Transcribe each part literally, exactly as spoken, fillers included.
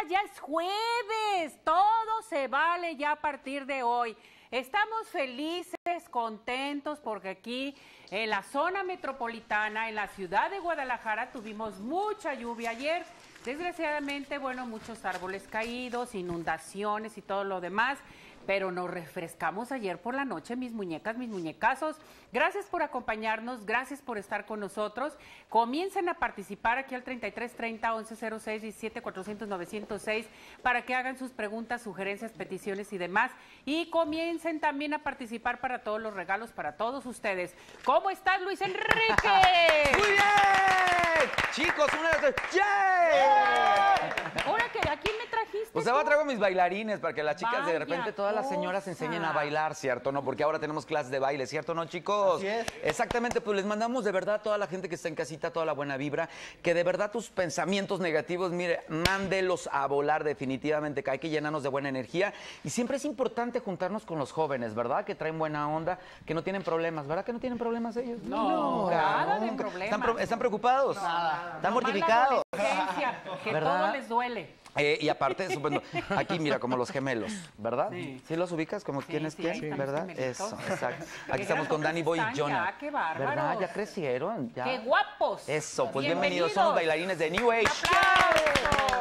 ya es jueves, todo se vale ya a partir de hoy. Estamos felices, contentos, porque aquí en la zona metropolitana, en la ciudad de Guadalajara, tuvimos mucha lluvia ayer. Desgraciadamente, bueno, muchos árboles caídos, inundaciones y todo lo demás, pero nos refrescamos ayer por la noche, mis muñecas, mis muñecazos. Gracias por acompañarnos, gracias por estar con nosotros. Comiencen a participar aquí al treinta y tres treinta, once cero seis, diecisiete cuatrocientos, novecientos seis para que hagan sus preguntas, sugerencias, peticiones y demás. Y comiencen también a participar para todos los regalos para todos ustedes. ¿Cómo estás, Luis Enrique? ¡Muy bien! Chicos, una de las... ¡Yeah! Ahora que aquí me trajiste. Pues ahora traigo mis bailarines para que las chicas Vaya de repente, todas las señoras cosa. enseñen a bailar, ¿cierto? ¿No? Porque ahora tenemos clases de baile, ¿cierto? ¿No, chicos? Así es. Exactamente, pues les mandamos de verdad a toda la gente que está en casita, toda la buena vibra, que de verdad tus pensamientos negativos, mire, mándelos a volar definitivamente, que hay que llenarnos de buena energía. Y siempre es importante juntarnos con los jóvenes, ¿verdad? Que traen buena onda, que no tienen problemas, ¿verdad? Que no tienen problemas ellos. No, nada de problemas. ¿Están, pro- están preocupados? Nada. ¿Están Nomás mortificados? la adolescencia, que ¿Verdad? todo les duele. Eh, y aparte, eso, bueno, aquí mira, como los gemelos, ¿verdad? Sí. ¿Sí los ubicas? Como Sí, quién es sí, quién, ahí están los ¿verdad? gemelitos. Eso, exacto. Qué Aquí estamos con Danny Boy grandotes y Jonah. están ya, qué bárbaros. ¿Verdad? Ya crecieron, ya. ¡Qué guapos! Eso, pues bienvenidos. Bienvenidos. Somos bailarines de New Age. ¡Aplausos!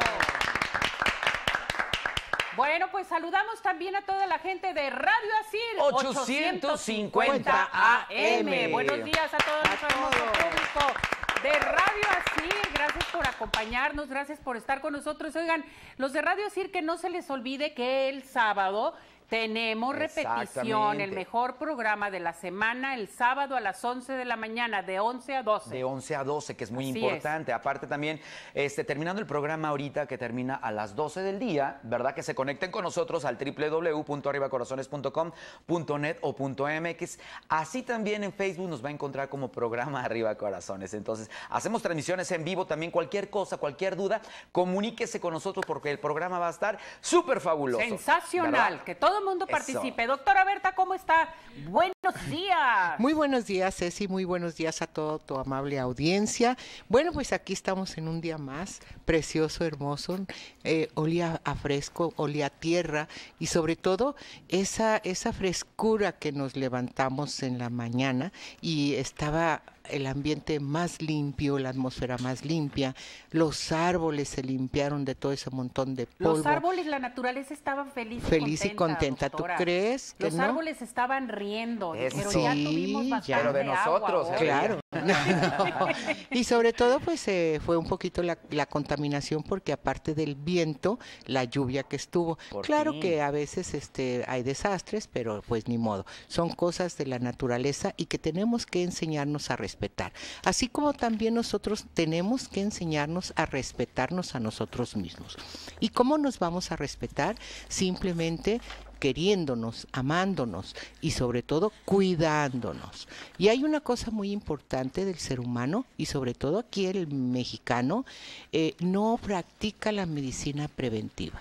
Bueno, pues saludamos también a toda la gente de Radio Asir ochocientos cincuenta A M. Buenos días a todo nuestro hermoso público de Radio Asir. Gracias por acompañarnos, gracias por estar con nosotros. Oigan, los de Radio Asir, que no se les olvide que el sábado tenemos repetición, Exactamente. el mejor programa de la semana, el sábado a las once de la mañana, de once a doce. De once a doce, que es muy Así importante. Aparte también, este, terminando el programa ahorita, que termina a las doce del día, ¿verdad? Que se conecten con nosotros al doble u doble u doble u punto arriba corazones punto com punto net o punto m x. Así también en Facebook nos va a encontrar como programa Arriba Corazones. Entonces, hacemos transmisiones en vivo también. Cualquier cosa, cualquier duda, comuníquese con nosotros porque el programa va a estar súper fabuloso. Sensacional, ¿verdad? que todo el mundo Eso. participe. Doctora Berta, ¿cómo está? Buenos días. Muy buenos días, Ceci, muy buenos días a toda tu amable audiencia. Bueno, pues aquí estamos en un día más, precioso, hermoso, eh, olía a fresco, olía a tierra y sobre todo esa, esa frescura que nos levantamos en la mañana y estaba el ambiente más limpio, la atmósfera más limpia, los árboles se limpiaron de todo ese montón de polvo. Los árboles, la naturaleza estaban feliz y Feliz contenta, y contenta. doctora. ¿Tú crees que Los no? árboles estaban riendo, Eso. pero ya Sí, tuvimos ya. bastante Pero de nosotros, agua, claro. Claro. Y sobre todo, pues eh, fue un poquito la, la contaminación, porque aparte del viento, la lluvia que estuvo. Por Claro fin. que a veces este, hay desastres, pero pues ni modo. Son cosas de la naturaleza y que tenemos que enseñarnos a respetar. Así como también nosotros tenemos que enseñarnos a respetarnos a nosotros mismos. ¿Y cómo nos vamos a respetar? Simplemente queriéndonos, amándonos y sobre todo cuidándonos. Y hay una cosa muy importante del ser humano y sobre todo aquí el mexicano, eh, no practica la medicina preventiva.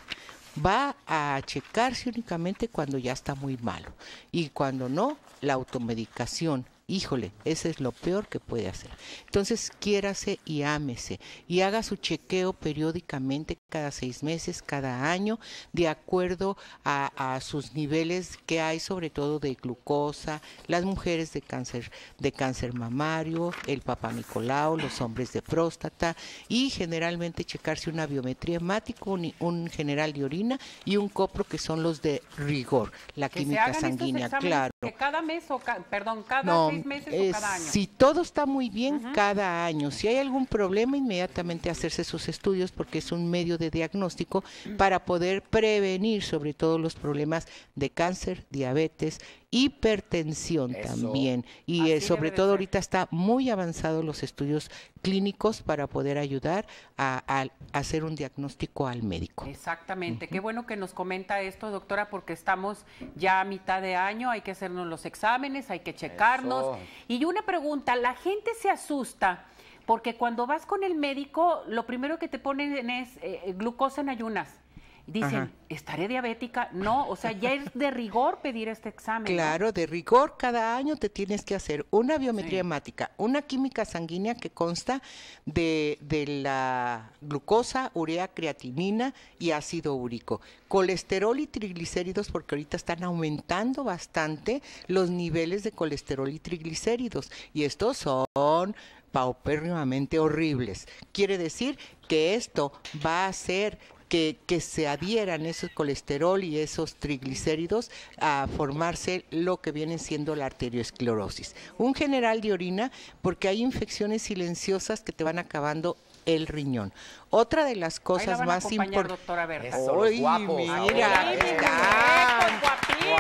Va a checarse únicamente cuando ya está muy malo y cuando no, la automedicación. Híjole, ese es lo peor que puede hacer. Entonces, quiérase y ámese y haga su chequeo periódicamente, cada seis meses, cada año, de acuerdo a, a sus niveles que hay, sobre todo de glucosa, las mujeres de cáncer, de cáncer mamario, el papá Nicolau, los hombres de próstata y generalmente checarse una biometría hemática, un, un general de orina y un copro, que son los de rigor, la Que se química hagan estos sanguínea, exámenes claro. que cada mes o ca- perdón, cada No, seis meses eh, o cada año. si todo está muy bien, Ujú. cada año. Si hay algún problema, inmediatamente hacerse sus estudios, porque es un medio de diagnóstico para poder prevenir sobre todo los problemas de cáncer, diabetes, hipertensión Eso. también. Y Así eh, sobre debe de todo ser. ahorita está muy avanzados los estudios clínicos para poder ayudar a, a- a hacer un diagnóstico al médico. Exactamente, qué bueno que nos comenta esto, doctora, porque estamos ya a mitad de año, hay que hacernos los exámenes, hay que checarnos. Eso. Y una pregunta, la gente se asusta porque cuando vas con el médico, lo primero que te ponen es eh, glucosa en ayunas. dicen, Ajá. ¿estaré diabética? No, o sea, ya es de rigor pedir este examen. Claro, ¿no? de rigor, cada año te tienes que hacer una biometría Sí. hemática, una química sanguínea que consta de, de la glucosa, urea, creatinina y ácido úrico, colesterol y triglicéridos, porque ahorita están aumentando bastante los niveles de colesterol y triglicéridos, y estos son paupérrimamente horribles. Quiere decir que esto va a hacer que, que se adhieran esos colesterol y esos triglicéridos a formarse lo que viene siendo la arteriosclerosis. Un general de orina, porque hay infecciones silenciosas que te van acabando el riñón. Otra de las Ahí la cosas van a más acompañar, importantes. doctora Berta. Eso, los ¡Ay, guapos. mira! ¡Ay, mis está. muñecos, guapísimos!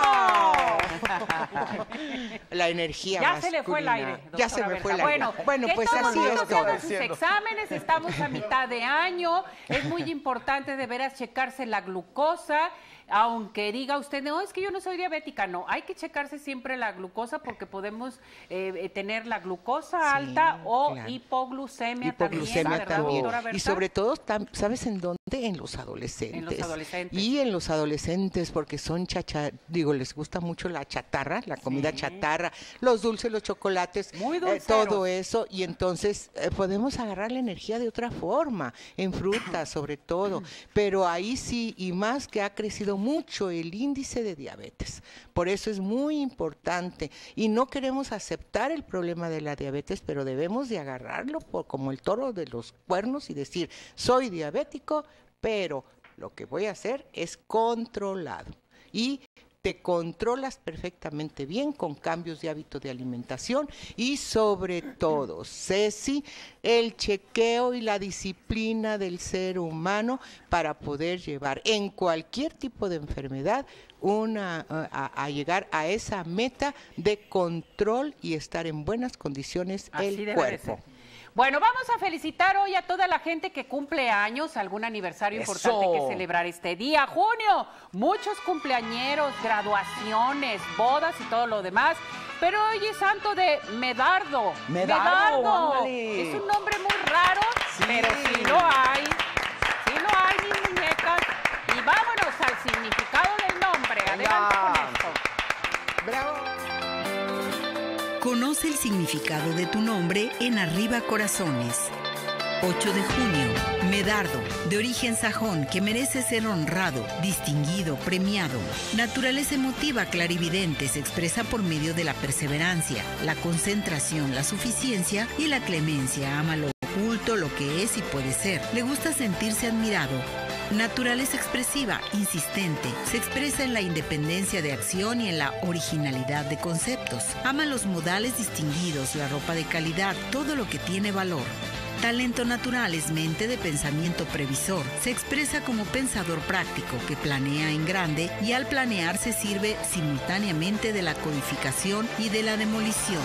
La energía Ya se le fue el masculina. aire, Ya se doctora me fue el Berta. aire. Bueno, Bueno, que pues todo así el es mundo se todo. haga sus exámenes, estamos a mitad de año, es muy importante de veras checarse la glucosa, aunque diga usted, no, es que yo no soy diabética, no, hay que checarse siempre la glucosa porque podemos eh, tener la glucosa Sí, alta o claro. hipoglucemia, Hipoglucemia también, ¿verdad, también. doctora Berta? Y sobre todo, tam- ¿sabes en dónde? En los adolescentes. En los adolescentes. Y en los adolescentes, porque son chacha, digo, les gusta mucho la chatarra, la comida Sí. chatarra, los dulces, los chocolates, Muy eh, dulceros. todo eso. Y entonces eh, podemos agarrar la energía de otra forma, en frutas sobre todo. Pero ahí sí, y más que ha crecido mucho el índice de diabetes. Por eso es muy importante. Y no queremos aceptar el problema de la diabetes, pero debemos de agarrarlo por, como el toro de los cuernos y decir, soy diabético, pero lo que voy a hacer es controlado. Y te controlas perfectamente bien con cambios de hábito de alimentación y sobre todo, Ceci, el chequeo y la disciplina del ser humano para poder llevar en cualquier tipo de enfermedad una, a, a llegar a esa meta de control y estar en buenas condiciones Así el debe de cuerpo. ser. Bueno, vamos a felicitar hoy a toda la gente que cumple años, algún aniversario ¡Eso! importante que celebrar este día. Junio, muchos cumpleañeros, graduaciones, bodas y todo lo demás. Pero hoy es santo de Medardo. Medardo, ándale. Es un nombre muy raro, Sí. pero sí lo hay. Sí lo hay, mis muñecas. Y vámonos al significado del nombre. Adelante con Venga. esto. ¡Bravo! Conoce el significado de tu nombre en Arriba Corazones. ocho de junio, Medardo, de origen sajón, que merece ser honrado, distinguido, premiado. Naturaleza emotiva clarividente se expresa por medio de la perseverancia, la concentración, la suficiencia y la clemencia. Ama lo oculto, lo que es y puede ser. Le gusta sentirse admirado. Naturaleza expresiva, insistente, se expresa en la independencia de acción y en la originalidad de conceptos. Ama los modales distinguidos, la ropa de calidad, todo lo que tiene valor. Talento natural es mente de pensamiento previsor. Se expresa como pensador práctico que planea en grande y al planear se sirve simultáneamente de la codificación y de la demolición.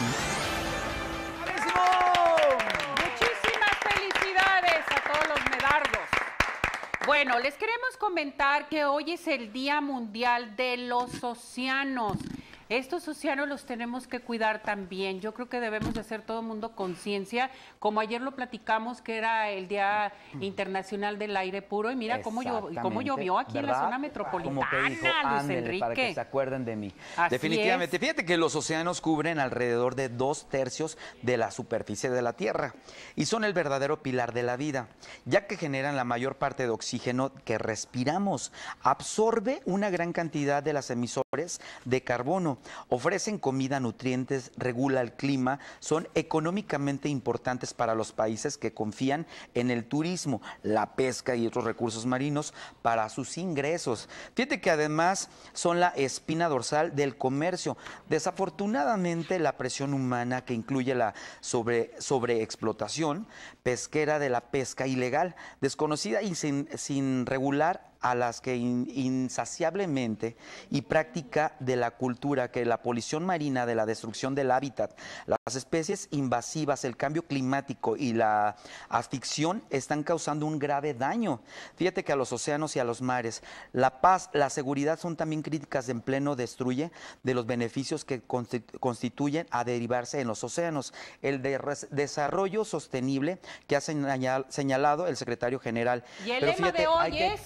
Muchísimas felicidades a todos los medardos. Bueno, les queremos comentar que hoy es el Día Mundial de los Océanos. Estos océanos los tenemos que cuidar también. Yo creo que debemos de hacer todo el mundo conciencia, como ayer lo platicamos que era el Día Internacional del Aire Puro y mira cómo, llo- cómo llovió aquí en la ¿verdad? zona metropolitana, Como que dijo, Luis "Ándele, para que Enrique. se acuerden de mí". Así Definitivamente. es. Fíjate que los océanos cubren alrededor de dos tercios de la superficie de la Tierra y son el verdadero pilar de la vida, ya que generan la mayor parte de oxígeno que respiramos. Absorbe una gran cantidad de las emisoras de carbono, ofrecen comida, nutrientes, regula el clima, son económicamente importantes para los países que confían en el turismo, la pesca y otros recursos marinos para sus ingresos. Fíjate que además son la espina dorsal del comercio. Desafortunadamente, la presión humana que incluye la sobre, sobreexplotación pesquera de la pesca ilegal, desconocida y sin, sin regular, a las que in, insaciablemente y práctica de la cultura, que la polución marina, de la destrucción del hábitat, las especies invasivas, el cambio climático y la asfixión están causando un grave daño. Fíjate que a los océanos y a los mares, la paz, la seguridad son también críticas en pleno destruye de los beneficios que constituyen a derivarse en los océanos. El de desarrollo sostenible que ha señal, señalado el secretario general. Y el Pero lema fíjate, de hoy hay que es con,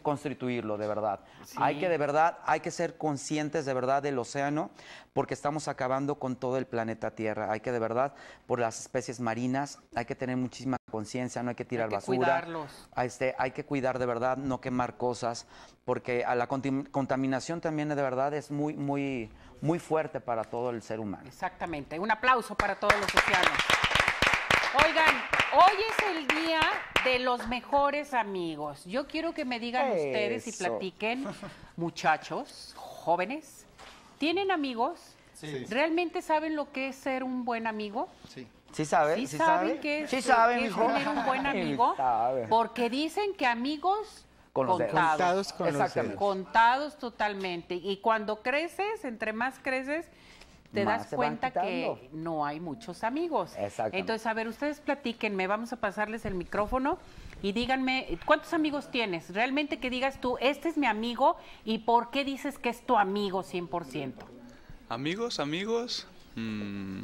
constituirlo, de verdad. Sí. Hay que de verdad, hay que ser conscientes de verdad del océano, porque estamos acabando con todo el planeta Tierra. Hay que de verdad, por las especies marinas, hay que tener muchísima conciencia, no hay que tirar Hay que basura. cuidarlos. Este, hay que cuidar de verdad, no quemar cosas, porque a la contim- contaminación también de verdad es muy, muy, muy fuerte para todo el ser humano. Exactamente. Un aplauso para todos los océanos. Oigan, hoy es el día de los mejores amigos. Yo quiero que me digan ustedes y Eso. platiquen, muchachos, jóvenes, ¿tienen amigos? Sí. ¿Realmente saben lo que es ser un buen amigo? Sí. ¿Sí sabe? ¿Sí, ¿Sí saben sabe? qué es, ¿Sí saben, qué es mijo? tener un buen amigo? Sí sabe. Porque dicen que amigos Con los dedos. contados. Contados con los Exactamente. dedos. Contados totalmente. Y cuando creces, entre más creces, te Más das se van cuenta que quitando. no hay muchos amigos. Exactamente. Entonces, a ver, ustedes platíquenme, vamos a pasarles el micrófono y díganme, ¿cuántos amigos tienes? Realmente que digas tú, este es mi amigo, y ¿por qué dices que es tu amigo cien por ciento? Amigos, amigos. mm,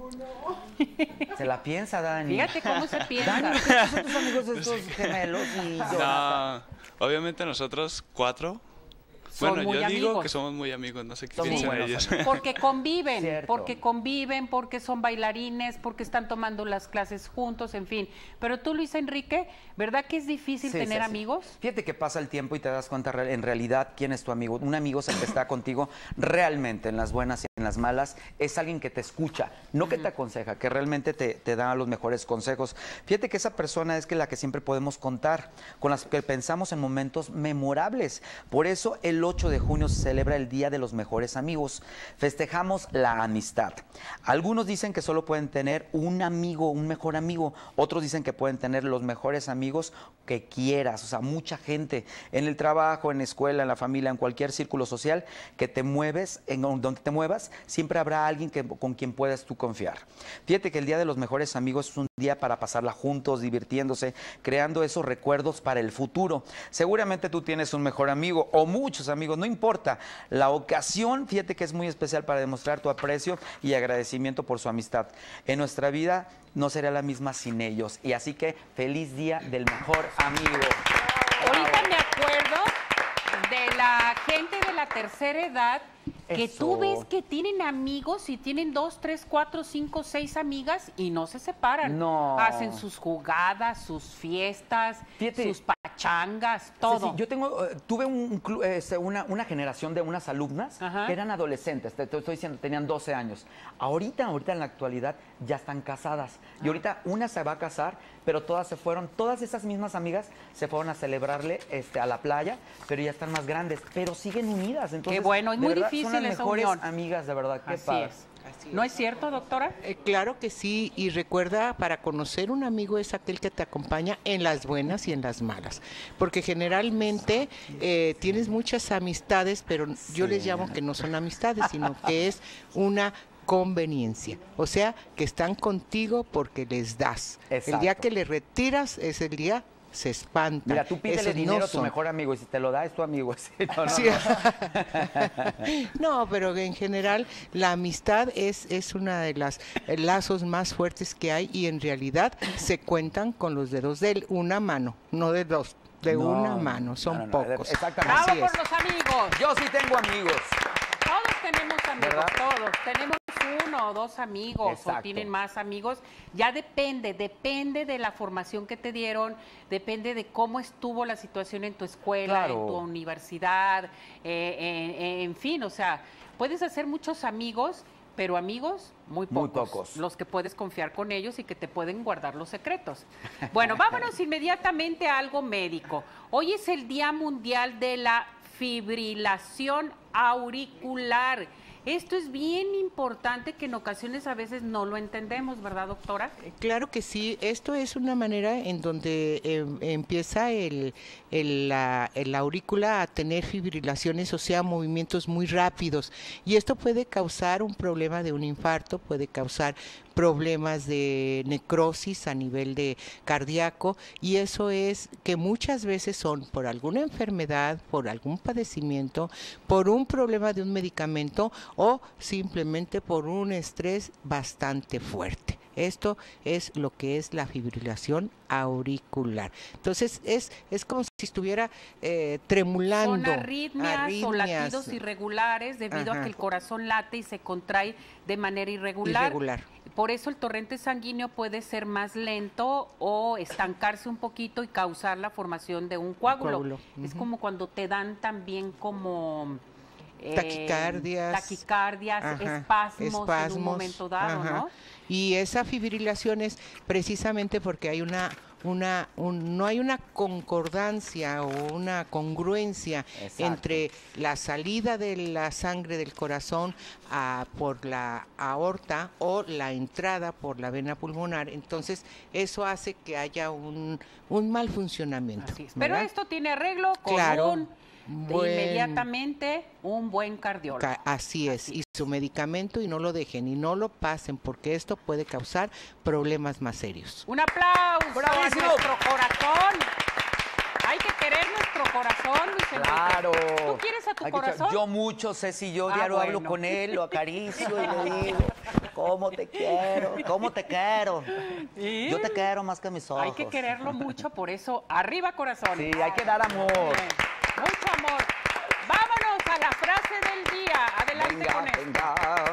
Se la piensa, Dani. Fíjate cómo se piensa. Dani, ¿cuántos son tus amigos estos gemelos y Jonathan? no, obviamente nosotros cuatro. Son bueno, muy yo digo amigos. que somos muy amigos, no sé qué Son muy piensan buenos ellos. amigos. Porque conviven, Cierto. porque conviven, porque son bailarines, porque están tomando las clases juntos, en fin. Pero tú, Luis Enrique, ¿verdad que es difícil Sí, tener sí, sí. amigos? Fíjate que pasa el tiempo y te das cuenta re- en realidad quién es tu amigo. Un amigo es el que está contigo realmente en las buenas y en las malas. Es alguien que te escucha, no que te aconseja, que realmente te, te da los mejores consejos. Fíjate que esa persona es que la que siempre podemos contar, con las que pensamos en momentos memorables. Por eso el ocho de junio se celebra el Día de los Mejores Amigos. Festejamos la amistad. Algunos dicen que solo pueden tener un amigo, un mejor amigo. Otros dicen que pueden tener los mejores amigos que quieras. O sea, mucha gente en el trabajo, en la escuela, en la familia, en cualquier círculo social que te mueves, en donde te muevas, siempre habrá alguien que, con quien puedas tú confiar. Fíjate que el Día de los Mejores Amigos es un día para pasarla juntos, divirtiéndose, creando esos recuerdos para el futuro. Seguramente tú tienes un mejor amigo o muchos amigos, no importa. La ocasión, fíjate que es muy especial para demostrar tu aprecio y agradecimiento por su amistad. En nuestra vida no sería la misma sin ellos. Y así que feliz día del mejor amigo. Ahorita me acuerdo de la gente de la tercera edad que Eso. tú ves que tienen amigos y tienen dos, tres, cuatro, cinco, seis amigas y no se separan. No. Hacen sus jugadas, sus fiestas, Fíjate. sus pachangas, todo. Sí, sí, yo tengo, eh, tuve un, clu- este, una, una generación de unas alumnas Ajá. que eran adolescentes, te, te estoy diciendo, tenían doce años. Ahorita, ahorita en la actualidad ya están casadas. Y ahorita una se va a casar, pero todas se fueron, todas esas mismas amigas se fueron a celebrarle este, a la playa, pero ya están más grandes, pero siguen unidas. Entonces, Qué bueno, es de muy verdad, difícil son las esa mejores unión. amigas, de verdad, qué Así padre. es. ¿No es cierto, doctora? Eh, claro que sí, y recuerda, para conocer un amigo es aquel que te acompaña en las buenas y en las malas, porque generalmente eh, tienes muchas amistades, pero yo les llamo que no son amistades, sino que es una conveniencia, o sea, que están contigo porque les das. El día Exacto. que les retiras es el día se espantan. Mira, tú pídele Esos dinero no a tu son. mejor amigo y si te lo da es tu amigo. Sí, no, no, Sí. no. No, pero en general la amistad es, es una de las lazos más fuertes que hay y en realidad se cuentan con los dedos de una mano, no de dos, de No, una mano, son no, no, no, pocos. exactamente. ¡Bravo Así por es. los amigos! Yo sí tengo amigos. Todos tenemos amigos, ¿Verdad? todos. Tenemos uno o dos amigos o Exacto. tienen más amigos. Ya depende, depende de la formación que te dieron, depende de cómo estuvo la situación en tu escuela, Claro. en tu universidad, eh, en, en fin, o sea, puedes hacer muchos amigos, pero amigos muy pocos, Muy pocos. los que puedes confiar con ellos y que te pueden guardar los secretos. Bueno, vámonos inmediatamente a algo médico. Hoy es el Día Mundial de la Fibrilación Auricular. Esto es bien importante que en ocasiones a veces no lo entendemos, ¿verdad, doctora? Claro que sí, esto es una manera en donde eh, empieza el, el, la, el aurícula a tener fibrilaciones, o sea, movimientos muy rápidos. Y esto puede causar un problema de un infarto, puede causar problemas de necrosis a nivel de cardíaco, y eso es que muchas veces son por alguna enfermedad, por algún padecimiento, por un problema de un medicamento o simplemente por un estrés bastante fuerte. Esto es lo que es la fibrilación auricular. Entonces es, es como si estuviera eh, tremulando. Son arritmias, arritmias. o latidos irregulares debido Ajá. a que el corazón late y se contrae de manera irregular. Irregular. Por eso el torrente sanguíneo puede ser más lento o estancarse un poquito y causar la formación de un coágulo. coágulo. Es Ujú. como cuando te dan también como eh, Taquicardias. taquicardias, Ajá, espasmos, en un momento dado, ajá. ¿no? Y esa fibrilación es precisamente porque hay una, una, un- no hay una concordancia o una congruencia Exacto. entre la salida de la sangre del corazón a- por la aorta o la entrada por la vena pulmonar. Entonces, eso hace que haya un, un mal funcionamiento. Así es. Pero ¿verdad? esto tiene arreglo con Claro, un, buen- inmediatamente un buen cardiólogo. Ca- Así es, Así y su medicamento, y no lo dejen y no lo pasen porque esto puede causar problemas más serios. Un aplauso ¡Bravísimo! a nuestro corazón. Hay que querer nuestro corazón, Luis Enrique. Claro. ¿Tú quieres a tu Hay que- corazón? Yo mucho, Ceci, yo Ah, diario hablo bueno. con él, lo acaricio y le digo, ¿cómo te quiero? ¿Cómo te quiero? ¿Sí? Yo te quiero más que mis ojos. Hay que quererlo mucho, por eso, arriba corazón. Sí, hay que dar amor. Bien, mucho amor. Vámonos a la frase del día. Adelante Venga, con esto. venga.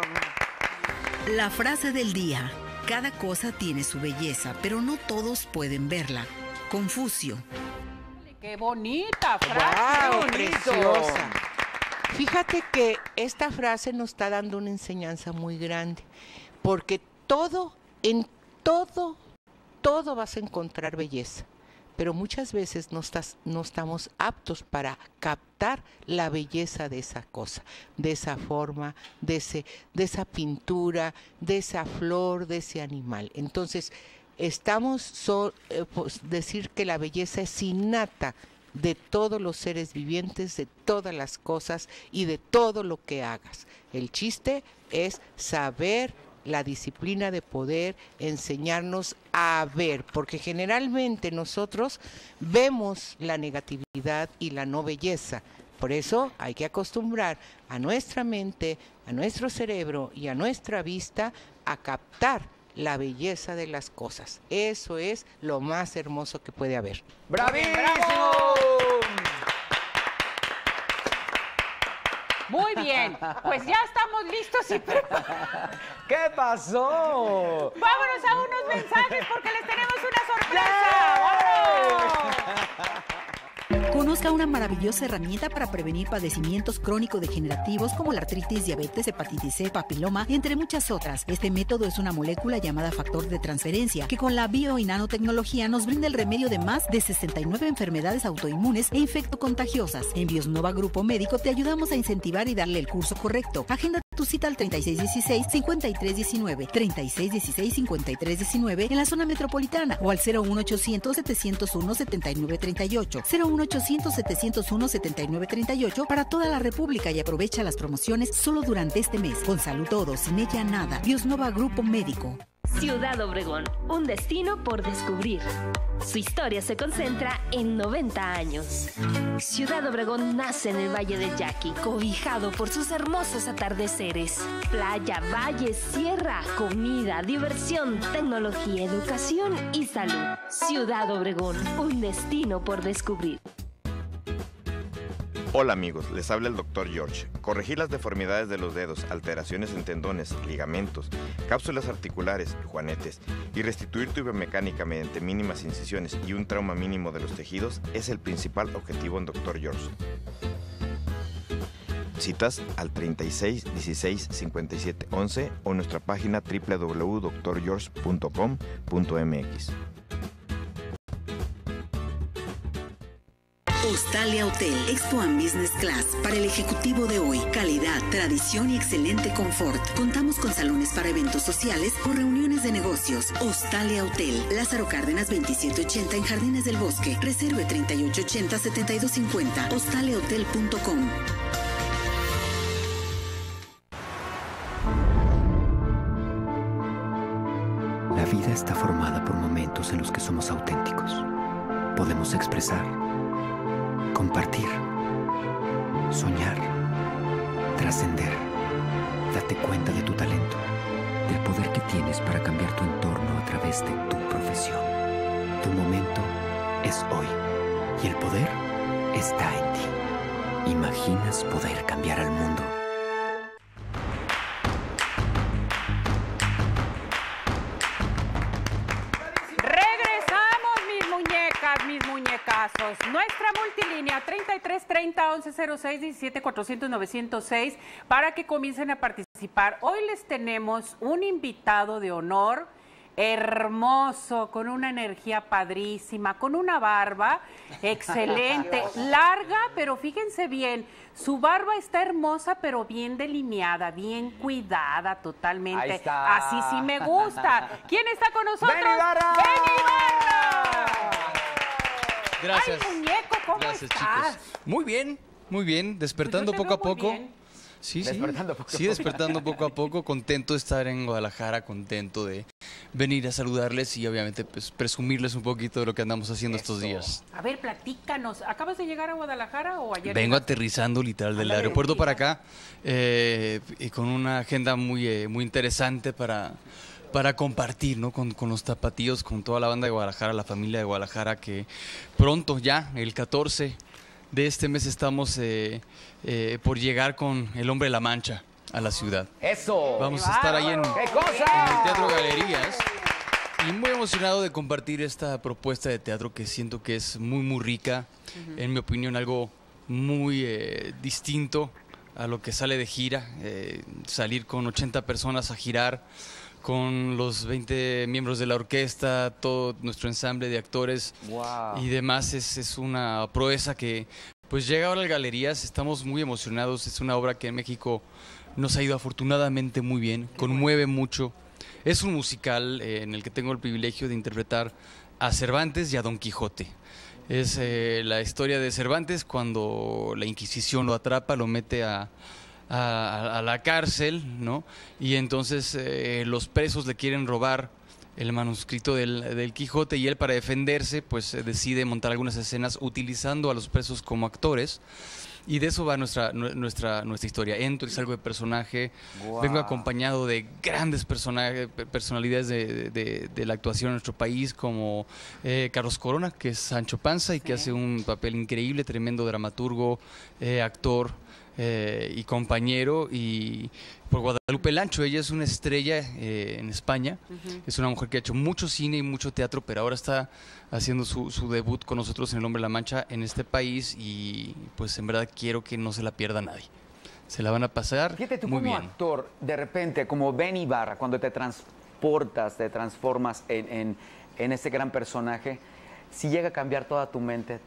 La frase del día. Cada cosa tiene su belleza, pero no todos pueden verla. Confucio. Qué bonita frase. ¡Wow! bonito! Preciosa. Fíjate que esta frase nos está dando una enseñanza muy grande, porque todo, en todo, todo vas a encontrar belleza, pero muchas veces no, estás, no estamos aptos para captar la belleza de esa cosa, de esa forma, de, ese, de esa pintura, de esa flor, de ese animal. Entonces, estamos, so, eh, pues, decir que la belleza es innata de todos los seres vivientes, de todas las cosas y de todo lo que hagas. El chiste es saber la disciplina de poder enseñarnos a ver, porque generalmente nosotros vemos la negatividad y la no belleza. Por eso hay que acostumbrar a nuestra mente, a nuestro cerebro y a nuestra vista a captar la belleza de las cosas. Eso es lo más hermoso que puede haber. ¡Bravísimo! ¡Bravo! Muy bien, pues ya estamos listos y preparados. ¿Qué pasó? Vámonos a unos mensajes porque les tenemos una sorpresa. ¡Vámonos! Conozca una maravillosa herramienta para prevenir padecimientos crónico-degenerativos como la artritis, diabetes, hepatitis C, papiloma, entre muchas otras. Este método es una molécula llamada factor de transferencia que con la bio y nanotecnología nos brinda el remedio de más de sesenta y nueve enfermedades autoinmunes e infectocontagiosas. En Biosnova Grupo Médico te ayudamos a incentivar y darle el curso correcto. Agenda tu cita al treinta y seis dieciséis, cincuenta y tres diecinueve, treinta y seis dieciséis, cincuenta y tres diecinueve en la zona metropolitana o al cero uno ochocientos, setecientos uno, setenta y nueve treinta y ocho, cero uno ochocientos, setecientos uno, setenta y nueve treinta y ocho para toda la República y aprovecha las promociones solo durante este mes. Con salud todo, sin ella nada. Biosnova Grupo Médico. Ciudad Obregón, un destino por descubrir. Su historia se concentra en noventa años. Ciudad Obregón nace en el Valle del Yaqui, cobijado por sus hermosos atardeceres. Playa, valle, sierra, comida, diversión, tecnología, educación y salud. Ciudad Obregón, un destino por descubrir. Hola amigos, les habla el doctor George. Corregir las deformidades de los dedos, alteraciones en tendones, ligamentos, cápsulas articulares, juanetes y restituir tu biomecánica mediante mínimas incisiones y un trauma mínimo de los tejidos es el principal objetivo en doctor George. Citas al treinta y seis, dieciséis, cincuenta y siete, once o nuestra página doble u doble u doble u punto doctor george punto com punto m x. Hostalia Hotel, Expo and Business Class. Para el ejecutivo de hoy, calidad, tradición y excelente confort. Contamos con salones para eventos sociales o reuniones de negocios. Hostalia Hotel, Lázaro Cárdenas veintisiete ochenta en Jardines del Bosque. Reserve treinta y ocho ochenta, setenta y dos cincuenta. hostalia hotel punto com. La vida está formada por momentos en los que somos auténticos. Podemos expresar, compartir, soñar, trascender. Date cuenta de tu talento. del poder que tienes para cambiar tu entorno a través de tu profesión. Tu momento es hoy y el poder está en ti. ¿Imaginas poder cambiar al mundo? Regresamos, mis muñecas, mis muñecazos. Nuestra multilínea treinta y tres treinta once cero seis diecisiete cuatrocientos novecientos seis para que comiencen a participar. Hoy les tenemos un invitado de honor hermoso, con una energía padrísima, con una barba excelente, larga, pero fíjense bien, su barba está hermosa, pero bien delineada, bien cuidada totalmente. Ahí está. Así sí me gusta. ¿Quién está con nosotros? ¡Benny Barra! ¡Benny Barra! Gracias. Ay, muñeco, ¿cómo Gracias, estás? chicos. Muy bien, muy bien, despertando Pues yo te poco a veo muy poco. bien. Sí, sí. Despertando poco a sí, poco. despertando poco a poco, contento de estar en Guadalajara, contento de venir a saludarles y obviamente pues, presumirles un poquito de lo que andamos haciendo estos días. A ver, platícanos. ¿Acabas de llegar a Guadalajara o ayer? Vengo llegaste? aterrizando literal del Ándale, aeropuerto mira. para acá eh, y con una agenda muy, eh, muy interesante para, para compartir, ¿no? Con, con los tapatíos, con toda la banda de Guadalajara, la familia de Guadalajara, que pronto ya, el catorce de este mes, estamos eh, eh, por llegar con El Hombre de la Mancha a la ciudad. ¡Eso! Vamos a estar ahí en, ¡Qué en cosa! el Teatro Galerías. Y muy emocionado de compartir esta propuesta de teatro que siento que es muy, muy rica. En mi opinión, algo muy eh, distinto a lo que sale de gira. Eh, salir con ochenta personas a girar, con los veinte miembros de la orquesta, todo nuestro ensamble de actores Wow. y demás. Es, es una proeza que pues llega ahora al Galerías. Estamos muy emocionados. Es una obra que en México nos ha ido afortunadamente muy bien, conmueve mucho. Es un musical eh, en el que tengo el privilegio de interpretar a Cervantes y a Don Quijote. Es eh, la historia de Cervantes cuando la Inquisición lo atrapa, lo mete a, a, a la cárcel, ¿no? Y entonces eh, los presos le quieren robar el manuscrito del, del Quijote y él, para defenderse, pues eh, decide montar algunas escenas utilizando a los presos como actores. Y de eso va nuestra, nuestra, nuestra historia. Entro y salgo de personaje. Wow. Vengo acompañado de grandes personajes, personalidades de, de, de la actuación en nuestro país, como eh, Carlos Corona, que es Sancho Panza y Sí. que hace un papel increíble, tremendo dramaturgo, eh, actor eh, y compañero. Y por Guadalupe Lancho, ella es una estrella eh, en España. Ujú. Es una mujer que ha hecho mucho cine y mucho teatro, pero ahora está haciendo su, su debut con nosotros en El Hombre de la Mancha en este país y pues en verdad quiero que no se la pierda nadie. Se la van a pasar Fíjate, tú muy como bien. actor, de repente, como Benny Barra, cuando te transportas, te transformas en, en, en ese gran personaje, si llega a cambiar toda tu mente.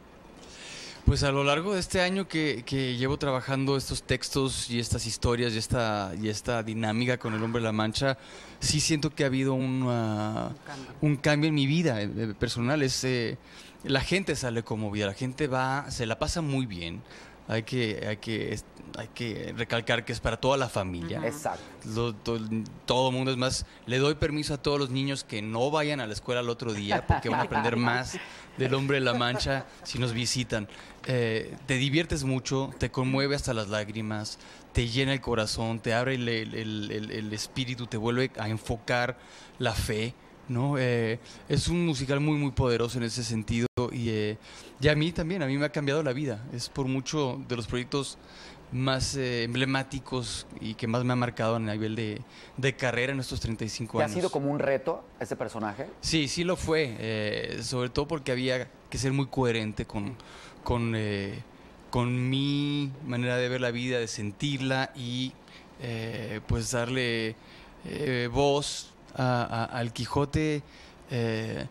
Pues a lo largo de este año que, que llevo trabajando estos textos y estas historias y esta, y esta dinámica con El Hombre de la Mancha, sí siento que ha habido una, un cambio en mi vida eh, personal. Es, eh, la gente sale conmovida, la gente va, se la pasa muy bien. Hay que, hay que, es- hay que recalcar que es para toda la familia. Exacto. Lo- to- todo el mundo, es más, le doy permiso a todos los niños que no vayan a la escuela el otro día porque van a aprender más del Hombre de la Mancha si nos visitan. Eh, te diviertes mucho, te conmueve hasta las lágrimas, te llena el corazón, te abre el, el- el- el- el espíritu, te vuelve a enfocar la fe, ¿no? Eh, es un musical muy, muy poderoso en ese sentido y, eh, y a mí también, a mí me ha cambiado la vida. Es por mucho de los proyectos más eh, emblemáticos y que más me ha marcado a nivel de, de carrera en estos treinta y cinco ¿Te ha años. sido como un reto ese personaje? Sí, sí lo fue, eh, sobre todo porque había que ser muy coherente con, con, eh, con mi manera de ver la vida, de sentirla y eh, pues darle eh, voz a- a- al Quijote eh,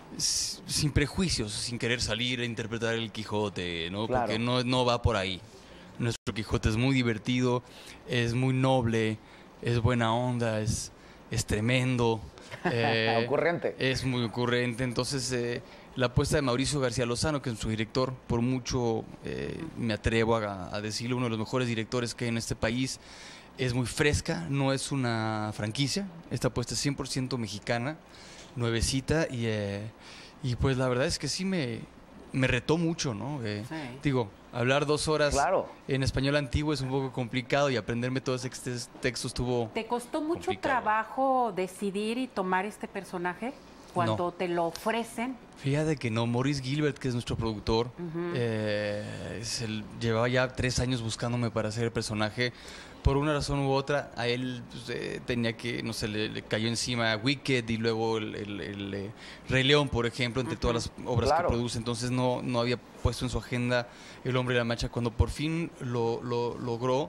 s- sin prejuicios, sin querer salir a interpretar el Quijote, ¿no? Claro. Porque no, no va por ahí. Nuestro Quijote es muy divertido, es muy noble, es buena onda, es, es tremendo. eh, Ocurrente. Es muy ocurrente. Entonces, eh, la apuesta de Mauricio García Lozano, que es su director, por mucho eh, me atrevo a, a decirlo, uno de los mejores directores que hay en este país, es muy fresca, no es una franquicia. Esta apuesta es cien por ciento mexicana, nuevecita, y, eh, y pues la verdad es que sí me, me retó mucho, ¿no? Eh, Sí. Digo, hablar dos horas Claro. en español antiguo es un poco complicado y aprenderme todos esos textos estuvo... ¿Te costó mucho complicado. trabajo decidir y tomar este personaje cuando No. te lo ofrecen? Fíjate que no, Maurice Gilbert, que es nuestro productor, Ujú. eh, es el- llevaba ya tres años buscándome para hacer el personaje. Por una razón u otra, a él pues, eh, tenía que, no sé, le, le cayó encima Wicked y luego el, el- el, eh, Rey León, por ejemplo, entre todas las obras Claro. que produce. Entonces no, no había puesto en su agenda El Hombre de la Mancha. Cuando por fin lo, lo logró,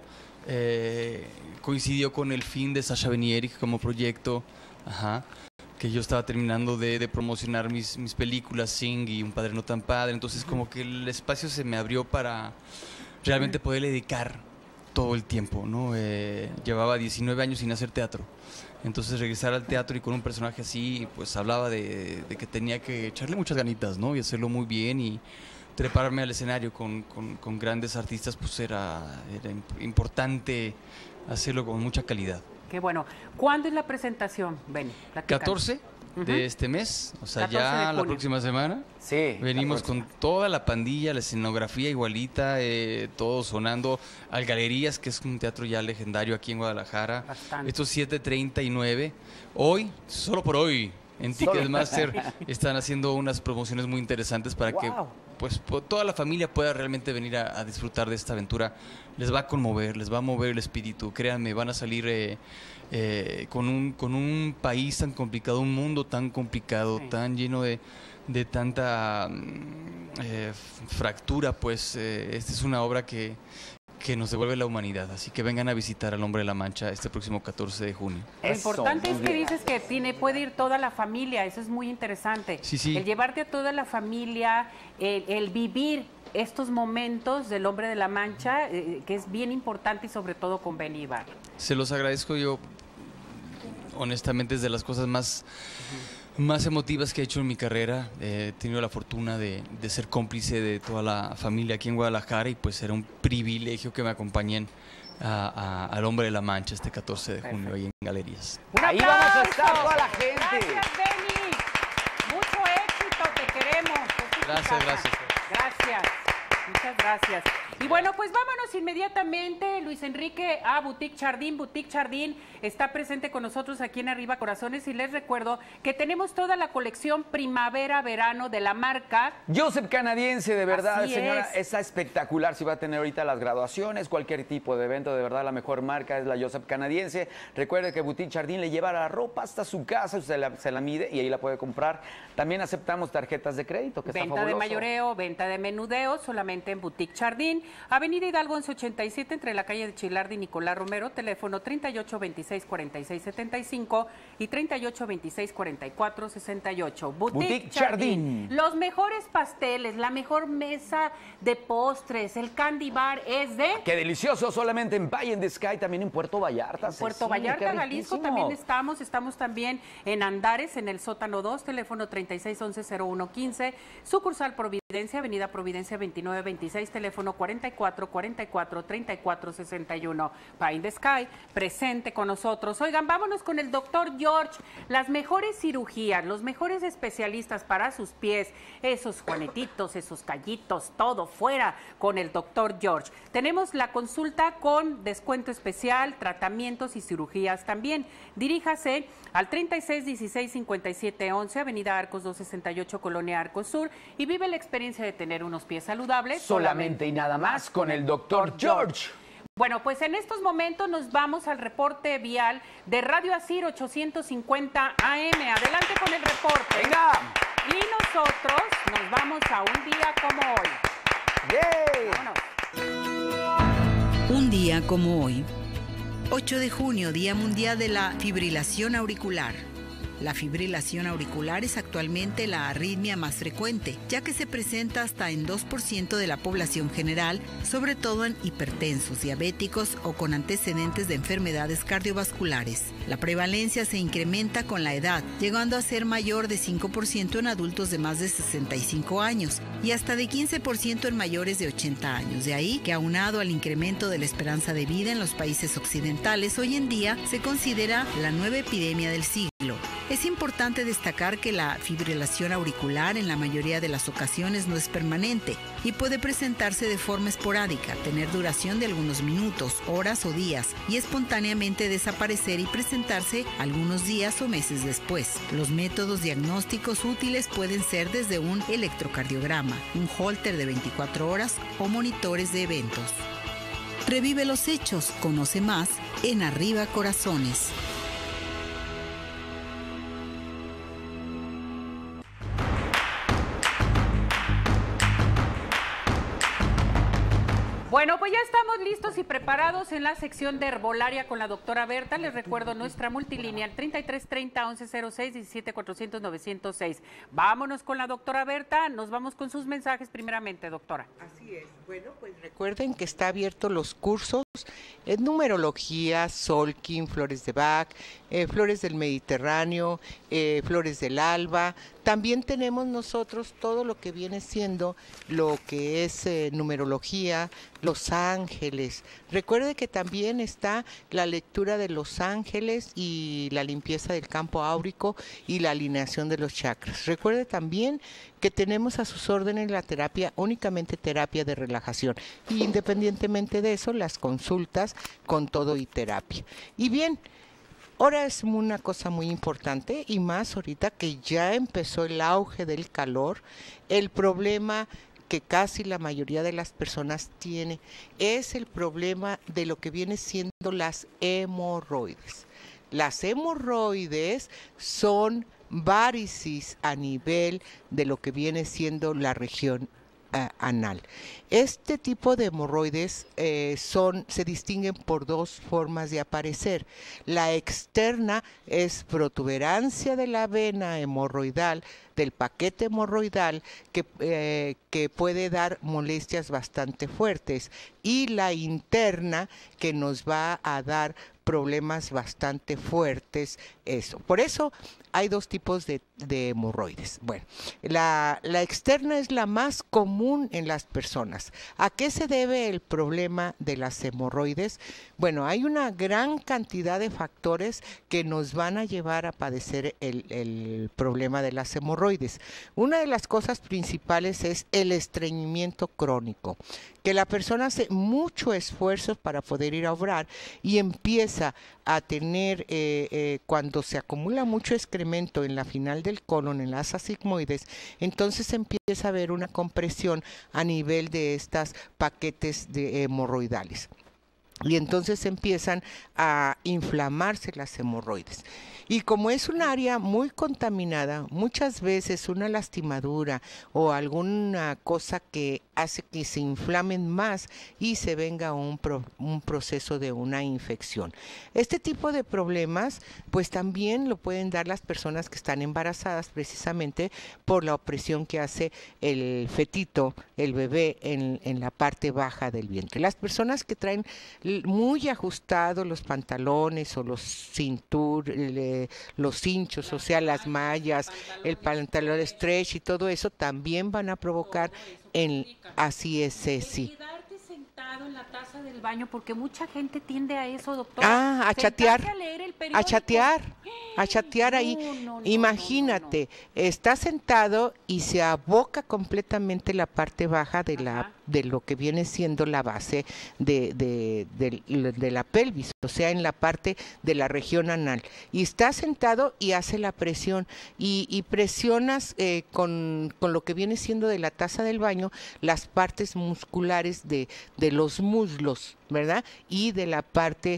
eh, coincidió con el fin de Sacha Baron Cohen como proyecto. Ajá. Que yo estaba terminando de, de promocionar mis, mis películas, Sing y Un Padre No Tan Padre, entonces como que el espacio se me abrió para realmente poder dedicar todo el tiempo, ¿no? Eh, llevaba diecinueve años sin hacer teatro, entonces regresar al teatro y con un personaje así, pues hablaba de, de que tenía que echarle muchas ganitas, ¿no? Y hacerlo muy bien y treparme al escenario con, con- con grandes artistas, pues era, era imp- importante hacerlo con mucha calidad. Qué bueno. ¿Cuándo es la presentación? Ven, platícanos. catorce Ujú. de este mes, o sea, catorce de ya la junio. próxima semana. Sí. Venimos con toda la pandilla, la escenografía igualita, eh, todo sonando al Galerías, que es un teatro ya legendario aquí en Guadalajara. Bastante. Estos siete treinta y nueve. Hoy, solo por hoy, en Solo. Ticketmaster están haciendo unas promociones muy interesantes para que Wow. pues po- toda la familia pueda realmente venir a, a disfrutar de esta aventura. Les va a conmover, les va a mover el espíritu. Créanme, van a salir eh, eh, con, un, con un país tan complicado, un mundo tan complicado, Sí. tan lleno de, de tanta mm, eh, f- fractura. Pues eh, esta es una obra que, que nos devuelve la humanidad. Así que vengan a visitar al Hombre de la Mancha este próximo catorce de junio. Lo Eso, importante muy es que bien. dices que tiene, puede ir toda la familia, eso es muy interesante. Sí, sí. El llevarte a toda la familia, el, el vivir estos momentos del Hombre de la Mancha, eh, que es bien importante y sobre todo con Ben Ibar. Se los agradezco yo, honestamente, es de las cosas más, más emotivas que he hecho en mi carrera. Eh, he tenido la fortuna de, de ser cómplice de toda la familia aquí en Guadalajara y pues era un privilegio que me acompañen a- a- al Hombre de la Mancha este catorce de junio ahí en Galerías. ¡Un Ahí vamos a aplauso! estar toda la gente. Gracias, Benny. Mucho éxito, te queremos. Esta es tu Gracias, casa. gracias. Gracias. Muchas gracias. Y bueno, pues vámonos inmediatamente, Luis Enrique, a Boutique Chardin. Boutique Chardin está presente con nosotros aquí en Arriba Corazones y les recuerdo que tenemos toda la colección primavera-verano de la marca. Joseph Canadiense, de verdad, Así señora, es. está espectacular. Si va a tener ahorita las graduaciones, cualquier tipo de evento, de verdad, la mejor marca es la Joseph Canadiense. Recuerde que Boutique Chardin le lleva la ropa hasta su casa, usted la- se la mide y ahí la puede comprar. También aceptamos tarjetas de crédito, que está Venta de fabuloso. mayoreo, venta de menudeo, solamente en Boutique Chardin. Avenida Hidalgo once ochenta y siete, entre la calle de Chilardi y Nicolás Romero, teléfono treinta y ocho veintiséis cuarenta y seis setenta y cinco y treinta y ocho veintiséis cuarenta y cuatro sesenta y ocho. Boutique, Boutique Chardin. Chardin. Los mejores pasteles, la mejor mesa de postres, el candy bar es de... Qué delicioso, solamente en Valle in the Sky, también en Puerto Vallarta. En Puerto Cecilia, Vallarta, qué Jalisco, riquísimo. también estamos. Estamos también en Andares, en el sótano dos, teléfono treinta y seis once cero uno quince. Sucursal Providencia, Avenida Providencia veintinueve veintiséis, teléfono cuarenta y cuatro cuarenta y cuatro treinta y cuatro sesenta y uno. Pie in the Sky, presente con nosotros. Oigan, vámonos con el doctor George. Las mejores cirugías, los mejores especialistas para sus pies, esos juanetitos, esos callitos, todo fuera con el doctor George. Tenemos la consulta con descuento especial, tratamientos y cirugías también. Diríjase al treinta y seis dieciséis cincuenta y siete once, Avenida Arcos doscientos sesenta y ocho, Colonia Arcos Sur, y vive la experiencia de tener unos pies saludables. Solamente y nada más con el doctor George. Bueno, pues en estos momentos nos vamos al reporte vial de Radio Asir ochocientos cincuenta A M. Adelante con el reporte. ¡Venga! Y nosotros nos vamos a un día como hoy. ¡Yay! Vámonos. Un día como hoy. ocho de junio, Día Mundial de la Fibrilación Auricular. La fibrilación auricular es actualmente la arritmia más frecuente, ya que se presenta hasta en dos por ciento de la población general, sobre todo en hipertensos, diabéticos o con antecedentes de enfermedades cardiovasculares. La prevalencia se incrementa con la edad, llegando a ser mayor de cinco por ciento en adultos de más de sesenta y cinco años y hasta de quince por ciento en mayores de ochenta años. De ahí que, aunado al incremento de la esperanza de vida en los países occidentales, hoy en día se considera la nueva epidemia del siglo. Es importante destacar que la fibrilación auricular en la mayoría de las ocasiones no es permanente y puede presentarse de forma esporádica, tener duración de algunos minutos, horas o días y espontáneamente desaparecer y presentarse algunos días o meses después. Los métodos diagnósticos útiles pueden ser desde un electrocardiograma, un holter de veinticuatro horas o monitores de eventos. Revive los hechos, conoce más en Arriba Corazones. Bueno, pues ya estamos listos y preparados en la sección de herbolaria con la doctora Berta. Les recuerdo nuestra multilínea, el treinta y tres treinta, once cero seis, diecisiete cuatrocientos, novecientos seis. Vámonos con la doctora Berta, nos vamos con sus mensajes primeramente, doctora. Así es. Bueno, pues recuerden que está abierto los cursos en numerología, Solkin, flores de Bach, eh, flores del Mediterráneo, eh, flores del alba. También tenemos nosotros todo lo que viene siendo lo que es eh, numerología, los ángeles. Recuerde que también está la lectura de los ángeles y la limpieza del campo áurico y la alineación de los chakras. Recuerde también que tenemos a sus órdenes la terapia, únicamente terapia de relajación. Y independientemente de eso, las consultas con todo y terapia. Y bien, ahora es una cosa muy importante y más ahorita que ya empezó el auge del calor, el problema que casi la mayoría de las personas tiene es el problema de lo que viene siendo las hemorroides. Las hemorroides son varices a nivel de lo que viene siendo la región uh, anal. Este tipo de hemorroides eh, son, se distinguen por dos formas de aparecer. La externa es protuberancia de la vena hemorroidal, del paquete hemorroidal, que, eh, que puede dar molestias bastante fuertes, y la interna, que nos va a dar problemas bastante fuertes. Eso. Por eso hay dos tipos de, de hemorroides. Bueno, la, la externa es la más común en las personas. ¿A qué se debe el problema de las hemorroides? Bueno, hay una gran cantidad de factores que nos van a llevar a padecer el, el problema de las hemorroides. Una de las cosas principales es el estreñimiento crónico, que la persona hace mucho esfuerzo para poder ir a obrar y empieza a tener, eh, eh, cuando se acumula mucho excremento en la final del colon, en las sigmoides, entonces empieza a haber una compresión a nivel de estas paquetes de hemorroidales. Y entonces empiezan a inflamarse las hemorroides. Y como es un área muy contaminada, muchas veces una lastimadura o alguna cosa que hace que se inflamen más y se venga un, pro, un proceso de una infección. Este tipo de problemas pues también lo pueden dar las personas que están embarazadas, precisamente por la opresión que hace el fetito, el bebé, en, en la parte baja del vientre. Las personas que traen muy ajustados los pantalones o los cintur, eh, los hinchos, o sea, las mallas, el pantalón stretch y todo eso, también van a provocar en, así es, sí. Quedarte sentado en la taza del baño, porque mucha gente tiende a eso, doctor. Ah, a chatear, a, leer el a chatear, a chatear ahí. No, no, no, Imagínate, no, no, no. está sentado y se aboca completamente la parte baja de la Ajá. de lo que viene siendo la base de, de, de, de la pelvis, o sea, en la parte de la región anal. Y está sentado y hace la presión, y, y presionas eh, con, con lo que viene siendo de la taza del baño las partes musculares de, de los muslos, ¿verdad? Y de la parte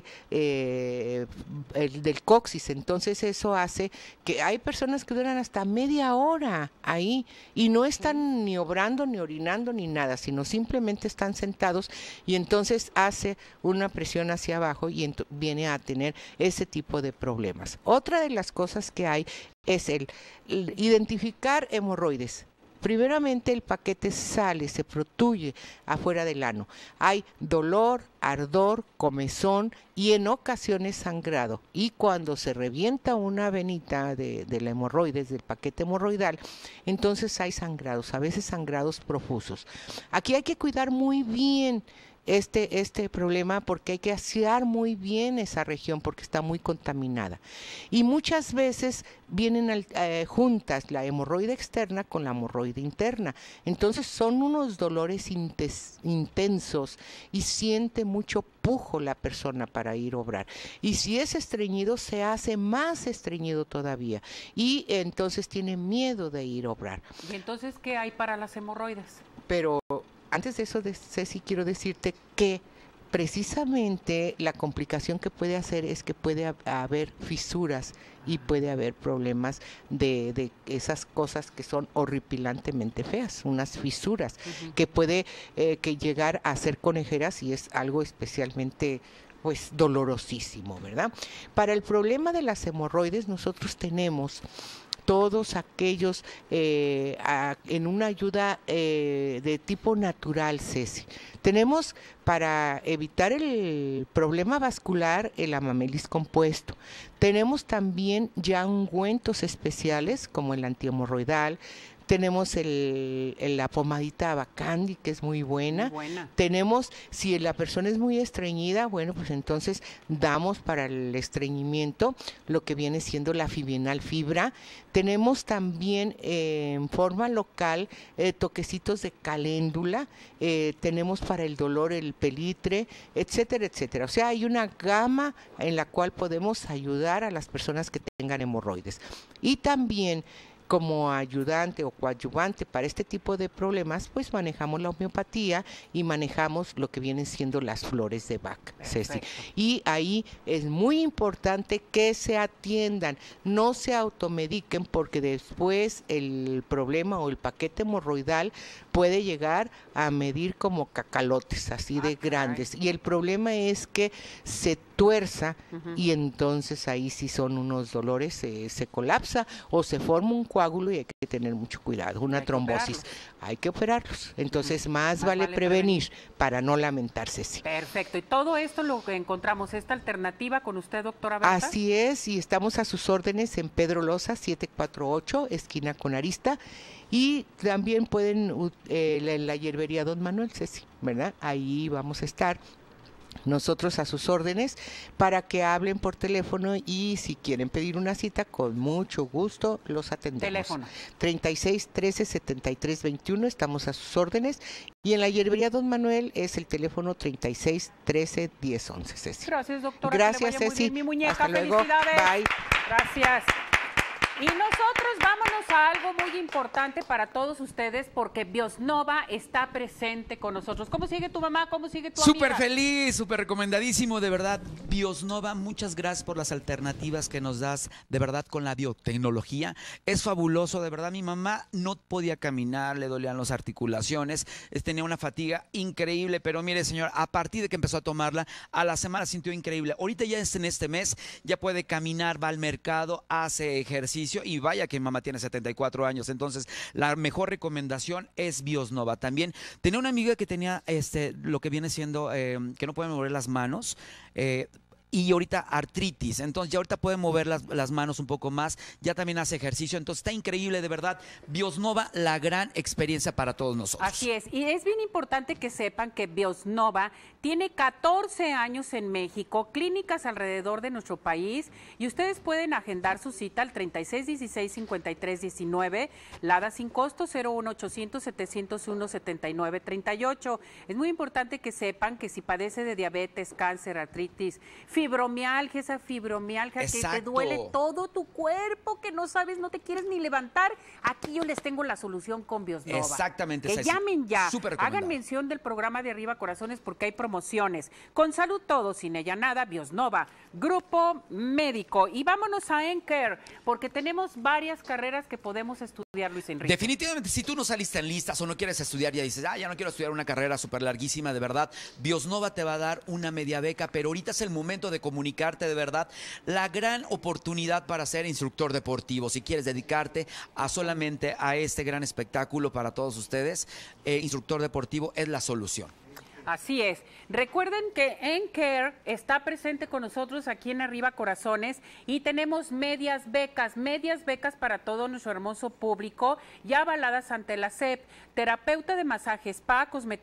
eh, el, del coxis. Entonces eso hace que hay personas que duran hasta media hora ahí y no están ni obrando, ni orinando, ni nada, sino simplemente están sentados, y entonces hace una presión hacia abajo y viene a tener ese tipo de problemas. Otra de las cosas que hay es el, el identificar hemorroides. Primeramente el paquete sale, se protruye afuera del ano. Hay dolor, ardor, comezón y en ocasiones sangrado. Y cuando se revienta una venita de, de la hemorroides, del paquete hemorroidal, entonces hay sangrados, a veces sangrados profusos. Aquí hay que cuidar muy bien este, este problema porque hay que asear muy bien esa región porque está muy contaminada. Y muchas veces vienen al, eh, juntas la hemorroide externa con la hemorroide interna. Entonces son unos dolores intes, intensos y siente mucho pujo la persona para ir a obrar. Y si es estreñido, se hace más estreñido todavía. Y entonces tiene miedo de ir a obrar. ¿Y entonces qué hay para las hemorroides? Pero antes de eso, de Ceci, quiero decirte que precisamente la complicación que puede hacer es que puede haber fisuras y puede haber problemas de, de esas cosas que son horripilantemente feas, unas fisuras, uh-huh. que puede eh, que llegar a ser conejeras y es algo especialmente pues dolorosísimo, ¿verdad? Para el problema de las hemorroides nosotros tenemos todos aquellos eh, a, en una ayuda eh, de tipo natural, Ceci. Tenemos para evitar el problema vascular el amamelis compuesto. Tenemos también ya ungüentos especiales como el antihemorroidal. Tenemos el, el, la pomadita Abacandi, que es muy buena. Muy buena. Tenemos, si la persona es muy estreñida, bueno, pues entonces damos para el estreñimiento lo que viene siendo la Fibienal Fibra. Tenemos también eh, en forma local eh, toquecitos de caléndula. Eh, tenemos para el dolor el pelitre, etcétera, etcétera. O sea, hay una gama en la cual podemos ayudar a las personas que tengan hemorroides. Y también como ayudante o coadyuvante para este tipo de problemas, pues manejamos la homeopatía y manejamos lo que vienen siendo las flores de Bach, Ceci. Y ahí es muy importante que se atiendan, no se automediquen porque después el problema o el paquete hemorroidal puede llegar a medir como cacalotes, así de grandes. Y el problema es que se tuerza uh-huh. y entonces ahí sí son unos dolores, eh, se colapsa o se forma un coágulo y hay que tener mucho cuidado, una hay trombosis. Que hay que operarlos. Entonces uh-huh. más, más vale, vale prevenir, prevenir para no lamentarse. Sí. Perfecto. Y todo esto lo que encontramos, esta alternativa con usted, doctora Berta. Así es, y estamos a sus órdenes en Pedro Loza, siete cuatro ocho, esquina con Arista. Y también pueden, eh, la, la hierbería Don Manuel, Ceci, ¿verdad? Ahí vamos a estar nosotros a sus órdenes para que hablen por teléfono y si quieren pedir una cita, con mucho gusto los atendemos. Teléfono. treinta y seis, trece, setenta y tres, veintiuno, estamos a sus órdenes. Y en la hierbería Don Manuel es el teléfono treinta y seis, trece, diez, once, Ceci. Gracias, doctora. Gracias, que le vaya Ceci. Muy bien, mi muñeca. Hasta luego. Felicidades. Bye. Gracias. Y nosotros vámonos a algo muy importante para todos ustedes porque Biosnova está presente con nosotros. ¿Cómo sigue tu mamá? ¿Cómo sigue tu amiga? Súper feliz, súper recomendadísimo, de verdad. Biosnova, muchas gracias por las alternativas que nos das, de verdad, con la biotecnología. Es fabuloso, de verdad. Mi mamá no podía caminar, le dolían las articulaciones, tenía una fatiga increíble, pero mire, señor, a partir de que empezó a tomarla, a la semana sintió increíble. Ahorita ya es en este mes, ya puede caminar, va al mercado, hace ejercicio. Y vaya que mi mamá tiene setenta y cuatro años, entonces la mejor recomendación es Biosnova. También tenía una amiga que tenía este lo que viene siendo eh, que no puede mover las manos, eh, y ahorita artritis, entonces ya ahorita puede mover las, las manos un poco más, ya también hace ejercicio, entonces está increíble, de verdad. Biosnova, la gran experiencia para todos nosotros. Así es, y es bien importante que sepan que Biosnova tiene catorce años en México, clínicas alrededor de nuestro país, y ustedes pueden agendar su cita al treinta y seis, dieciséis, cincuenta y tres, diecinueve, Lada sin costo, cero uno ochocientos, setecientos uno, setenta y nueve, treinta y ocho. Es muy importante que sepan que si padece de diabetes, cáncer, artritis, fibromialgia, esa fibromialgia Exacto. que te duele todo tu cuerpo, que no sabes, no te quieres ni levantar, aquí yo les tengo la solución con Biosnova. Exactamente. Que Ceci. llamen ya, hagan mención del programa de Arriba Corazones porque hay promociones. Con salud todo, sin ella nada, Biosnova, Grupo Médico. Y vámonos a Encare, porque tenemos varias carreras que podemos estudiar, Luis Enrique. Definitivamente, si tú no saliste en listas o no quieres estudiar, ya dices, ah, ya no quiero estudiar una carrera súper larguísima, de verdad, Biosnova te va a dar una media beca, pero ahorita es el momento de comunicarte, de verdad, la gran oportunidad para ser instructor deportivo. Si quieres dedicarte a solamente a este gran espectáculo para todos ustedes, eh, instructor deportivo es la solución. Así es. Recuerden que Encare está presente con nosotros aquí en Arriba Corazones y tenemos medias becas, medias becas para todo nuestro hermoso público, ya avaladas ante la S E P, terapeuta de masaje, spa, cosmetología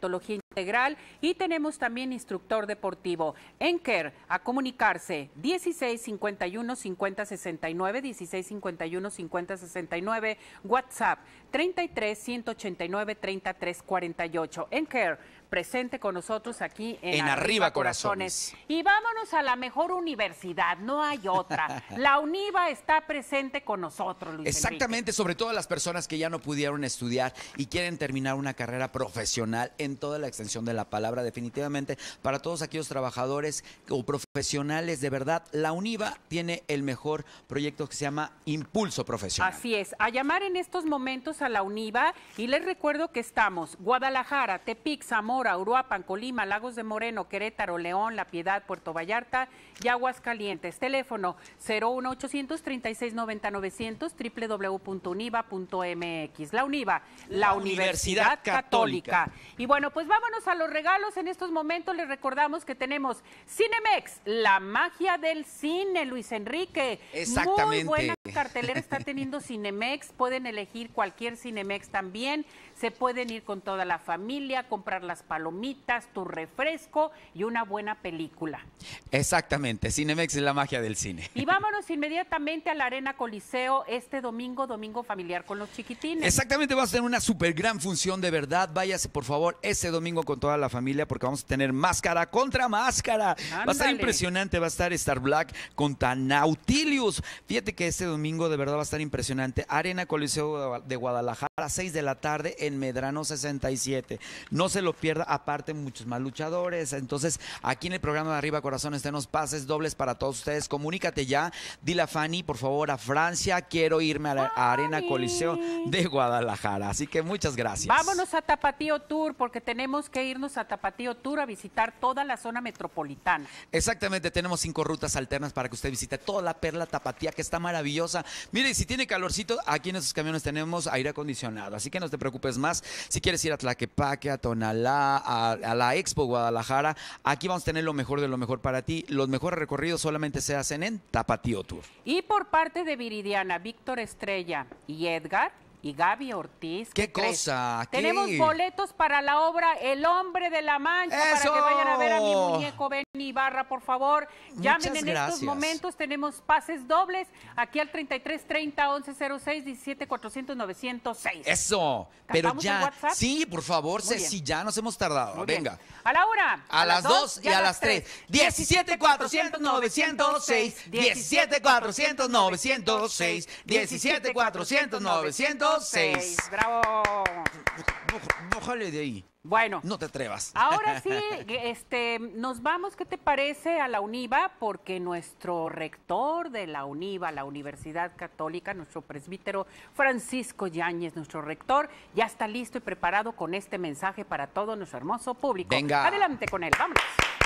integral y tenemos también instructor deportivo. Enker, a comunicarse dieciséis cincuenta y uno cincuenta sesenta y nueve, dieciséis cincuenta y uno cincuenta sesenta y nueve, WhatsApp treinta y tres ciento ochenta y nueve treinta y tres cuarenta y ocho. Enker, presente con nosotros aquí en, en Arriba, Arriba Corazones. Corazones. Y vámonos a la mejor universidad, no hay otra. La UNIVA está presente con nosotros, Luis Exactamente, Enrique. sobre todo las personas que ya no pudieron estudiar y quieren terminar una carrera profesional en toda la extensión de la palabra. Definitivamente, para todos aquellos trabajadores o profesionales, de verdad, la UNIVA tiene el mejor proyecto que se llama Impulso Profesional. Así es, a llamar en estos momentos a la UNIVA y les recuerdo que estamos Guadalajara, Tepic, Zamora, Uruapan, Colima, Lagos de Moreno, Querétaro, León, La Piedad, Puerto Vallarta y Aguascalientes. Teléfono cero uno ochocientos treinta y seis noventa novecientos, doble u doble u doble u punto univa punto m x. La UNIVA, la, la Universidad, Universidad Católica. Católica. Y bueno, pues vámonos a los regalos. En estos momentos les recordamos que tenemos Cinemex, la magia del cine, Luis Enrique. Exactamente. Muy buena cartelera está teniendo Cinemex. Pueden elegir cualquier Cinemex también. Se pueden ir con toda la familia, comprar las palomitas, tu refresco y una buena película. Exactamente, Cinemex es la magia del cine. Y vámonos inmediatamente a la Arena Coliseo este domingo, domingo familiar con los chiquitines. Exactamente, vamos a tener una súper gran función, de verdad. Váyase por favor ese domingo con toda la familia porque vamos a tener máscara contra máscara. Ándale. Va a estar impresionante, va a estar Star Black contra Nautilus. Fíjate que este domingo de verdad va a estar impresionante. Arena Coliseo de Guadalajara, seis de la tarde en Medrano sesenta y siete. No se lo pierda, aparte muchos más luchadores. Entonces, aquí en el programa de Arriba Corazones tenemos pases dobles para todos ustedes. Comunícate ya, dile a Fanny, por favor, a Francia, quiero irme a la a Arena Coliseo de Guadalajara. Así que muchas gracias. Vámonos a Tapatío Tour, porque tenemos que irnos a Tapatío Tour a visitar toda la zona metropolitana. Exactamente, tenemos cinco rutas alternas para que usted visite toda la perla tapatía, que está maravillosa. Mire, si tiene calorcito, aquí en esos camiones tenemos aire acondicionado, así que no te preocupes más. Si quieres ir a Tlaquepaque, a Tonalá, a, a la Expo Guadalajara, aquí vamos a tener lo mejor de lo mejor para ti. Los mejores recorridos solamente se hacen en Tapatío Tour. Y por parte de Viridiana, Víctor Estrella y Edgar y Gaby Ortiz. ¿Qué, ¿qué cosa? ¿Qué? Tenemos boletos para la obra El Hombre de la Mancha. ¡Eso! Para que vayan a ver a mi muñeco Benny Ibarra, por favor. Llamen Muchas en gracias. estos momentos. Tenemos pases dobles aquí al treinta y tres treinta once cero seis diecisiete cuatrocientos novecientos seis. Eso, pero ya. El sí, por favor, Ceci, ya nos hemos tardado. Muy Venga. Bien. A la una. A, a las dos y a las tres. diecisiete cuatrocientos novecientos seis. diecisiete cuatrocientos novecientos seis. diecisiete cuatrocientos novecientos seis. Bravo. Bájale de ahí. Bueno. No te atrevas. Ahora sí, este, nos vamos, ¿qué te parece? A la UNIVA, porque nuestro rector de la UNIVA, la Universidad Católica, nuestro presbítero Francisco Yáñez, nuestro rector, ya está listo y preparado con este mensaje para todo nuestro hermoso público. Venga. Adelante con él, vámonos.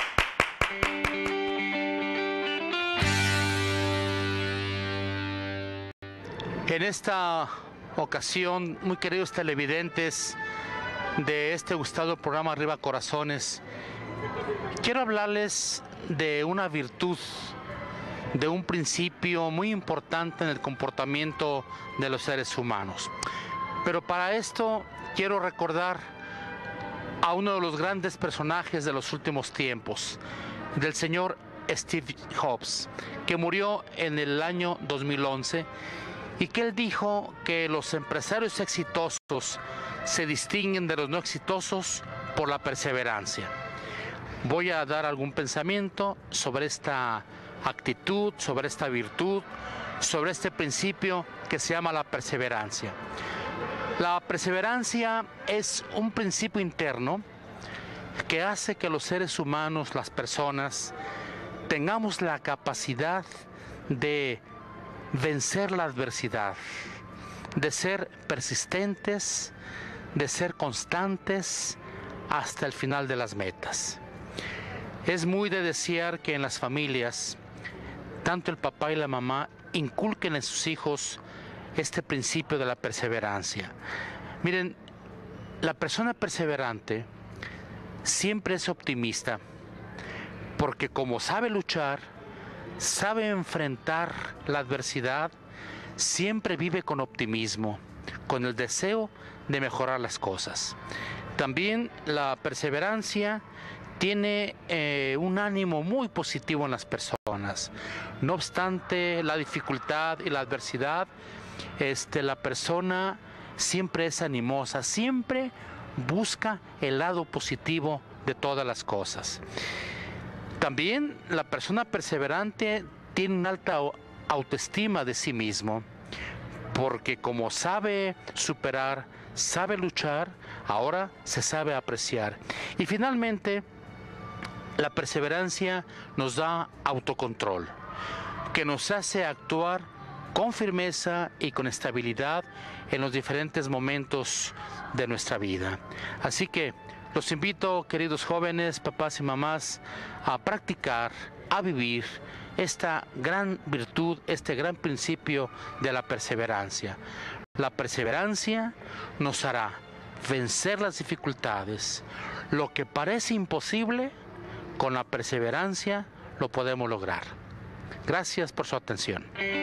En esta ocasión, muy queridos televidentes de este gustado programa Arriba Corazones, quiero hablarles de una virtud, de un principio muy importante en el comportamiento de los seres humanos. Pero para esto quiero recordar a uno de los grandes personajes de los últimos tiempos, del señor Steve Jobs, que murió en el año dos mil once, y que él dijo que los empresarios exitosos se distinguen de los no exitosos por la perseverancia. Voy a dar algún pensamiento sobre esta actitud, sobre esta virtud, sobre este principio que se llama la perseverancia. La perseverancia es un principio interno que hace que los seres humanos, las personas, tengamos la capacidad de vencer la adversidad, de ser persistentes, de ser constantes hasta el final de las metas. Es muy de desear que en las familias, tanto el papá y la mamá inculquen en sus hijos este principio de la perseverancia. Miren, la persona perseverante siempre es optimista, porque como sabe luchar, sabe enfrentar la adversidad, siempre vive con optimismo, con el deseo de mejorar las cosas. También la perseverancia tiene eh, un ánimo muy positivo en las personas. No obstante la dificultad y la adversidad, este, la persona siempre es animosa, siempre busca el lado positivo de todas las cosas. También la persona perseverante tiene una alta autoestima de sí mismo, porque como sabe superar, sabe luchar, ahora se sabe apreciar. Y finalmente, la perseverancia nos da autocontrol, que nos hace actuar con firmeza y con estabilidad en los diferentes momentos de nuestra vida. Así que los invito, queridos jóvenes, papás y mamás, a practicar, a vivir esta gran virtud, este gran principio de la perseverancia. La perseverancia nos hará vencer las dificultades. Lo que parece imposible, con la perseverancia lo podemos lograr. Gracias por su atención.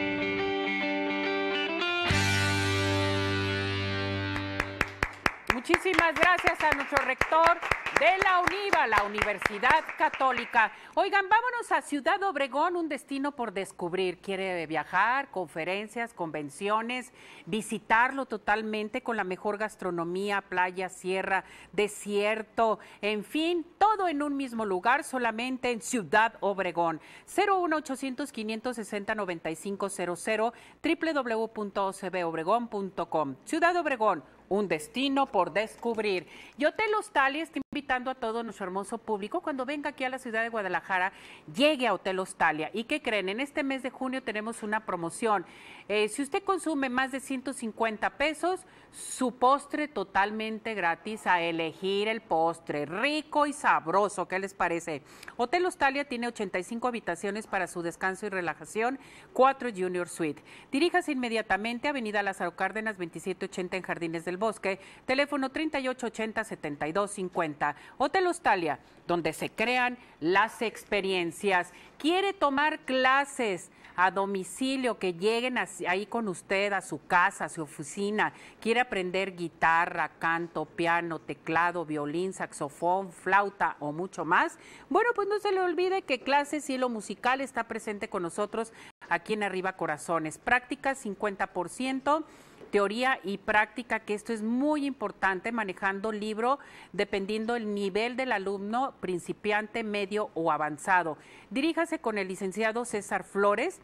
Muchísimas gracias a nuestro rector de la UNIVA, la Universidad Católica. Oigan, vámonos a Ciudad Obregón, un destino por descubrir. ¿Quiere viajar? Conferencias, convenciones, visitarlo totalmente con la mejor gastronomía, playa, sierra, desierto, en fin, todo en un mismo lugar, solamente en Ciudad Obregón. cero uno ochocientos, quinientos sesenta, noventa y cinco cero cero, doble u doble u doble u punto o c b obregón punto com. Ciudad Obregón, un destino por descubrir. Y Hotel Hostal está invitando a todo nuestro hermoso público, cuando venga aquí a la ciudad de Guadalajara, llegue a Hotel Hostalia. ¿Y qué creen? En este mes de junio tenemos una promoción. Eh, si usted consume más de ciento cincuenta pesos, su postre totalmente gratis, a elegir el postre, rico y sabroso. ¿Qué les parece? Hotel Hostalia tiene ochenta y cinco habitaciones para su descanso y relajación, cuatro Junior Suite. Diríjase inmediatamente a Avenida Lázaro Cárdenas, veintisiete ochenta en Jardines del Bosque, teléfono treinta y ocho ochenta, setenta y dos cincuenta. Hotel Hostalia, donde se crean las experiencias. ¿Quiere tomar clases a domicilio, que lleguen ahí con usted a su casa, a su oficina? ¿Quiere aprender guitarra, canto, piano, teclado, violín, saxofón, flauta o mucho más? Bueno, pues no se le olvide que Clases Cielo Musical está presente con nosotros aquí en Arriba Corazones. Práctica cincuenta por ciento. Teoría y práctica, que esto es muy importante, manejando libro dependiendo el nivel del alumno, principiante, medio o avanzado. Diríjase con el licenciado César Flores.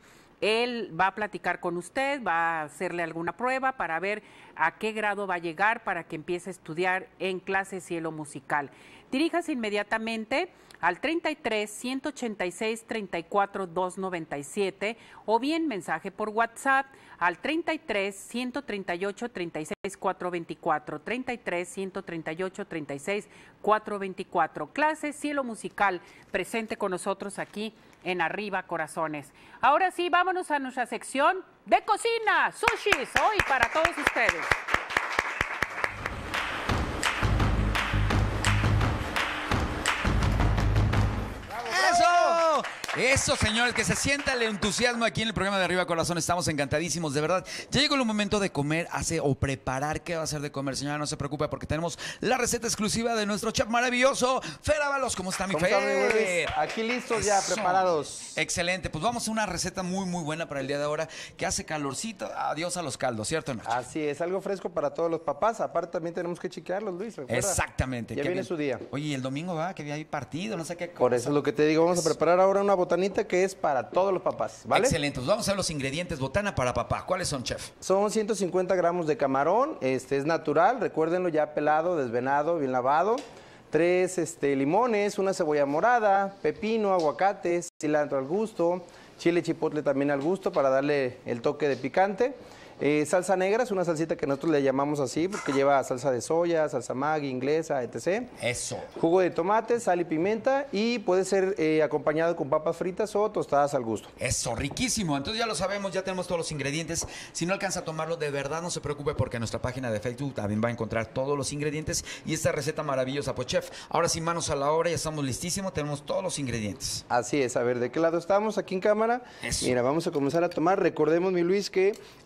Él va a platicar con usted, va a hacerle alguna prueba para ver a qué grado va a llegar para que empiece a estudiar en Clases Cielo Musical. Diríjase inmediatamente al treinta y tres, ciento ochenta y seis, treinta y cuatro, doscientos noventa y siete o bien mensaje por WhatsApp al treinta y tres, ciento treinta y ocho, treinta y seis, cuatrocientos veinticuatro, treinta y tres, ciento treinta y ocho, treinta y seis, cuatrocientos veinticuatro. Clases Cielo Musical, presente con nosotros aquí en Arriba Corazones. Ahora sí, vámonos a nuestra sección de cocina, sushis, hoy para todos ustedes. ¡Eso! Eso, señores, que se sienta el entusiasmo aquí en el programa de Arriba Corazón. Estamos encantadísimos, de verdad. Ya llegó el momento de comer, hacer o preparar. ¿Qué va a hacer de comer, señora? No se preocupe, porque tenemos la receta exclusiva de nuestro chef maravilloso, Fer Ábalos. ¿Cómo está, mi ¿Cómo Fer? está, mi Aquí listos ya, Eso. preparados. Excelente. Pues vamos a una receta muy, muy buena para el día de ahora, que hace calorcito. Adiós a los caldos, ¿cierto, Nacho? Así es, algo fresco para todos los papás. Aparte, también tenemos que chequearlos, Luis. ¿recuerda? Exactamente. Ya Qué viene bien. su día. Oye, ¿y el domingo va? Que hay partido, no sé qué cosa. Por eso es lo que te digo. Vamos a preparar ahora una botanita que es para todos los papás, ¿vale? Excelente. Pues vamos a ver los ingredientes. Botana para papá. ¿Cuáles son, chef? Son ciento cincuenta gramos de camarón. Este es natural. Recuérdenlo, ya pelado, desvenado, bien lavado. Tres este, limones, una cebolla morada, pepino, aguacate, cilantro al gusto, chile chipotle también al gusto para darle el toque de picante. Eh, salsa negra es una salsita que nosotros le llamamos así porque lleva salsa de soya, salsa Maggi, inglesa, etcétera. Eso. Jugo de tomate, sal y pimienta y puede ser eh, acompañado con papas fritas o tostadas al gusto. Eso, riquísimo. Entonces ya lo sabemos, ya tenemos todos los ingredientes. Si no alcanza a tomarlo, de verdad no se preocupe, porque en nuestra página de Facebook también va a encontrar todos los ingredientes y esta receta maravillosa. Pues, chef, ahora sí, manos a la obra, ya estamos listísimos, tenemos todos los ingredientes. Así es. A ver, ¿de qué lado estamos aquí en cámara? Eso. Mira, vamos a comenzar a tomar. Recordemos, mi Luis, que es súper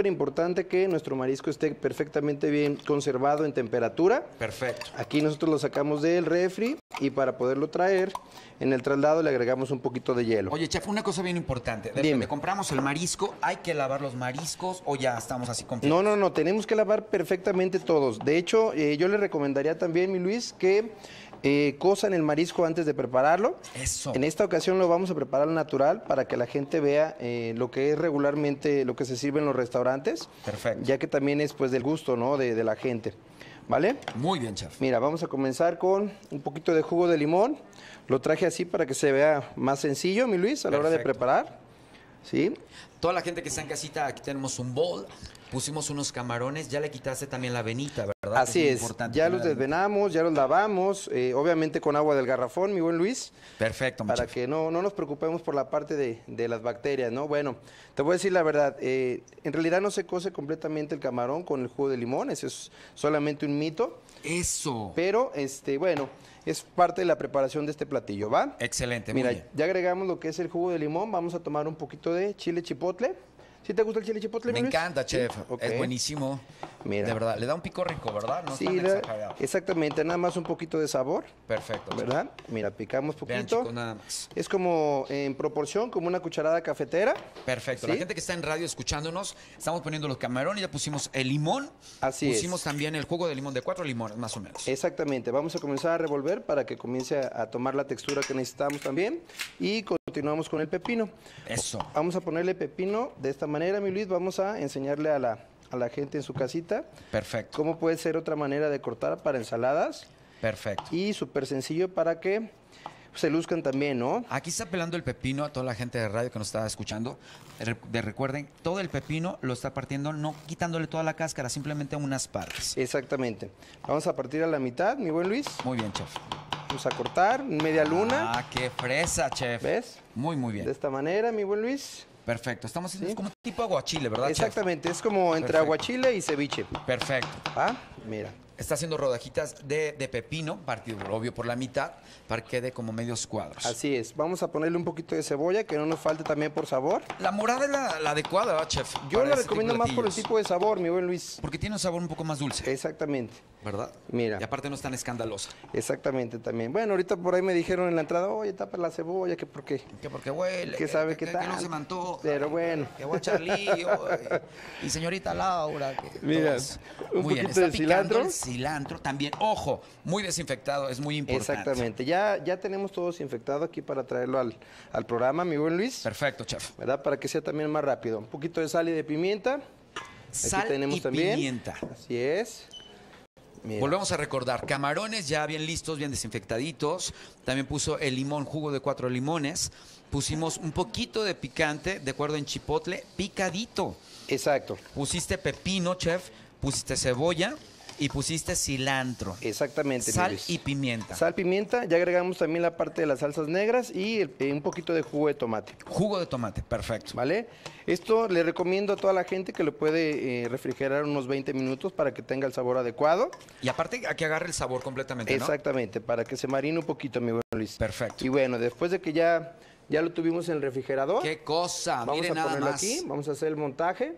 súper importante que nuestro marisco esté perfectamente bien conservado en temperatura. Perfecto. Aquí nosotros lo sacamos del refri y para poderlo traer, en el traslado le agregamos un poquito de hielo. Oye, chef, una cosa bien importante. De Dime. compramos el marisco, ¿hay que lavar los mariscos o ya estamos así completos? No, no, no, tenemos que lavar perfectamente todos. De hecho, eh, yo le recomendaría también, mi Luis, que eh, cosan el marisco antes de prepararlo. Eso. En esta ocasión lo vamos a preparar al natural para que la gente vea eh, lo que es regularmente lo que se sirve en los restaurantes. Perfecto. Ya que también es pues del gusto, ¿no? De, de la gente. ¿Vale? Muy bien, chef. Mira, vamos a comenzar con un poquito de jugo de limón. Lo traje así para que se vea más sencillo, mi Luis, a la hora de Perfecto. preparar. ¿Sí? Toda la gente que está en casita, aquí tenemos un bowl, pusimos unos camarones, ya le quitaste también la venita, ¿verdad? Así muy es, importante, ya que los la- desvenamos, ya los lavamos, eh, obviamente con agua del garrafón, mi buen Luis, Perfecto, mi para chef. que no, no nos preocupemos por la parte de, de las bacterias, ¿no? Bueno, te voy a decir la verdad, eh, en realidad no se cose completamente el camarón con el jugo de limón, eso es solamente un mito. Eso. Pero, este, bueno, es parte de la preparación de este platillo, ¿va? Excelente, Mira, muy bien. ya agregamos lo que es el jugo de limón, vamos a tomar un poquito de chile chipotle. ¿Sí te gusta el chile chipotle, Me mi Luis? encanta, chef. Sí, ok. Es buenísimo. Mira. De verdad, le da un pico rico, ¿verdad? No Sí, es tan la- exagerado. exactamente, nada más un poquito de sabor, Perfecto. chef. ¿verdad? Mira, picamos Vean, poquito. chicos, nada más. Es como en proporción, como una cucharada cafetera. Perfecto. ¿Sí? La gente que está en radio escuchándonos, estamos poniendo los camarones, ya pusimos el limón. Así es. Pusimos también el jugo de limón de cuatro limones, más o menos. Exactamente, vamos a comenzar a revolver para que comience a, a tomar la textura que necesitamos también. Y continuamos con el pepino. Eso. Vamos a ponerle pepino de esta manera, mi Luis. Vamos a enseñarle a la, a la gente en su casita Perfecto. cómo puede ser otra manera de cortar para ensaladas. Perfecto. Y súper sencillo para que se luzcan también, ¿no? Aquí está pelando el pepino a toda la gente de radio que nos está escuchando. Re- de- recuerden, todo el pepino lo está partiendo, no quitándole toda la cáscara, simplemente unas partes. Exactamente. Vamos a partir a la mitad, mi buen Luis. Muy bien, chef. Vamos a cortar media luna. Ah, qué fresa, chef. ¿Ves? Muy, muy De bien. esta manera, mi buen Luis. Perfecto. Estamos haciendo Sí. es como tipo aguachile, ¿verdad, chef? Exactamente, es como entre Perfecto. aguachile y ceviche. Perfecto. ¿Ah? Mira. Está haciendo rodajitas de, de pepino, partido obvio por la mitad, para que quede como medios cuadros. Así es. Vamos a ponerle un poquito de cebolla, que no nos falte también por sabor. La morada es la, la adecuada, ¿verdad, chef? Yo Para la ese recomiendo tipo de más por el platillos. tipo de sabor, mi buen Luis. Porque tiene un sabor un poco más dulce, Exactamente. ¿verdad? Mira. Y aparte no es tan escandalosa. Exactamente también. Bueno, ahorita por ahí me dijeron en la entrada, oye, tapa la cebolla, que por qué. Que porque huele. Que sabe qué que, tal. no se me antoja. Pero bueno. Que voy a echar lío. Y, y señorita Laura. Que Mira, todas. un Muy bien, poquito está de picando cilantro. el cilantro también. Ojo, muy desinfectado, es muy importante. Exactamente. Ya, ya tenemos todo desinfectado aquí para traerlo al, al programa, mi buen Luis. Perfecto, chef. ¿Verdad? Para que sea también más rápido. Un poquito de sal y de pimienta. Sal Aquí tenemos y también. pimienta. Así es. Mira. Volvemos a recordar, camarones ya bien listos, bien desinfectaditos. También puso el limón, jugo de cuatro limones. Pusimos un poquito de picante, de acuerdo en chipotle, picadito. Exacto. Pusiste pepino, chef, pusiste cebolla y pusiste cilantro. Exactamente. mi Sal Luis. y pimienta. Sal, pimienta. Ya agregamos también la parte de las salsas negras y el- eh, un poquito de jugo de tomate. Jugo de tomate, perfecto. ¿Vale? Esto le recomiendo a toda la gente que lo puede eh, refrigerar unos veinte minutos para que tenga el sabor adecuado. Y aparte a que agarre el sabor completamente, ¿no? Exactamente, para que se marine un poquito, mi buen Luis. Perfecto. Y bueno, después de que ya, ya lo tuvimos en el refrigerador, ¡Qué cosa! vamos Mire a nada ponerlo más. aquí, vamos a hacer el montaje.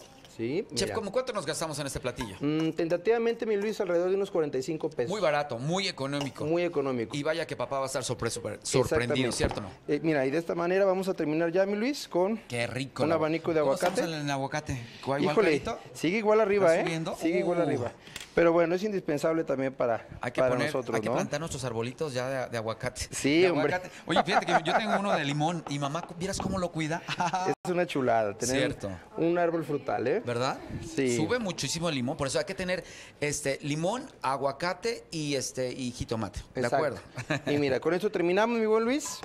Sí, Chef, mira. ¿cómo cuánto nos gastamos en este platillo? Mm, tentativamente, mi Luis, alrededor de unos cuarenta y cinco pesos. Muy barato, muy económico. Muy económico. Y vaya que papá va a estar sorpre- sorpre- sorprendido, Exactamente. ¿cierto o no? Eh, mira, y de esta manera vamos a terminar ya, mi Luis, con Qué rico. un la- abanico de ¿Cómo aguacate. estamos en el aguacate? ¿Igual Híjole, carito? sigue igual arriba, ¿Va ¿eh? subiendo? Sigue igual Uh. arriba. Pero bueno, es indispensable también para, Hay que, para poner, nosotros, hay que ¿no? plantar nuestros arbolitos ya de, de aguacate. Sí, De hombre. aguacate. Oye, fíjate que yo tengo uno de limón y mamá, ¿vieras cómo lo cuida? Es una chulada tener Cierto. un árbol frutal, ¿eh? ¿Verdad? Sí. Sube muchísimo el limón, por eso hay que tener este limón, aguacate y este y jitomate. ¿De Exacto. acuerdo? Y mira, con esto terminamos, mi buen Luis.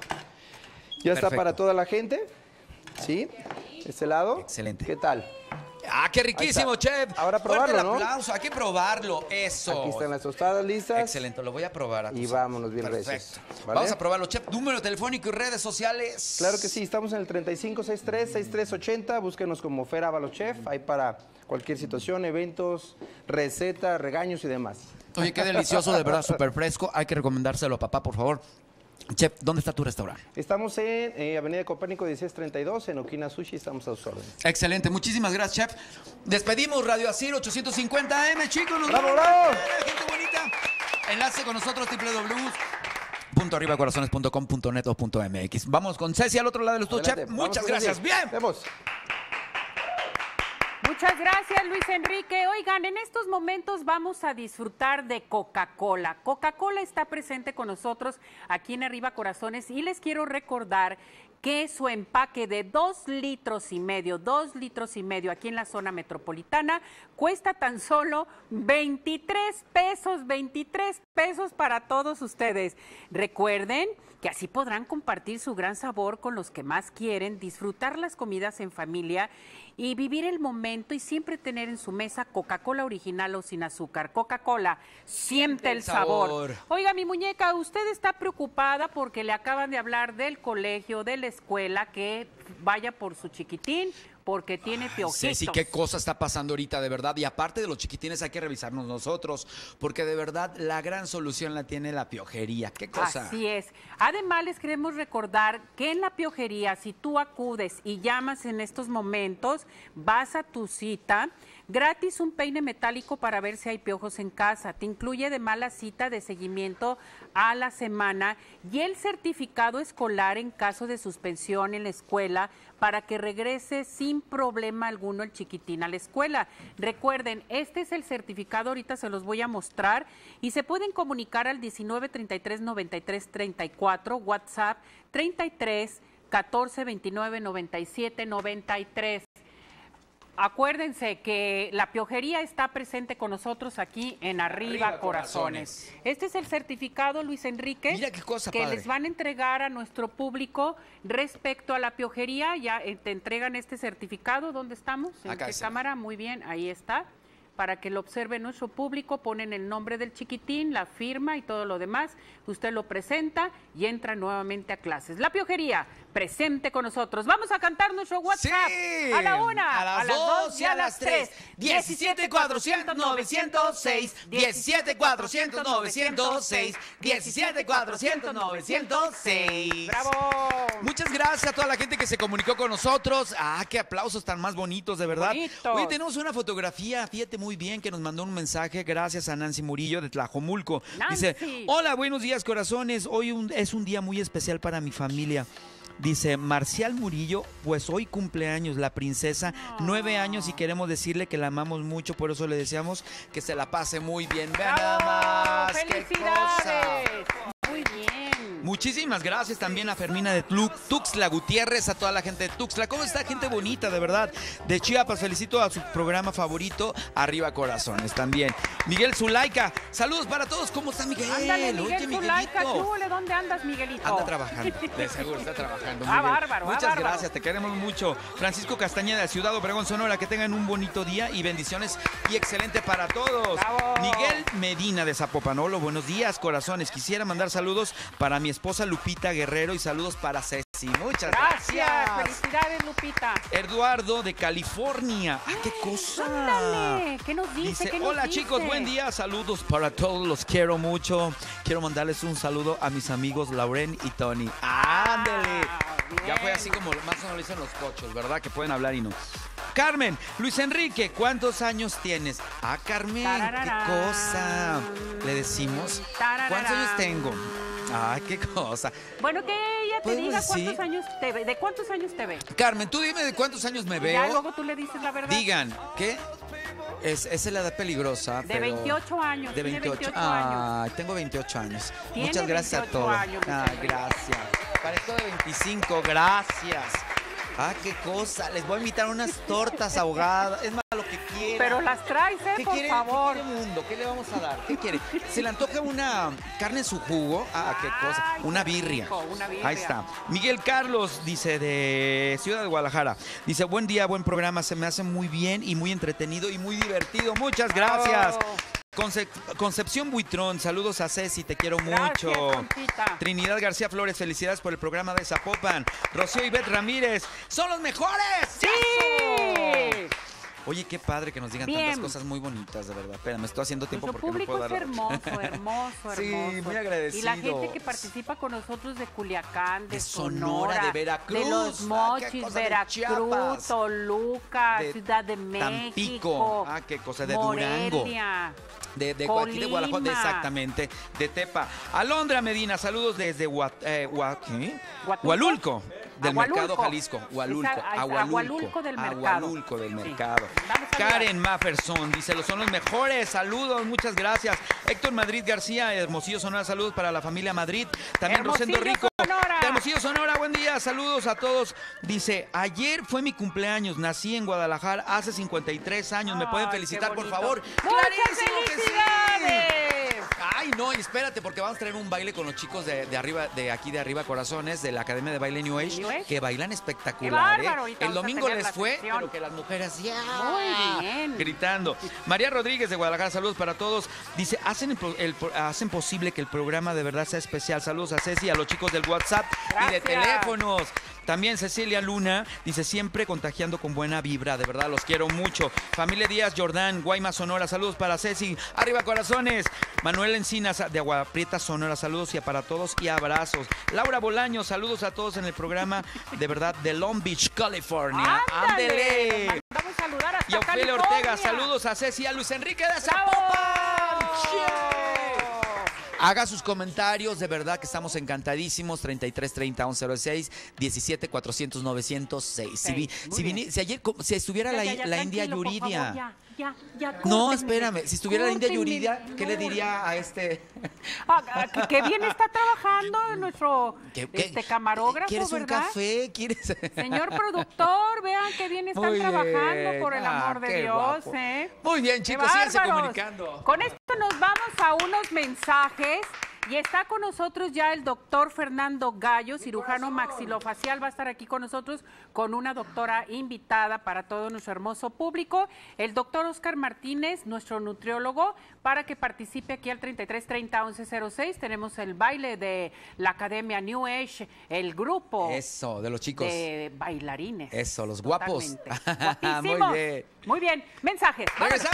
Ya está Perfecto. para toda la gente. ¿Sí? Este lado. Excelente. ¿Qué tal? ¡Ah, qué riquísimo, Ahí está. chef! Ahora Fuerte probarlo, el ¿no? aplauso, hay que probarlo, eso. Aquí están las tostadas listas. Excelente, lo voy a probar. a Y tus- vámonos bien Perfecto. recios, ¿vale? Vamos a probarlo, chef. Número telefónico y redes sociales. Claro que sí, estamos en el treinta y cinco sesenta y tres, sesenta y tres ochenta. Búsquenos como Fer Ábalos Chef. Ahí para cualquier situación, eventos, recetas, regaños y demás. Oye, qué delicioso, de verdad, súper fresco. Hay que recomendárselo a papá, por favor. Chef, ¿dónde está tu restaurante? Estamos en eh, Avenida Copérnico dieciséis treinta y dos, en Okina Sushi, estamos a sus órdenes. Excelente, muchísimas gracias, Chef. Despedimos Radio Asir ochocientos cincuenta A M, chicos. Nos ¡Bravo, vemos. bravo! Gente bonita. Enlace con nosotros, doble u doble u doble u punto arriba corazones punto com punto net o punto m x. Vamos con Ceci al otro lado del estudio, Chef. Muchas gracias. Bien. Vemos. Muchas gracias, Luis Enrique. Oigan, en estos momentos vamos a disfrutar de Coca-Cola. Coca-Cola está presente con nosotros aquí en Arriba Corazones y les quiero recordar que su empaque de dos litros y medio, dos litros y medio aquí en la zona metropolitana cuesta tan solo veintitrés pesos, veintitrés pesos para todos ustedes. Recuerden que así podrán compartir su gran sabor con los que más quieren, disfrutar las comidas en familia y vivir el momento y siempre tener en su mesa Coca-Cola original o sin azúcar. Coca-Cola, siente el sabor. sabor. Oiga, mi muñeca, usted está preocupada porque le acaban de hablar del colegio, de la escuela, que vaya por su chiquitín porque tiene piojitos. Ceci, qué cosa está pasando ahorita, de verdad. Y aparte de los chiquitines hay que revisarnos nosotros, porque de verdad la gran solución la tiene la piojería. ¿Qué cosa? Así es. Además, les queremos recordar que en la piojería, si tú acudes y llamas en estos momentos, vas a tu cita, gratis un peine metálico para ver si hay piojos en casa. Te incluye además la cita de seguimiento a la semana y el certificado escolar en caso de suspensión en la escuela para que regrese sin problema alguno el chiquitín a la escuela. Recuerden, este es el certificado, ahorita se los voy a mostrar y se pueden comunicar al diecinueve treinta y tres noventa y tres treinta y cuatro, WhatsApp treinta y tres catorce veintinueve noventa y siete noventa y tres. Acuérdense que la piojería está presente con nosotros aquí en Arriba, Arriba Corazones. Corazones. Este es el certificado, Luis Enrique, Mira qué cosa, que padre. les van a entregar a nuestro público respecto a la piojería. Ya eh, te entregan este certificado. ¿Dónde estamos? ¿En Acá qué está. cámara? Muy bien, ahí está. Para que lo observe nuestro público, ponen el nombre del chiquitín, la firma y todo lo demás. Usted lo presenta y entra nuevamente a clases. La piojería, presente con nosotros. Vamos a cantar nuestro WhatsApp. Sí. A la una, a las, a las dos y a las tres. diecisiete cuatrocientos novecientos seis. diecisiete cuatrocientos novecientos seis. diecisiete cuatrocientos novecientos seis. ¡Bravo! Muchas gracias a toda la gente que se comunicó con nosotros. Ah, qué aplausos tan más bonitos, de verdad. Bonitos. Hoy tenemos una fotografía, fíjate muy bien, que nos mandó un mensaje. Gracias a Nancy Murillo de Tlajomulco. Nancy. Dice, hola, buenos días, corazones. Hoy un- es un día muy especial para mi familia. Dice Marcial Murillo, pues hoy cumpleaños la princesa, nueve años y queremos decirle que la amamos mucho, por eso le deseamos que se la pase muy bien. Vean nada más. ¡Qué cosa! ¡Felicidades! Muy bien. Muchísimas gracias también a Fermina de Tlu- Tuxtla Gutiérrez, a toda la gente de Tuxtla. ¿Cómo está, gente bonita, de verdad? De Chiapas, felicito a su programa favorito, Arriba Corazones también. Miguel Zulaika, saludos para todos. ¿Cómo está Miguel? Ándale, Miguel Oye, Zulaika, Miguelito. ¿qué huele? ¿Dónde andas, Miguelito? Anda trabajando, de seguro está trabajando. Ah, Miguel. bárbaro, ah, Muchas bárbaro. gracias, te queremos mucho. Francisco Castañeda de Ciudad Obregón, Sonora, que tengan un bonito día y bendiciones y excelente para todos. Bravo. Miguel Medina de Zapopanolo, buenos días, corazones. Quisiera mandar saludos para mi esposa Lupita Guerrero y saludos para Ceci. Muchas Gracias. gracias. Felicidades, Lupita. Eduardo de California. ¡Ah, qué cosa! Ándale, ¿qué nos dice? Dice, ¿Qué nos hola dice? chicos, buen día, saludos para todos, los quiero mucho. Quiero mandarles un saludo a mis amigos Lauren y Tony. ¡Ándale! bien. Ya fue así como más o menos lo dicen los cochos, ¿verdad? Que pueden hablar y no. Carmen, Luis Enrique, ¿cuántos años tienes? Ah, Carmen, Tarararán. qué cosa. Le decimos, ¿cuántos años Tarararán. tengo? Ah, qué cosa. Bueno, que ella te Podemos diga cuántos decir- años te ve. ¿De cuántos años te ve? Carmen, tú dime de cuántos años me Ya veo. luego tú le dices la verdad. Digan, ¿qué? Es, esa es la edad peligrosa. De pero- veintiocho años, De tiene veintiocho. veintiocho años. Ah, tengo veintiocho años. Tiene Muchas gracias a veintiocho todos. años, Ah, Luis Enrique. gracias. Parezco de veinticinco, gracias. Ah, qué cosa. Les voy a invitar unas tortas ahogadas. Es más, lo que quieran. Pero las traes, ¿eh? ¿Qué Por quiere, favor. ¿Qué quiere mundo? ¿Qué le vamos a dar? ¿Qué quiere? ¿Se le antoja una carne en su jugo? Ah, qué cosa. Ay, Una qué birria. rico, una birria. Ahí está. Miguel Carlos dice de Ciudad de Guadalajara. Dice, buen día, buen programa. Se me hace muy bien y muy entretenido y muy divertido. Muchas gracias. Bravo. Conce- Concepción Buitrón, saludos a Ceci, te quiero Gracias, mucho. Conchita. Trinidad García Flores, felicidades por el programa de Zapopan. Rocío Ivette Ramírez, ¡son los mejores! ¡Sí! Oye, qué padre que nos digan Bien. tantas cosas muy bonitas, de verdad. Espera, me estoy haciendo tiempo Nuestro porque público no puedo es dar... hermoso, hermoso, Sí, hermoso. muy agradecido. Y la gente que participa con nosotros de Culiacán, de, De Sonora, Sonora, de Veracruz. de Los Ah, qué Mochis, cosa, de Veracruz, Chiapas. Toluca, De Ciudad de México, Tampico. Ah, qué cosa, de Durango. Morelia. De, de, Colima. aquí de Guadalajara, exactamente, de Tepa. Alondra Medina, saludos desde Gua, eh, Gua- ¿qué? Hualulco, del Agualulco. Mercado, Jalisco. Hualulco, Esa- esa- Agualulco, Agualulco del Mercado. Agualulco del Sí. Mercado. Vamos a saludar. Karen Mafferson dice, los son los mejores, saludos, muchas gracias. Héctor Madrid García, Hermosillo Sonora, saludos para la familia Madrid. También Hermosillo, Rosendo Rico, Sonora. de Hermosillo Sonora, buen día, saludos a todos. Dice, ayer fue mi cumpleaños, nací en Guadalajara hace cincuenta y tres años, ¿me pueden Ay, felicitar, qué por bonito. favor? ¡Muchas ¡Clarísimo que sí! felicidades! Ay, no, y espérate, porque vamos a traer un baile con los chicos de, de arriba, de aquí de Arriba Corazones, de la Academia de Baile New Age, New Age. que bailan espectacular. Qué bárbaro, ¿eh? ahorita El vamos a domingo tener les la fue, sección. pero que las mujeres ya Muy bien. gritando. María Rodríguez de Guadalajara, saludos para todos. Dice, hacen, el pro- el pro- hacen posible que el programa de verdad sea especial. Saludos a Ceci, a los chicos del WhatsApp y de Gracias. teléfonos. También Cecilia Luna dice, siempre contagiando con buena vibra, de verdad los quiero mucho. Familia Díaz Jordán, Guaymas, Sonora, saludos para Ceci, arriba corazones. Manuel Encinas de Agua Prieta, Sonora, saludos y para todos y abrazos. Laura Bolaño, saludos a todos en el programa, de verdad, de Long Beach, California. ¡Ándale! ¡Ándele! Vamos a saludar hasta Y a Ofelia California. Ortega, saludos a Ceci y a Luis Enrique de ¡Bravo! Zapopan. ¡Yeah! Haga sus comentarios, de verdad que estamos encantadísimos. treinta y tres treinta once cero seis diecisiete cuatrocientos novecientos seis. Si, vi- muy si, bien. vini- si ayer co- si estuviera Ya, la, ya, ya, la India tranquilo, por Yuridia. favor, ya, ya, ya, No, córtenme. espérame, si estuviera la India Córtenme. Yuridia, ¿qué le No. diría a este? Ah, ah, que, que bien está trabajando nuestro ¿Qué- qué- este camarógrafo, ¿Quieres un ¿verdad? café? ¿Quieres? Señor productor, vean que bien están Muy trabajando, bien. por el Ah, amor de qué Dios, guapo. ¿eh? Muy bien, ¡Qué chicos, síganse bárbaros! comunicando. Con esto nos vamos a unos mensajes y está con nosotros ya el doctor Fernando Gallo, cirujano maxilofacial, va a estar aquí con nosotros con una doctora invitada para todo nuestro hermoso público, el doctor Oscar Martínez, nuestro nutriólogo, para que participe aquí al treinta y tres treinta once cero seis. Tenemos el baile de la Academia New Age, el grupo Eso, de los chicos. de bailarines. Eso, los guapos. Totalmente. Muy Guapísimos. bien. Muy bien, mensajes. Regresamos.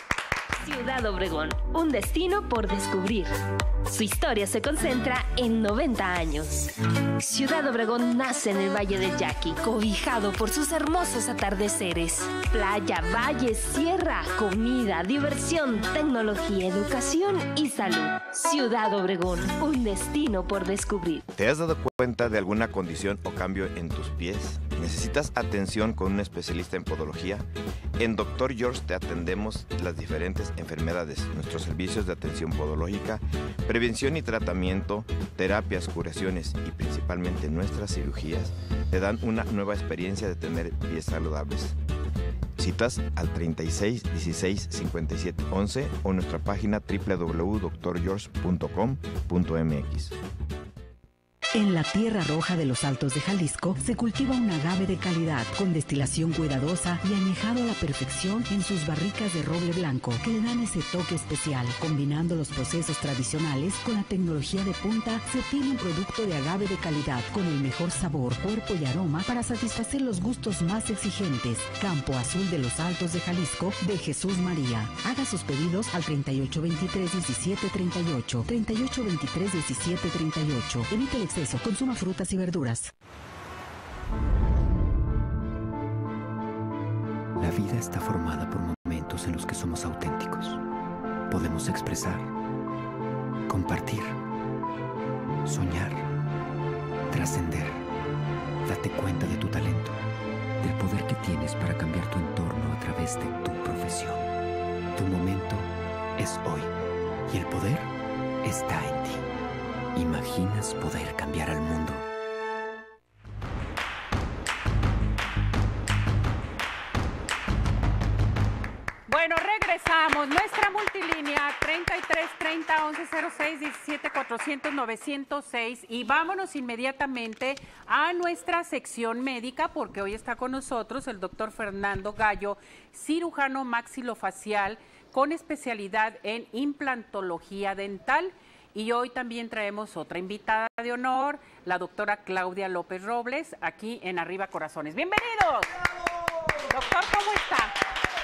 Ciudad Obregón, un destino por descubrir. Su historia se concentra en noventa años. Ciudad Obregón nace en el Valle del Yaqui, cobijado por sus hermosos atardeceres. Playa, valle, sierra, comida, diversión, tecnología, educación y salud. Ciudad Obregón, un destino por descubrir. ¿Te has dado cuenta de alguna condición o cambio en tus pies? ¿Necesitas atención con un especialista en podología? En doctor George te atendemos las diferentes enfermedades, nuestros servicios de atención podológica, prevención y tratamiento, terapias, curaciones y principalmente nuestras cirugías te dan una nueva experiencia de tener pies saludables. Citas al treinta y seis dieciséis cincuenta y siete once o nuestra página doble u doble u doble u punto doctor george punto com punto m x. En la Tierra Roja de los Altos de Jalisco se cultiva un agave de calidad con destilación cuidadosa y añejado a la perfección en sus barricas de roble blanco que le dan ese toque especial. Combinando los procesos tradicionales con la tecnología de punta, se obtiene un producto de agave de calidad con el mejor sabor, cuerpo y aroma para satisfacer los gustos más exigentes. Campo Azul de los Altos de Jalisco de Jesús María. Haga sus pedidos al treinta y ocho veintitrés diecisiete treinta y ocho, treinta y ocho veintitrés diecisiete treinta y ocho. Evite el exceso. Consuma frutas y verduras. La vida está formada por momentos en los que somos auténticos. Podemos expresar, compartir, soñar, trascender. Date cuenta de tu talento, del poder que tienes para cambiar tu entorno a través de tu profesión. Tu momento es hoy y el poder está en ti. ¿Imaginas poder cambiar al mundo? Bueno, regresamos. Nuestra multilínea treinta y tres treinta once cero seis diecisiete cuatrocientos novecientos seis y vámonos inmediatamente a nuestra sección médica porque hoy está con nosotros el doctor Fernando Gallo, cirujano maxilofacial con especialidad en implantología dental. Y hoy también traemos otra invitada de honor, la doctora Claudia López Robles, aquí en Arriba Corazones. ¡Bienvenidos! Doctor, ¿cómo está?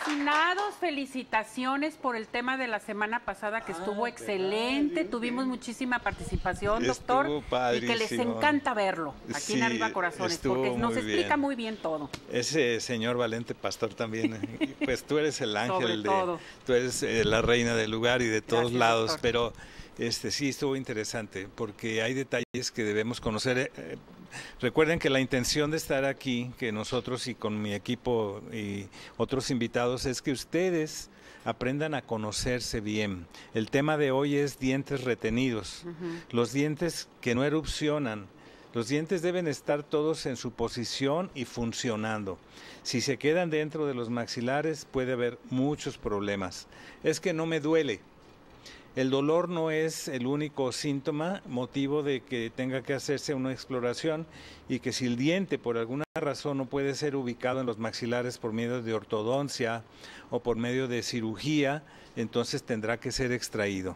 fascinados, felicitaciones por el tema de la semana pasada que estuvo Ah, excelente, ¿verdad? tuvimos muchísima participación, Estuvo doctor, y que les padrísimo. encanta verlo aquí Sí, en Arriba Corazones, estuvo porque nos muy explica bien. muy bien todo. Ese señor Valente Pastor también, eh, pues tú eres el Sobre ángel, de, todo. tú eres eh, la reina del lugar y de todos Gracias, lados, doctor. pero este sí estuvo interesante porque hay detalles que debemos conocer. Eh, eh, recuerden que la intención de estar aquí, que nosotros y con mi equipo y otros invitados, es que ustedes aprendan a conocerse bien. El tema de hoy es dientes retenidos, los dientes que no erupcionan. Los dientes deben estar todos en su posición y funcionando. Si se quedan dentro de los maxilares puede haber muchos problemas. Es que no me duele. El dolor no es el único síntoma, motivo de que tenga que hacerse una exploración y que si el diente por alguna razón no puede ser ubicado en los maxilares por medio de ortodoncia o por medio de cirugía, entonces tendrá que ser extraído.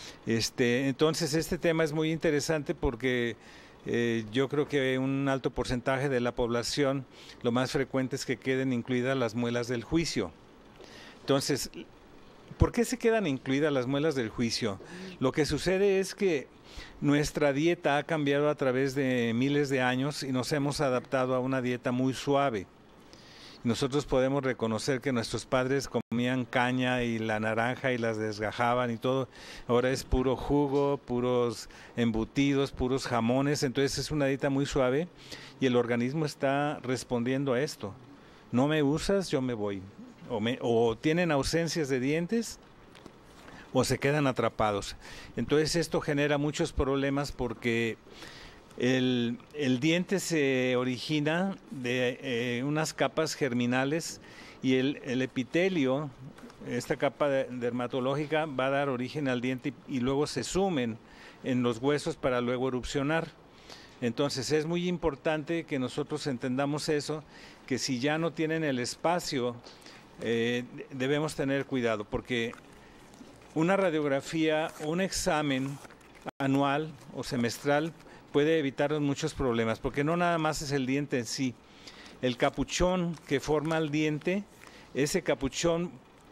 Este, entonces este tema es muy interesante porque eh, yo creo que un alto porcentaje de la población, lo más frecuente es que queden incluidas las muelas del juicio. Entonces, ¿por qué se quedan incluidas las muelas del juicio? Lo que sucede es que nuestra dieta ha cambiado a través de miles de años y nos hemos adaptado a una dieta muy suave. Nosotros podemos reconocer que nuestros padres comían caña y la naranja y las desgajaban y todo. Ahora es puro jugo, puros embutidos, puros jamones. Entonces es una dieta muy suave y el organismo está respondiendo a esto. No me usas, yo me voy. O, me, o tienen ausencias de dientes o se quedan atrapados. Entonces esto genera muchos problemas porque el, el diente se origina de eh, unas capas germinales y el, el epitelio, esta capa de, dermatológica va a dar origen al diente y, y luego se sumen en los huesos para luego erupcionar. Entonces es muy importante que nosotros entendamos eso, que si ya no tienen el espacio, Eh, debemos tener cuidado porque una radiografía, un examen anual o semestral puede evitarnos muchos problemas porque no nada más es el diente en sí. El capuchón que forma el diente, ese capuchón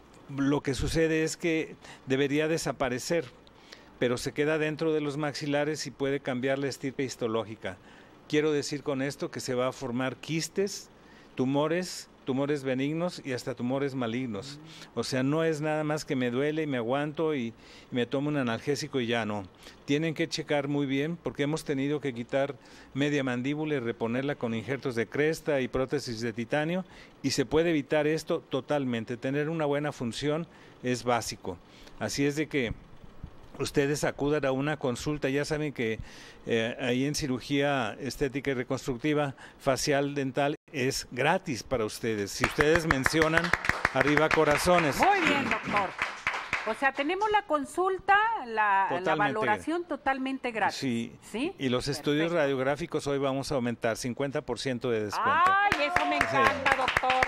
lo que sucede es que debería desaparecer, pero se queda dentro de los maxilares y puede cambiar la estirpe histológica. Quiero decir con esto que se va a formar quistes, tumores, tumores benignos y hasta tumores malignos. O sea, no es nada más que me duele y me aguanto y, y me tomo un analgésico y ya no. Tienen que checar muy bien porque hemos tenido que quitar media mandíbula y reponerla con injertos de cresta y prótesis de titanio y se puede evitar esto totalmente. Tener una buena función es básico. Así es de que ustedes acudan a una consulta, ya saben que eh, ahí en cirugía estética y reconstructiva facial dental es gratis para ustedes. Si ustedes mencionan Arriba Corazones. Muy bien, doctor. O sea, tenemos la consulta, la, la Totalmente. valoración totalmente gratis. Sí. ¿Sí? Y los estudios radiográficos hoy vamos a aumentar cincuenta por ciento de descuento. Ay, eso me encanta, Sí. doctor.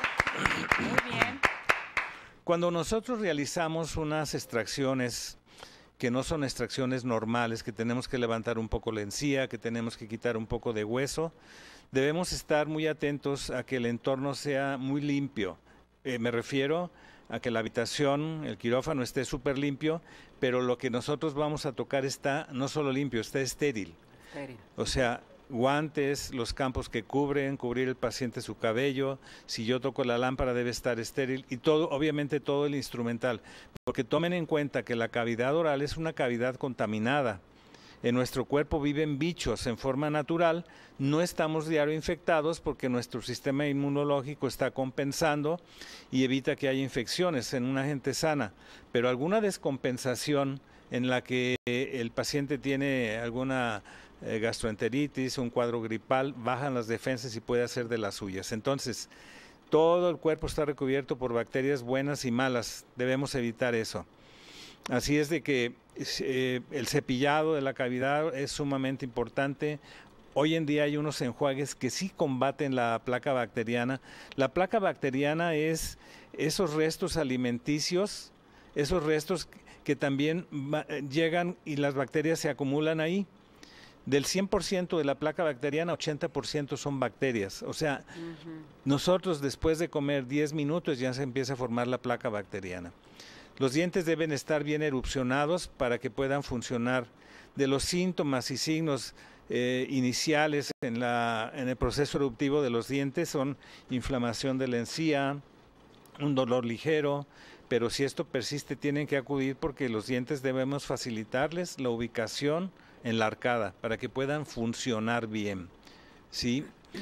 Muy bien. Cuando nosotros realizamos unas extracciones que no son extracciones normales, que tenemos que levantar un poco la encía, que tenemos que quitar un poco de hueso, debemos estar muy atentos a que el entorno sea muy limpio. Eh, me refiero a que la habitación, el quirófano esté súper limpio, pero lo que nosotros vamos a tocar está no solo limpio, está estéril. Estéril. O sea, guantes, los campos que cubren, cubrir el paciente su cabello, si yo toco la lámpara debe estar estéril y todo, obviamente todo el instrumental, porque tomen en cuenta que la cavidad oral es una cavidad contaminada. En nuestro cuerpo viven bichos en forma natural, no estamos diario infectados porque nuestro sistema inmunológico está compensando y evita que haya infecciones en una gente sana, pero alguna descompensación en la que el paciente tiene alguna eh, gastroenteritis, un cuadro gripal, bajan las defensas y puede hacer de las suyas. Entonces, todo el cuerpo está recubierto por bacterias buenas y malas, debemos evitar eso. Así es de que eh, el cepillado de la cavidad es sumamente importante. Hoy en día hay unos enjuagues que sí combaten la placa bacteriana. La placa bacteriana es esos restos alimenticios, esos restos que también llegan y las bacterias se acumulan ahí. Del cien por ciento de la placa bacteriana, ochenta por ciento son bacterias. O sea, uh-huh. nosotros después de comer diez minutos ya se empieza a formar la placa bacteriana. Los dientes deben estar bien erupcionados para que puedan funcionar. De los síntomas y signos eh, iniciales en, la, en el proceso eruptivo de los dientes son inflamación de la encía, un dolor ligero, pero si esto persiste tienen que acudir porque los dientes debemos facilitarles la ubicación en la arcada para que puedan funcionar bien, ¿sí?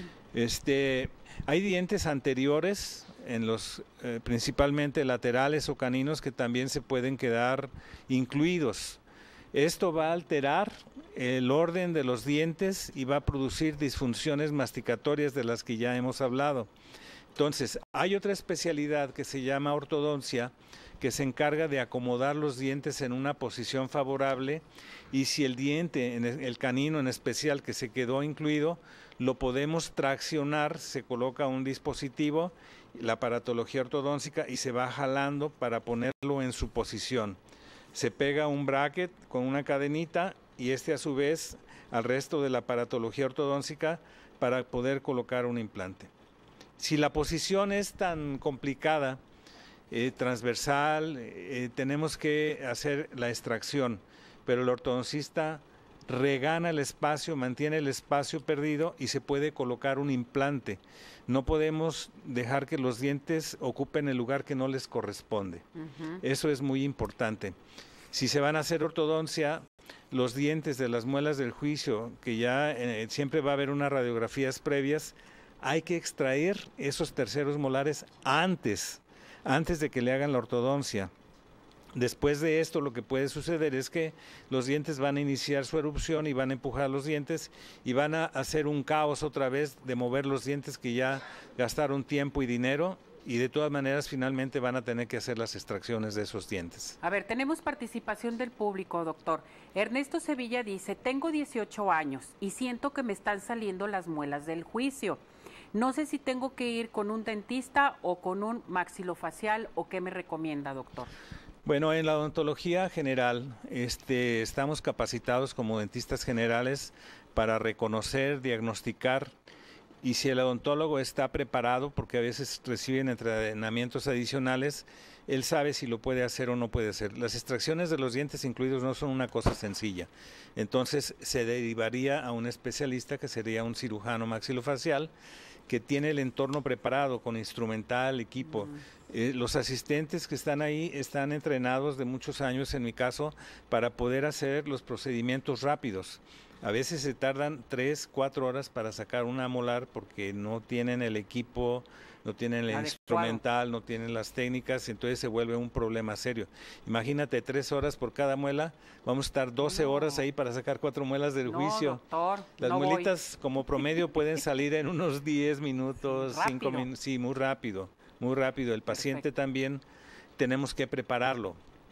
Este, hay dientes anteriores, en los eh, principalmente laterales o caninos, que también se pueden quedar incluidos. Esto va a alterar el orden de los dientes y va a producir disfunciones masticatorias de las que ya hemos hablado. Entonces, hay otra especialidad que se llama ortodoncia, que se encarga de acomodar los dientes en una posición favorable, y si el diente, en el canino en especial que se quedó incluido, lo podemos traccionar, se coloca un dispositivo, la aparatología ortodóntica, y se va jalando para ponerlo en su posición. Se pega un bracket con una cadenita y este a su vez al resto de la aparatología ortodóntica para poder colocar un implante. Si la posición es tan complicada, eh, transversal, eh, tenemos que hacer la extracción, pero el ortodoncista regana el espacio, mantiene el espacio perdido y se puede colocar un implante. No podemos dejar que los dientes ocupen el lugar que no les corresponde. Uh-huh. Eso es muy importante. Si se van a hacer ortodoncia, los dientes de las muelas del juicio, que ya eh, siempre va a haber unas radiografías previas, hay que extraer esos terceros molares antes, antes de que le hagan la ortodoncia. Después de esto, lo que puede suceder es que los dientes van a iniciar su erupción y van a empujar los dientes y van a hacer un caos otra vez de mover los dientes que ya gastaron tiempo y dinero, y de todas maneras finalmente van a tener que hacer las extracciones de esos dientes. A ver, tenemos participación del público, doctor. Ernesto Sevilla dice, tengo dieciocho años y siento que me están saliendo las muelas del juicio. No sé si tengo que ir con un dentista o con un maxilofacial, o qué me recomienda, doctor. Bueno, en la odontología general este, estamos capacitados como dentistas generales para reconocer, diagnosticar, y si el odontólogo está preparado, porque a veces reciben entrenamientos adicionales, él sabe si lo puede hacer o no puede hacer. Las extracciones de los dientes incluidos no son una cosa sencilla. Entonces se derivaría a un especialista que sería un cirujano maxilofacial, que tiene el entorno preparado con instrumental, equipo. Uh-huh. Eh, los asistentes que están ahí están entrenados de muchos años, en mi caso, para poder hacer los procedimientos rápidos. A veces se tardan tres, cuatro horas para sacar una molar porque no tienen el equipo, no tienen el adecuado instrumental, no tienen las técnicas, entonces se vuelve un problema serio. Imagínate, tres horas por cada muela, vamos a estar doce no. horas ahí para sacar cuatro muelas del no, juicio. Doctor, Las no muelitas voy. Como promedio pueden salir en unos diez minutos, cinco minutos, sí, muy rápido, muy rápido. El paciente Perfecto. También tenemos que prepararlo.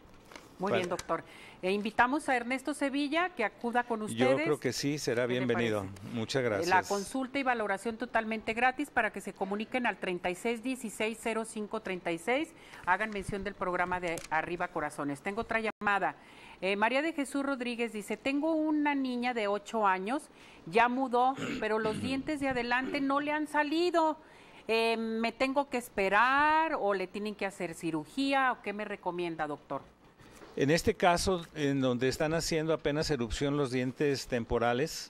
Muy para... bien, doctor. E invitamos a Ernesto Sevilla que acuda con ustedes. Yo creo que sí, será bienvenido. Muchas gracias. La consulta y valoración totalmente gratis para que se comuniquen al treinta y seis dieciséis cero cinco treinta y seis. Hagan mención del programa de Arriba Corazones. Tengo otra llamada. Eh, María de Jesús Rodríguez dice, tengo una niña de ocho años, ya mudó, pero los dientes de adelante no le han salido. Eh, ¿Me tengo que esperar o le tienen que hacer cirugía o qué me recomienda, doctor? En este caso, en donde están haciendo apenas erupción los dientes temporales,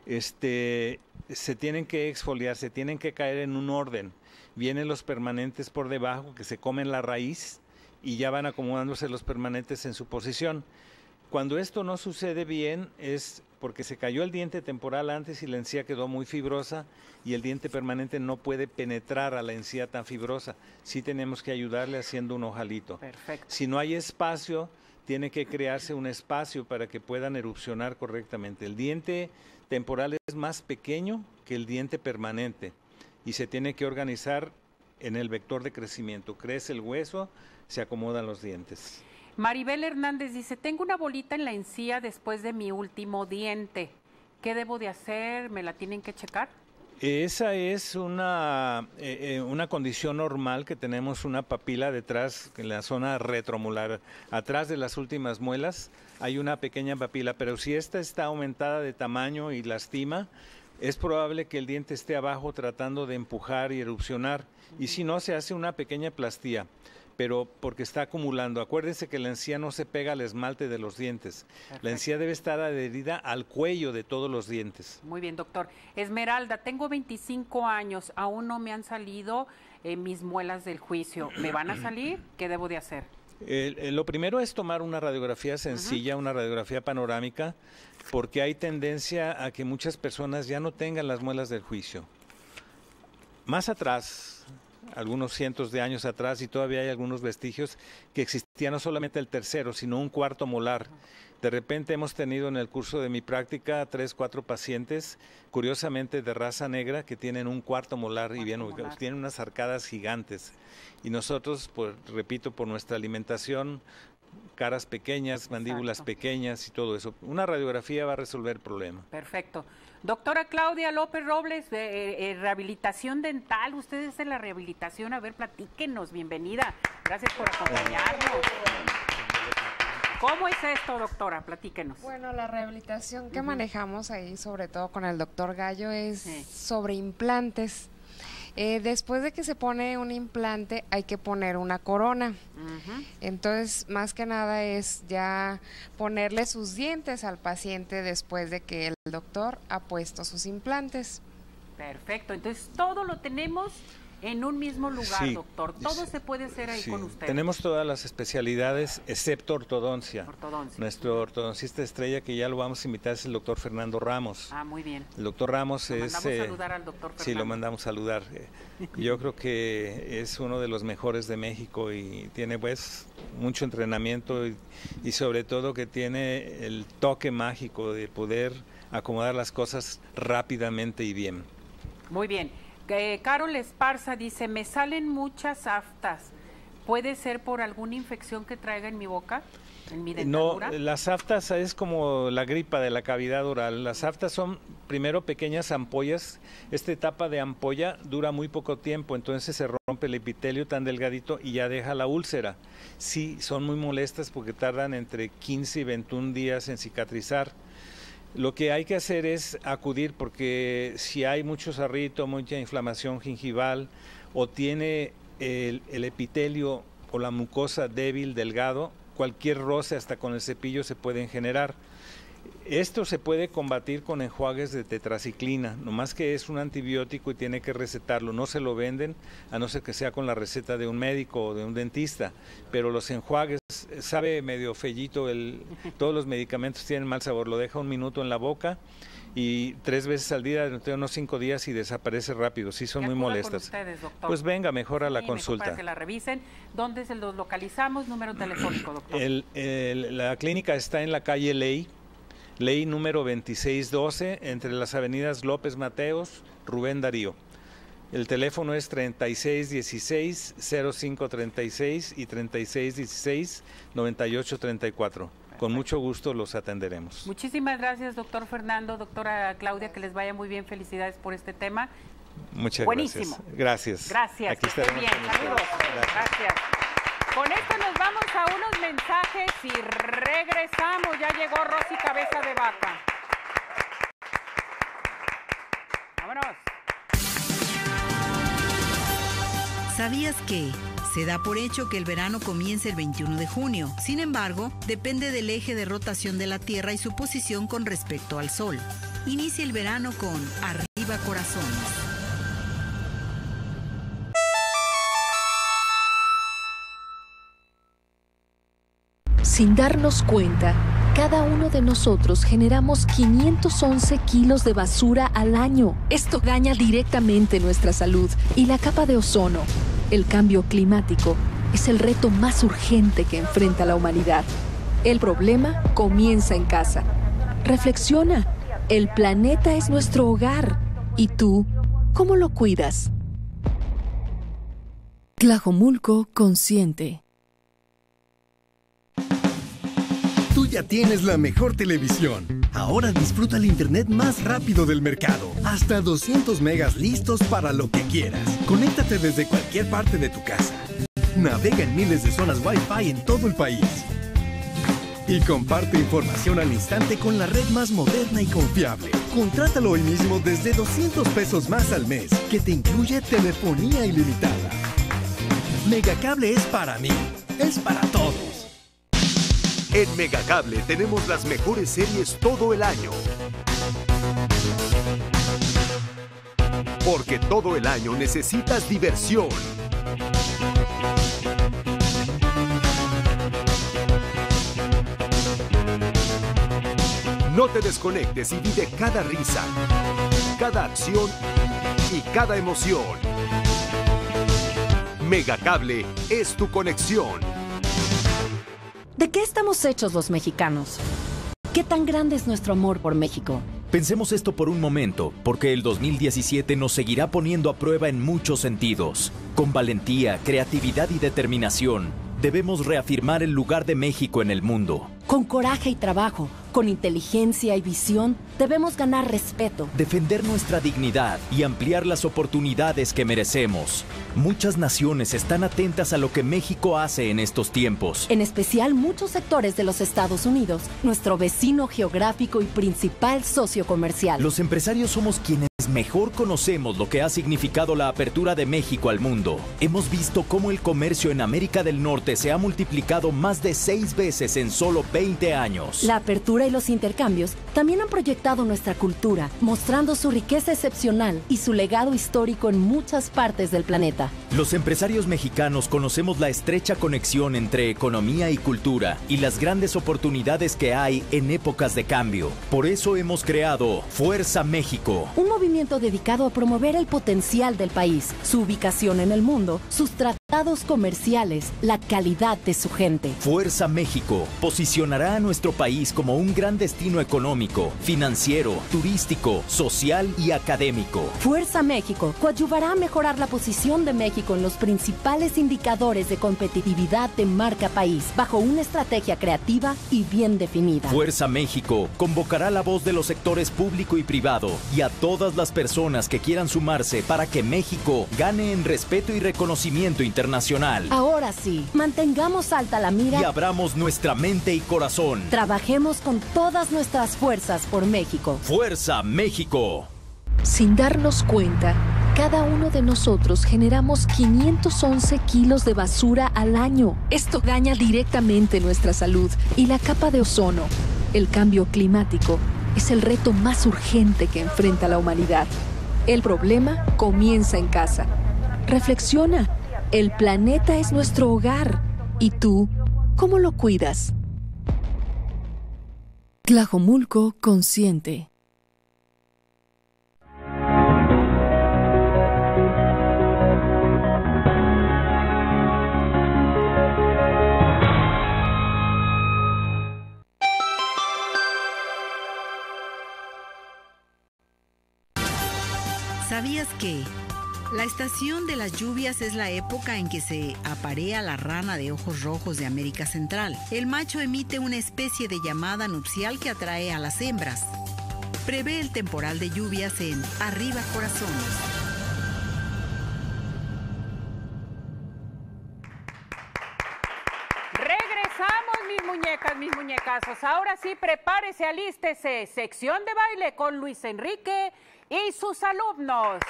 este, se tienen que exfoliar, se tienen que caer en un orden. Vienen los permanentes por debajo que se comen la raíz y ya van acomodándose los permanentes en su posición. Cuando esto no sucede bien es porque se cayó el diente temporal antes y la encía quedó muy fibrosa y el diente permanente no puede penetrar a la encía tan fibrosa. Sí tenemos que ayudarle haciendo un ojalito. Perfecto. Si no hay espacio, tiene que crearse un espacio para que puedan erupcionar correctamente. El diente temporal es más pequeño que el diente permanente y se tiene que organizar en el vector de crecimiento. Crece el hueso, se acomodan los dientes. Maribel Hernández dice, tengo una bolita en la encía después de mi último diente. ¿Qué debo de hacer? ¿Me la tienen que checar? Esa es una, eh, una condición normal, que tenemos una papila detrás, en la zona retromolar. Atrás de las últimas muelas hay una pequeña papila, pero si esta está aumentada de tamaño y lastima, es probable que el diente esté abajo tratando de empujar y erupcionar. Y si no, se hace una pequeña plastía, pero porque está acumulando. Acuérdense que la encía no se pega al esmalte de los dientes. Perfecto. La encía debe estar adherida al cuello de todos los dientes. Muy bien, doctor. Esmeralda, tengo veinticinco años, aún no me han salido eh, mis muelas del juicio. ¿Me van a salir? ¿Qué debo de hacer? Eh, eh, lo primero es tomar una radiografía sencilla, uh-huh. una radiografía panorámica, porque hay tendencia a que muchas personas ya no tengan las muelas del juicio. Más atrás, algunos cientos de años atrás, y todavía hay algunos vestigios, que existía no solamente el tercero, sino un cuarto molar. De repente hemos tenido en el curso de mi práctica tres, cuatro pacientes, curiosamente de raza negra, que tienen un cuarto molar y bien ubicados, tienen unas arcadas gigantes. Y nosotros, por, repito, por nuestra alimentación, caras pequeñas, mandíbulas Exacto. pequeñas y todo eso. Una radiografía va a resolver el problema. Perfecto. Doctora Claudia López Robles, de eh, rehabilitación dental, usted es de la rehabilitación, a ver, platíquenos, bienvenida. Gracias por acompañarnos. ¿Cómo es esto, doctora? Platíquenos. Bueno, la rehabilitación que uh-huh. manejamos ahí, sobre todo con el doctor Gallo, es sí. sobre implantes. Eh, después de que se pone un implante, hay que poner una corona. Uh-huh. Entonces, más que nada es ya ponerle sus dientes al paciente después de que el doctor ha puesto sus implantes. Perfecto. Entonces, todo lo tenemos en un mismo lugar, sí, doctor. Todo sí, se puede hacer ahí sí. con usted. Tenemos todas las especialidades excepto ortodoncia. Ortodoncia. Nuestro ortodoncista estrella, que ya lo vamos a invitar, es el doctor Fernando Ramos. Ah, muy bien. El doctor Ramos lo es... mandamos eh, saludar al doctor Fernando. Sí, lo mandamos saludar. Yo creo que es uno de los mejores de México y tiene pues mucho entrenamiento y, y sobre todo que tiene el toque mágico de poder acomodar las cosas rápidamente y bien. Muy bien. Eh, Carol Esparza dice, me salen muchas aftas. ¿Puede ser por alguna infección que traiga en mi boca, en mi dentadura? No, las aftas es como la gripa de la cavidad oral. Las aftas son primero pequeñas ampollas. Esta etapa de ampolla dura muy poco tiempo, entonces se rompe el epitelio tan delgadito y ya deja la úlcera. Sí, son muy molestas porque tardan entre quince y veintiún días en cicatrizar. Lo que hay que hacer es acudir, porque si hay mucho sarrito, mucha inflamación gingival o tiene el, el epitelio o la mucosa débil, delgado, cualquier roce hasta con el cepillo se pueden generar. Esto se puede combatir con enjuagues de tetraciclina, nomás que es un antibiótico y tiene que recetarlo. No se lo venden a no ser que sea con la receta de un médico o de un dentista, pero los enjuagues, sabe medio fellito, el, todos los medicamentos tienen mal sabor, lo deja un minuto en la boca y tres veces al día, durante unos cinco días y desaparece rápido, sí son muy molestas. Ustedes, doctor. Pues venga, mejor a sí, la consulta. Para que la revisen. ¿Dónde se los localizamos? Número telefónico, doctor. El, el, la clínica está en la calle Ley, Ley número veintiséis doce, entre las avenidas López Mateos, Rubén Darío. El teléfono es treinta y seis dieciséis, cero cinco treinta y seis y treinta y seis dieciséis, noventa y ocho treinta y cuatro. Con mucho gusto los atenderemos. Muchísimas gracias, doctor Fernando, doctora Claudia, que les vaya muy bien. Felicidades por este tema. Muchas Buenísimo. gracias. Gracias. Gracias. Aquí estaremos bien. Saludos. Gracias. gracias. Con esto nos vamos a unos mensajes y regresamos. Ya llegó Rosy Cabeza de Vaca. Vámonos. ¿Sabías que se da por hecho que el verano comienza el veintiuno de junio? Sin embargo, depende del eje de rotación de la Tierra y su posición con respecto al Sol. Inicia el verano con Arriba Corazones. Sin darnos cuenta, cada uno de nosotros generamos quinientos once kilos de basura al año. Esto daña directamente nuestra salud y la capa de ozono. El cambio climático es el reto más urgente que enfrenta la humanidad. El problema comienza en casa. Reflexiona, el planeta es nuestro hogar. ¿Y tú, cómo lo cuidas? Tlajomulco Consciente. Tú ya tienes la mejor televisión. Ahora disfruta el internet más rápido del mercado. Hasta doscientos megas listos para lo que quieras. Conéctate desde cualquier parte de tu casa. Navega en miles de zonas Wi-Fi en todo el país. Y comparte información al instante con la red más moderna y confiable. Contrátalo hoy mismo desde doscientos pesos más al mes, que te incluye telefonía ilimitada. Megacable es para mí, es para todos. En Megacable tenemos las mejores series todo el año. Porque todo el año necesitas diversión. No te desconectes y vive cada risa, cada acción y cada emoción. Megacable es tu conexión. ¿De qué estamos hechos los mexicanos? ¿Qué tan grande es nuestro amor por México? Pensemos esto por un momento, porque el dos mil diecisiete nos seguirá poniendo a prueba en muchos sentidos. Con valentía, creatividad y determinación, debemos reafirmar el lugar de México en el mundo. Con coraje y trabajo, con inteligencia y visión, debemos ganar respeto. Defender nuestra dignidad y ampliar las oportunidades que merecemos. Muchas naciones están atentas a lo que México hace en estos tiempos. En especial muchos sectores de los Estados Unidos, nuestro vecino geográfico y principal socio comercial. Los empresarios somos quienes mejor conocemos lo que ha significado la apertura de México al mundo. Hemos visto cómo el comercio en América del Norte se ha multiplicado más de seis veces en solo veinte años. La apertura y los intercambios también han proyectado nuestra cultura, mostrando su riqueza excepcional y su legado histórico en muchas partes del planeta. Los empresarios mexicanos conocemos la estrecha conexión entre economía y cultura y las grandes oportunidades que hay en épocas de cambio. Por eso hemos creado Fuerza México, un movimiento dedicado a promover el potencial del país, su ubicación en el mundo, sus tratados comerciales, la calidad de su gente. Fuerza México posicionará a nuestro país como un gran destino económico, financiero, turístico, social y académico. Fuerza México coadyuvará a mejorar la posición de México en los principales indicadores de competitividad de marca país, bajo una estrategia creativa y bien definida. Fuerza México convocará la voz de los sectores público y privado y a todas las personas que quieran sumarse para que México gane en respeto y reconocimiento internacional. Ahora sí, mantengamos alta la mira y abramos nuestra mente y corazón. Trabajemos con todas nuestras fuerzas por México. ¡Fuerza México! Sin darnos cuenta, cada uno de nosotros generamos quinientos once kilos de basura al año. Esto daña directamente nuestra salud y la capa de ozono. El cambio climático es el reto más urgente que enfrenta la humanidad. El problema comienza en casa. Reflexiona. El planeta es nuestro hogar. ¿Y tú, cómo lo cuidas? Tlajomulco Consciente. ¿Sabías que la estación de las lluvias es la época en que se aparea la rana de ojos rojos de América Central? El macho emite una especie de llamada nupcial que atrae a las hembras. Prevé el temporal de lluvias en Arriba Corazones. Regresamos, mis muñecas, mis muñecazos. Ahora sí, prepárese, alístese. Sección de baile con Luis Enrique y sus alumnos.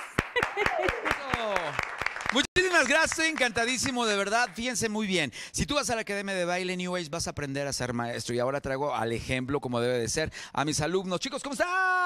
Muchísimas gracias, estoy encantadísimo, de verdad, fíjense muy bien. Si tú vas a la Academia de Baile New Age vas a aprender a ser maestro y ahora traigo al ejemplo como debe de ser a mis alumnos. Chicos, ¿cómo están?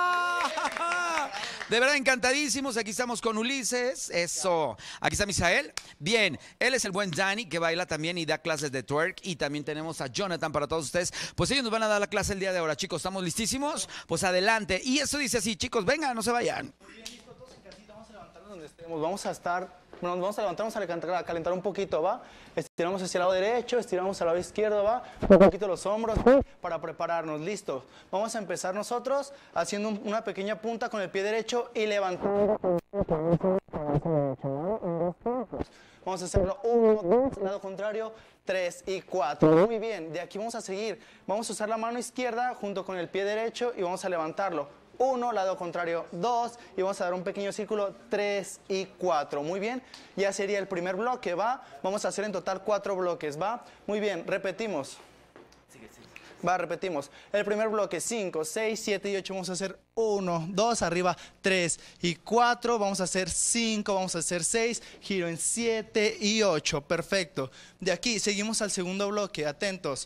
De verdad, encantadísimos, aquí estamos con Ulises, eso. Aquí está Misael, bien, él es el buen Danny que baila también y da clases de twerk y también tenemos a Jonathan para todos ustedes. Pues ellos nos van a dar la clase el día de ahora, chicos, ¿estamos listísimos? Pues adelante, y eso dice así, chicos, vengan, no se vayan. Vamos a estar, bueno, vamos a levantar, vamos a calentar, a calentar un poquito, ¿va? Estiramos hacia el lado derecho, estiramos al lado izquierdo, ¿va? Un poquito los hombros para prepararnos, listo. Vamos a empezar nosotros haciendo un, una pequeña punta con el pie derecho y levantando. Vamos a hacerlo uno, dos, lado contrario, tres y cuatro. Muy bien, de aquí vamos a seguir. Vamos a usar la mano izquierda junto con el pie derecho y vamos a levantarlo. uno, lado contrario, dos, y vamos a dar un pequeño círculo, tres y cuatro. Muy bien, ya sería el primer bloque, ¿va? Vamos a hacer en total cuatro bloques, ¿va? Muy bien, repetimos. Va, repetimos. El primer bloque, cinco, seis, siete y ocho. Vamos a hacer uno, dos, arriba, tres y cuatro. Vamos a hacer cinco, vamos a hacer seis. Giro en siete y ocho. Perfecto. De aquí seguimos al segundo bloque. Atentos.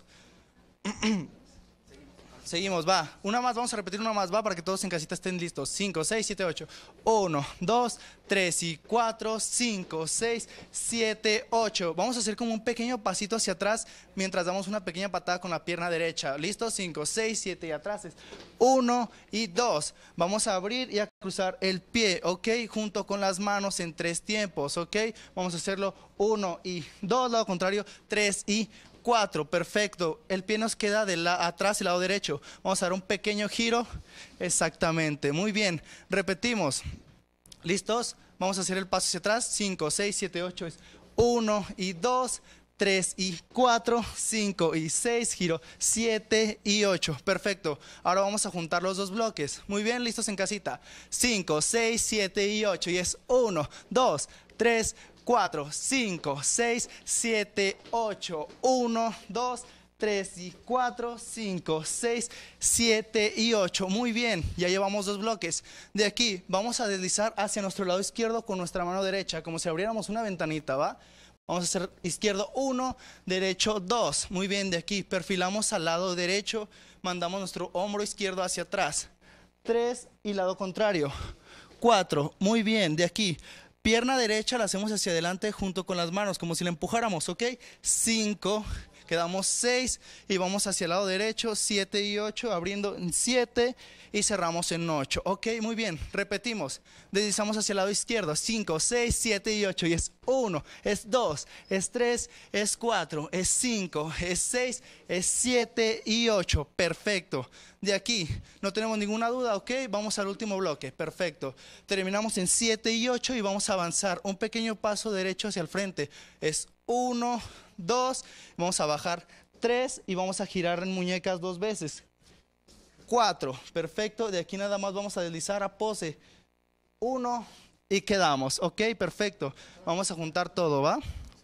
Seguimos, va. Una más, vamos a repetir una más, va, para que todos en casita estén listos. cinco, seis, siete, ocho. uno, dos, tres y cuatro, cinco, seis, siete, ocho. Vamos a hacer como un pequeño pasito hacia atrás mientras damos una pequeña patada con la pierna derecha. ¿Listo? cinco, seis, siete y atrás es uno y dos. Vamos a abrir y a cruzar el pie, ¿ok? Junto con las manos en tres tiempos, ¿ok? Vamos a hacerlo uno y dos, lado contrario, tres y cuatro, perfecto. El pie nos queda de la, atrás, el lado derecho. Vamos a dar un pequeño giro. Exactamente, muy bien. Repetimos. ¿Listos? Vamos a hacer el paso hacia atrás. cinco, seis, siete, ocho es uno y dos, tres y cuatro, cinco y seis, giro siete y ocho. Perfecto. Ahora vamos a juntar los dos bloques. Muy bien, listos en casita. cinco, seis, siete y ocho. Y es uno, dos, tres, cuatro, cinco, seis, siete, ocho, uno, dos, tres y cuatro, cinco, seis, siete y ocho. Muy bien, ya llevamos dos bloques. De aquí vamos a deslizar hacia nuestro lado izquierdo con nuestra mano derecha, como si abriéramos una ventanita, ¿va? Vamos a hacer izquierdo uno, derecho dos. Muy bien, de aquí perfilamos al lado derecho, mandamos nuestro hombro izquierdo hacia atrás. tres y lado contrario. cuatro, muy bien, de aquí. Pierna derecha la hacemos hacia adelante junto con las manos, como si la empujáramos, ¿ok? cinco, quedamos seis y vamos hacia el lado derecho, siete y ocho, abriendo en siete y cerramos en ocho. Ok, muy bien, repetimos. Deslizamos hacia el lado izquierdo, cinco, seis, siete y ocho. Y es uno, es dos, es tres, es cuatro, es cinco, es seis, es siete y ocho. Perfecto. De aquí no tenemos ninguna duda, ok, vamos al último bloque. Perfecto. Terminamos en siete y ocho y vamos a avanzar un pequeño paso derecho hacia el frente. Es uno, dos, vamos a bajar tres y vamos a girar en muñecas dos veces. cuatro, perfecto. De aquí nada más vamos a deslizar a pose. uno y quedamos, ok, perfecto. Vamos a juntar todo, ¿va?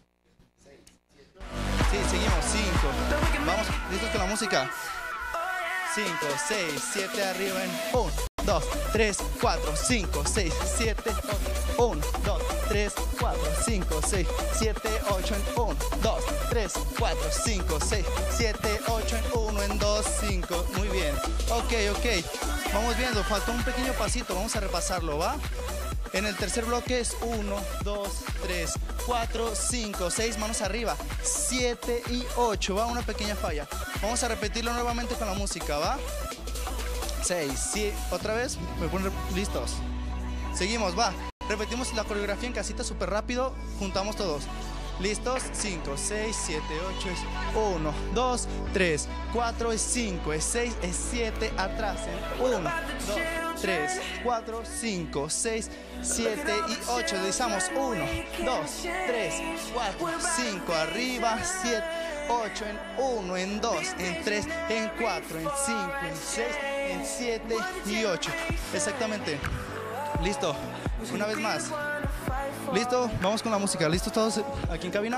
Sí, seguimos, cinco. Vamos, ¿listos con la música? cinco, seis, siete, arriba en uno, dos, tres, cuatro, cinco, seis, siete, ocho, uno, dos, tres, cuatro, cinco, seis, siete, ocho, en uno, dos, tres, cuatro, cinco, seis, siete, ocho, en uno, en dos, cinco, muy bien. Ok, ok, vamos viendo, faltó un pequeño pasito, vamos a repasarlo, ¿va? En el tercer bloque es uno, dos, tres, cuatro, cinco, seis, manos arriba, siete y ocho, va, una pequeña falla. Vamos a repetirlo nuevamente con la música, ¿va? seis, sí, otra vez, me ponen listos. Seguimos, va. Repetimos la coreografía en casita súper rápido, juntamos todos. ¿Listos? cinco, seis, siete, ocho, es uno, dos, tres, cuatro, es cinco, es seis, es siete, atrás, en uno, dos, tres, cuatro, cinco, seis, siete y ocho. Deslizamos uno, dos, tres, cuatro, cinco, arriba, siete, ocho, en uno, en dos, en tres, en cuatro, en cinco, en seis, en siete y ocho. Exactamente. Listo. Una vez más. ¿Listo? Vamos con la música. ¿Listos todos aquí en cabina?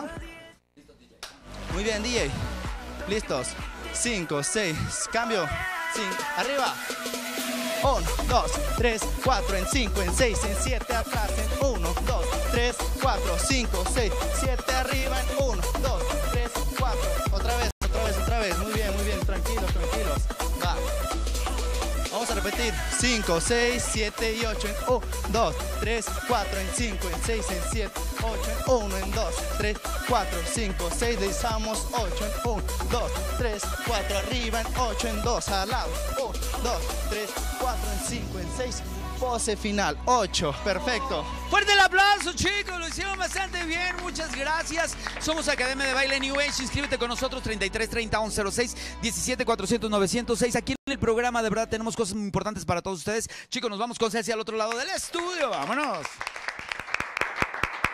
Muy bien, D J. ¿Listos? cinco, seis, cambio. cinco, arriba. uno, dos, tres, cuatro, en cinco, en seis, en siete, atrás, en uno, dos, tres, cuatro, cinco, seis, siete, arriba, en uno, dos, tres, cuatro. Otra vez, otra vez, otra vez. Muy bien, muy bien. Tranquilos, tranquilos. Va. Vamos a repetir. cinco, seis, siete y ocho en uno, dos, tres, cuatro, en cinco, en seis, en siete, ocho, en uno, en dos, tres, cuatro, cinco, seis, deslizamos ocho, en uno, dos, tres, cuatro, arriba, en ocho, en dos, al lado, uno, dos, tres, cuatro, en cinco, en seis, pose final, ocho, perfecto. Fuerte el aplauso, chicos, lo hicieron bastante bien, muchas gracias. Somos Academia de Baile New Age, inscríbete con nosotros, treinta y tres, treinta, once, cero seis, diecisiete, cuatrocientos, novecientos seis. Aquí en el programa de verdad tenemos cosas muy importantes para todos ustedes. Chicos, nos vamos con Ceci al otro lado del estudio, vámonos.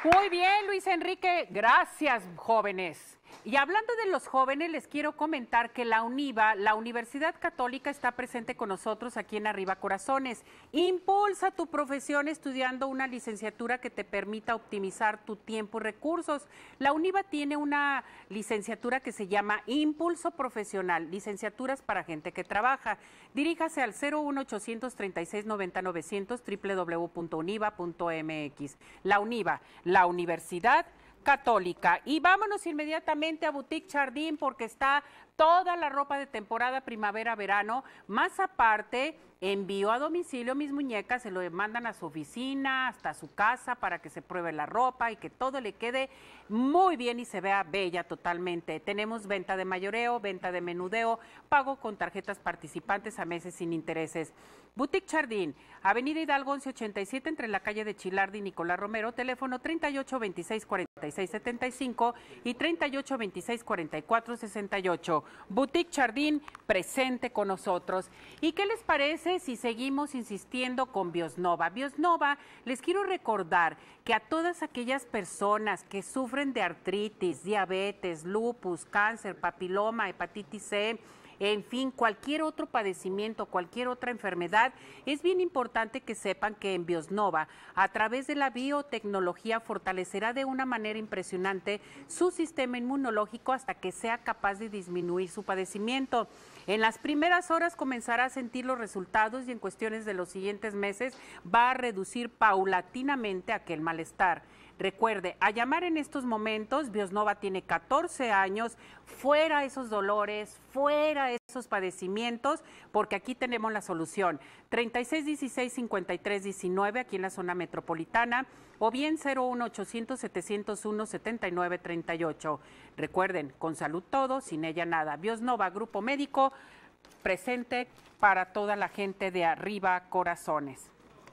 Muy bien, Luis Enrique. Gracias, jóvenes. Y hablando de los jóvenes, les quiero comentar que la UNIVA, la Universidad Católica, está presente con nosotros aquí en Arriba Corazones. Impulsa tu profesión estudiando una licenciatura que te permita optimizar tu tiempo y recursos. La UNIVA tiene una licenciatura que se llama Impulso Profesional, licenciaturas para gente que trabaja. Diríjase al cero uno ochocientos treinta y seis noventa novecientos doble u doble u doble u punto univa punto m x. La UNIVA, la Universidad Católica. Y vámonos inmediatamente a Boutique Jardín porque está toda la ropa de temporada primavera-verano, más aparte envío a domicilio mis muñecas, se lo mandan a su oficina, hasta a su casa para que se pruebe la ropa y que todo le quede muy bien y se vea bella totalmente. Tenemos venta de mayoreo, venta de menudeo, pago con tarjetas participantes a meses sin intereses. Boutique Jardín, Avenida Hidalgo once ochenta y siete entre la calle de Chilardi y Nicolás Romero, teléfono treinta y ocho veintiséis cuarenta y seis setenta y cinco y treinta y ocho veintiséis cuarenta y cuatro sesenta y ocho. Boutique Jardín presente con nosotros. ¿Y qué les parece si seguimos insistiendo con Biosnova? Biosnova, les quiero recordar que a todas aquellas personas que sufren de artritis, diabetes, lupus, cáncer, papiloma, hepatitis C, en fin, cualquier otro padecimiento, cualquier otra enfermedad, es bien importante que sepan que en Biosnova, a través de la biotecnología, fortalecerá de una manera impresionante su sistema inmunológico hasta que sea capaz de disminuir su padecimiento. En las primeras horas comenzará a sentir los resultados y en cuestiones de los siguientes meses va a reducir paulatinamente aquel malestar. Recuerde, a llamar en estos momentos, Biosnova tiene catorce años, fuera esos dolores, fuera esos padecimientos, porque aquí tenemos la solución. treinta y seis dieciséis cincuenta y tres diecinueve aquí en la zona metropolitana, o bien cero uno ochocientos setecientos uno setenta y nueve treinta y ocho. Recuerden, con salud todo, sin ella nada. Biosnova, Grupo Médico, presente para toda la gente de Arriba Corazones.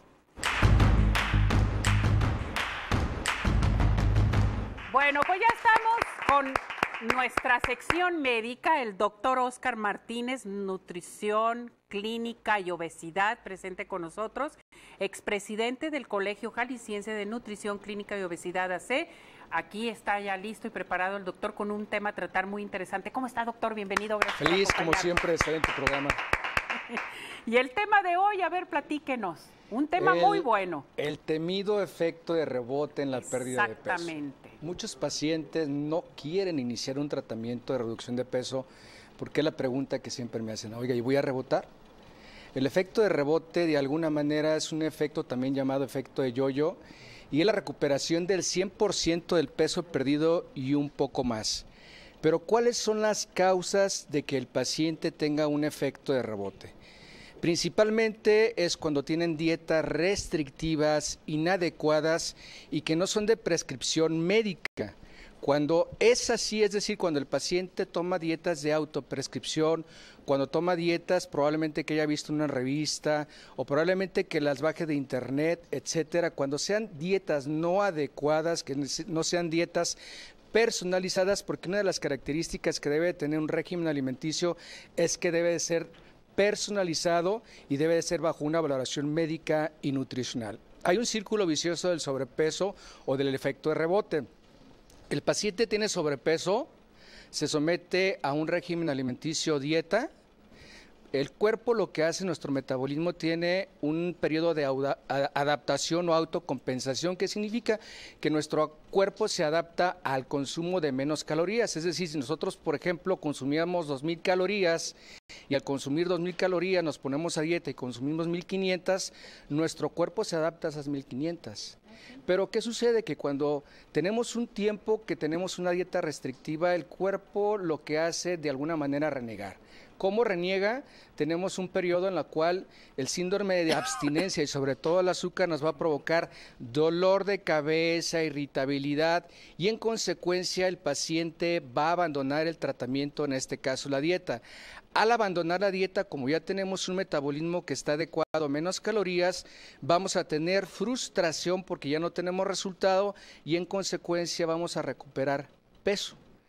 Bueno, pues ya estamos con nuestra sección médica, el doctor Óscar Martínez, nutrición, clínica y obesidad, presente con nosotros, expresidente del Colegio Jalisciense de Nutrición, Clínica y Obesidad A C. Aquí está ya listo y preparado el doctor con un tema a tratar muy interesante. ¿Cómo está, doctor? Bienvenido. Gracias. Feliz, como siempre, excelente programa. Y el tema de hoy, a ver, platíquenos. Un tema el, muy bueno. El temido efecto de rebote en la pérdida de peso. Exactamente. Muchos pacientes no quieren iniciar un tratamiento de reducción de peso porque es la pregunta que siempre me hacen. Oiga, ¿y voy a rebotar? El efecto de rebote, de alguna manera, es un efecto también llamado efecto de yo-yo y es la recuperación del cien por ciento del peso perdido y un poco más. Pero, ¿cuáles son las causas de que el paciente tenga un efecto de rebote? Principalmente es cuando tienen dietas restrictivas, inadecuadas y que no son de prescripción médica. Cuando es así, es decir, cuando el paciente toma dietas de autoprescripción, cuando toma dietas probablemente que haya visto en una revista o probablemente que las baje de internet, etcétera, cuando sean dietas no adecuadas, que no sean dietas personalizadas, porque una de las características que debe tener un régimen alimenticio es que debe de ser personalizado y debe de ser bajo una valoración médica y nutricional. Hay un círculo vicioso del sobrepeso o del efecto de rebote. El paciente tiene sobrepeso, se somete a un régimen alimenticio dieta. El cuerpo, lo que hace, nuestro metabolismo tiene un periodo de adaptación o autocompensación, que significa que nuestro cuerpo se adapta al consumo de menos calorías. Es decir, si nosotros, por ejemplo, consumíamos dos mil calorías y al consumir dos mil calorías nos ponemos a dieta y consumimos mil quinientas, nuestro cuerpo se adapta a esas mil quinientas. Pero ¿qué sucede? Que cuando tenemos un tiempo que tenemos una dieta restrictiva, el cuerpo lo que hace de alguna manera renegar. ¿Cómo reniega? Tenemos un periodo en el cual el síndrome de abstinencia y sobre todo el azúcar nos va a provocar dolor de cabeza, irritabilidad y en consecuencia el paciente va a abandonar el tratamiento, en este caso la dieta. Al abandonar la dieta, como ya tenemos un metabolismo que está adecuado a menos calorías, vamos a tener frustración porque ya no tenemos resultado y en consecuencia vamos a recuperar peso.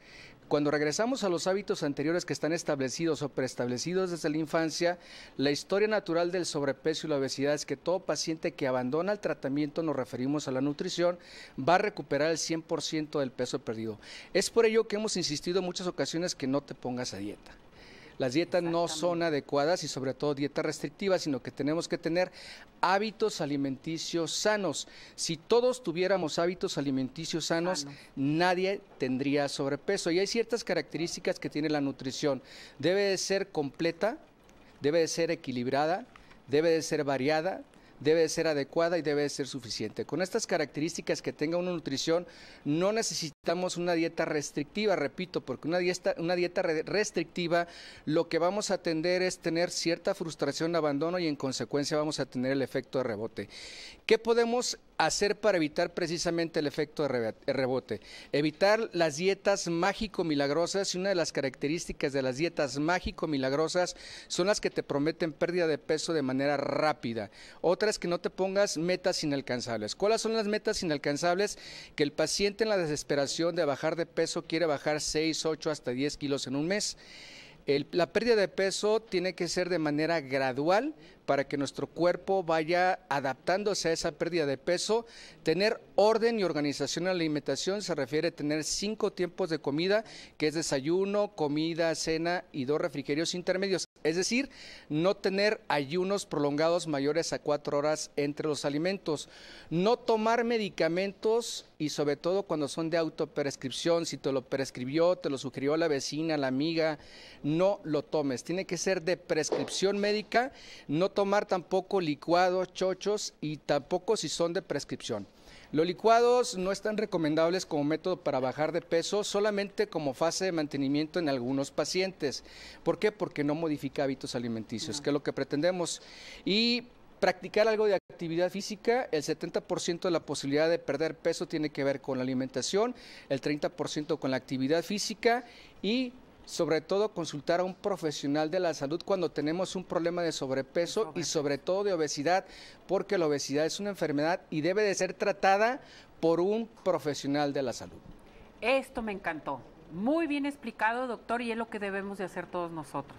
Cuando regresamos a los hábitos anteriores que están establecidos o preestablecidos desde la infancia, la historia natural del sobrepeso y la obesidad es que todo paciente que abandona el tratamiento, nos referimos a la nutrición, va a recuperar el cien por ciento del peso perdido. Es por ello que hemos insistido en muchas ocasiones que no te pongas a dieta. Las dietas no son adecuadas y sobre todo dietas restrictivas, sino que tenemos que tener hábitos alimenticios sanos. Si todos tuviéramos hábitos alimenticios sanos, Sano. nadie tendría sobrepeso. Y hay ciertas características que tiene la nutrición. Debe de ser completa, debe de ser equilibrada, debe de ser variada, debe de ser adecuada y debe de ser suficiente. Con estas características que tenga una nutrición, no necesitamos una dieta restrictiva, repito, porque una dieta, una dieta restrictiva lo que vamos a tender es tener cierta frustración, abandono y en consecuencia vamos a tener el efecto de rebote. ¿Qué podemos hacer para evitar precisamente el efecto de rebote? Evitar las dietas mágico-milagrosas, y una de las características de las dietas mágico-milagrosas son las que te prometen pérdida de peso de manera rápida. Otra es que no te pongas metas inalcanzables. ¿Cuáles son las metas inalcanzables? Que el paciente en la desesperación de bajar de peso quiere bajar seis, ocho, hasta diez kilos en un mes. El, la pérdida de peso tiene que ser de manera gradual para que nuestro cuerpo vaya adaptándose a esa pérdida de peso. Tener orden y organización en la alimentación se refiere a tener cinco tiempos de comida, que es desayuno, comida, cena y dos refrigerios intermedios. Es decir, no tener ayunos prolongados mayores a cuatro horas entre los alimentos. No tomar medicamentos y sobre todo cuando son de autoprescripción, si te lo prescribió, te lo sugirió la vecina, la amiga, no lo tomes. Tiene que ser de prescripción médica, no tomar tampoco licuados, chochos y tampoco si son de prescripción. Los licuados no están recomendables como método para bajar de peso, solamente como fase de mantenimiento en algunos pacientes. ¿Por qué? Porque no modifica hábitos alimenticios, no. que es lo que pretendemos. Y practicar algo de actividad física, el setenta por ciento de la posibilidad de perder peso tiene que ver con la alimentación, el treinta por ciento con la actividad física y sobre todo consultar a un profesional de la salud cuando tenemos un problema de sobrepeso, sobrepeso y sobre todo de obesidad, porque la obesidad es una enfermedad y debe de ser tratada por un profesional de la salud. Esto me encantó, muy bien explicado, doctor, y es lo que debemos de hacer todos nosotros.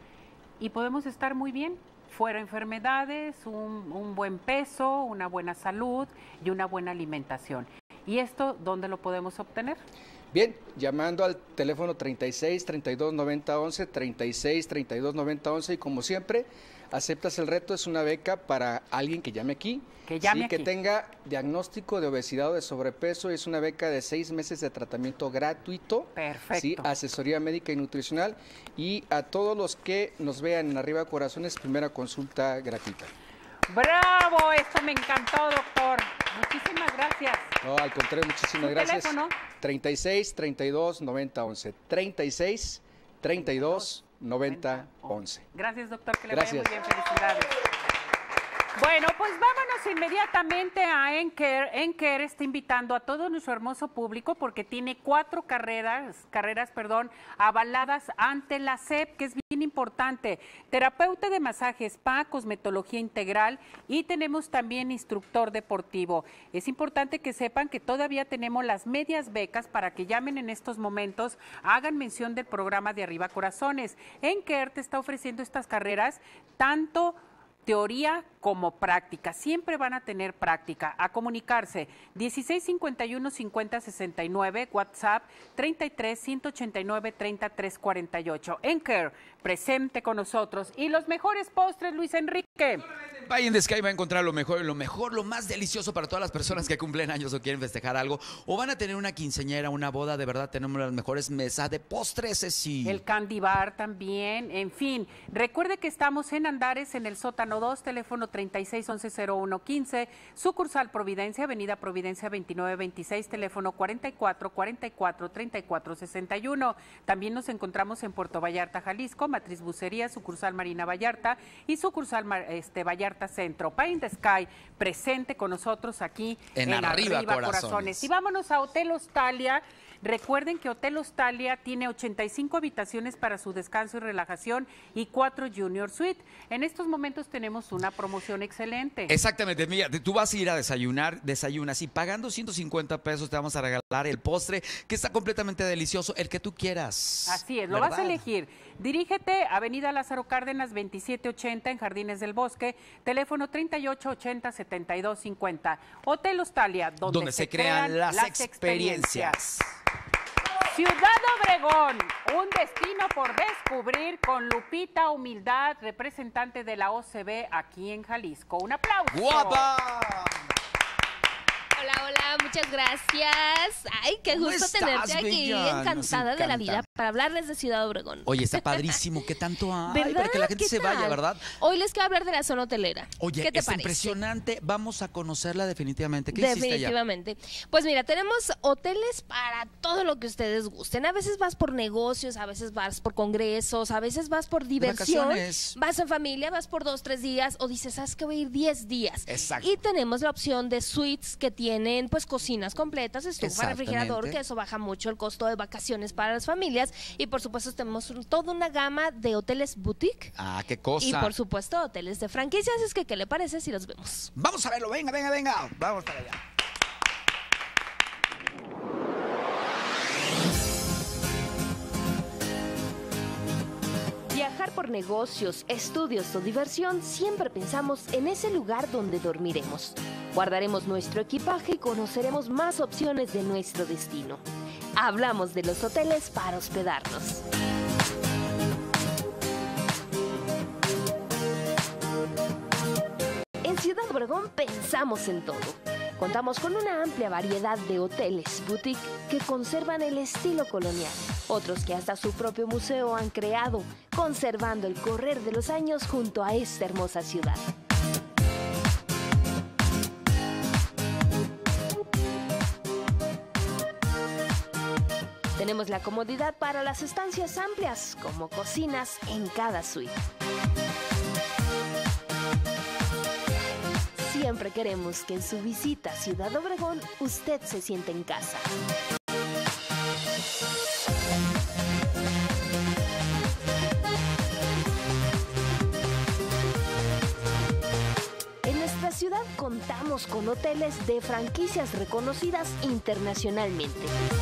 Y podemos estar muy bien, fuera enfermedades, un, un buen peso, una buena salud y una buena alimentación. ¿Y esto dónde lo podemos obtener? Bien, llamando al teléfono treinta y seis, treinta y dos, noventa, once, treinta y seis, treinta y dos, noventa, once y como siempre, aceptas el reto, es una beca para alguien que llame aquí, que, llame sí, aquí. que tenga diagnóstico de obesidad o de sobrepeso, es una beca de seis meses de tratamiento gratuito, perfecto, sí, asesoría médica y nutricional y a todos los que nos vean en Arriba Corazones, primera consulta gratuita. ¡Bravo! Esto me encantó, doctor. Muchísimas gracias. No, al contrario, muchísimas gracias. Teléfono? treinta y seis, treinta y dos, noventa, once. treinta y seis, treinta y dos, noventa, once. Gracias, doctor, que le gracias. vaya muy bien. Felicidades. Bueno, pues vámonos inmediatamente a Enker. Enker está invitando a todo nuestro hermoso público porque tiene cuatro carreras, carreras, perdón, avaladas ante la S E P, que es bien importante. Terapeuta de masaje, spa, cosmetología integral y tenemos también instructor deportivo. Es importante que sepan que todavía tenemos las medias becas para que llamen en estos momentos, hagan mención del programa de Arriba Corazones. Enker te está ofreciendo estas carreras tanto teoría como práctica, siempre van a tener práctica. A comunicarse, dieciséis cincuenta y uno cincuenta sesenta y nueve, WhatsApp treinta y tres, ciento ochenta y nueve, treinta y tres cuarenta y ocho. Enker, presente con nosotros. Y los mejores postres, Luis Enrique. Pie in the Sky va a encontrar lo mejor, lo mejor, lo más delicioso para todas las personas que cumplen años o quieren festejar algo, o van a tener una quinceañera, una boda. De verdad tenemos las mejores mesas de postres, sí. El candy bar también, en fin. Recuerde que estamos en Andares, en el sótano dos, teléfono treinta y seis, once, cero uno, quince, sucursal Providencia, avenida Providencia veintinueve veintiséis, teléfono cuarenta y cuatro, cuarenta y cuatro, treinta y cuatro, sesenta y uno. También nos encontramos en Puerto Vallarta, Jalisco, Matriz Bucería, sucursal Marina Vallarta y sucursal este, Vallarta Centro. Pie in the Sky, presente con nosotros aquí en, en Arriba, Arriba Corazones. Corazones. Y vámonos a Hotel Hostalia. Recuerden que Hotel Hostalia tiene ochenta y cinco habitaciones para su descanso y relajación y cuatro Junior Suite. En estos momentos tenemos una promoción excelente. Exactamente, mira, tú vas a ir a desayunar, desayunas y pagando ciento cincuenta pesos te vamos a regalar el postre que está completamente delicioso, el que tú quieras. Así es, lo ¿verdad? vas a elegir. Dirígete a Avenida Lázaro Cárdenas veintisiete ochenta en Jardines del Bosque, teléfono treinta y ocho ochenta setenta y dos cincuenta. Hotel Hostalia, donde, donde se, se crean, crean las, las experiencias. experiencias. Ciudad Obregón, un destino por descubrir con Lupita Humildad, representante de la O C B aquí en Jalisco. Un aplauso. ¡Guapa! Hola, hola, muchas gracias. Ay, qué ¿Cómo gusto estás, tenerte aquí, bella? encantada Nos de la encanta. vida, para hablarles de Ciudad Obregón. Oye, está padrísimo, ¿qué tanto hay? ¿Verdad? Para que la gente ¿Qué se vaya, tal? ¿verdad? Hoy les quiero hablar de la zona hotelera. Oye, ¿Qué te es parece? impresionante, vamos a conocerla definitivamente. ¿Qué hiciste allá? Definitivamente. Pues mira, tenemos hoteles para todo lo que ustedes gusten. A veces vas por negocios, a veces vas por congresos, a veces vas por diversión. Vacaciones. Vas en familia, vas por dos, tres días o dices, ¿sabes qué? Voy a ir diez días. Exacto. Y tenemos la opción de suites que tienen pues cocinas completas, estufa, Exactamente. refrigerador, que eso baja mucho el costo de vacaciones para las familias. Y por supuesto tenemos un- toda una gama de hoteles boutique. Ah, qué cosa. Y por supuesto hoteles de franquicias. Es que, ¿qué le parece si los vemos? Vamos a verlo, venga, venga, venga. Vamos para allá. Viajar por negocios, estudios o diversión, siempre pensamos en ese lugar donde dormiremos. Guardaremos nuestro equipaje y conoceremos más opciones de nuestro destino. Hablamos de los hoteles para hospedarnos. En Ciudad Obregón pensamos en todo. Contamos con una amplia variedad de hoteles boutique que conservan el estilo colonial. Otros que hasta su propio museo han creado, conservando el correr de los años junto a esta hermosa ciudad. Tenemos la comodidad para las estancias amplias, como cocinas en cada suite. Siempre queremos que en su visita a Ciudad Obregón usted se sienta en casa. En nuestra ciudad contamos con hoteles de franquicias reconocidas internacionalmente,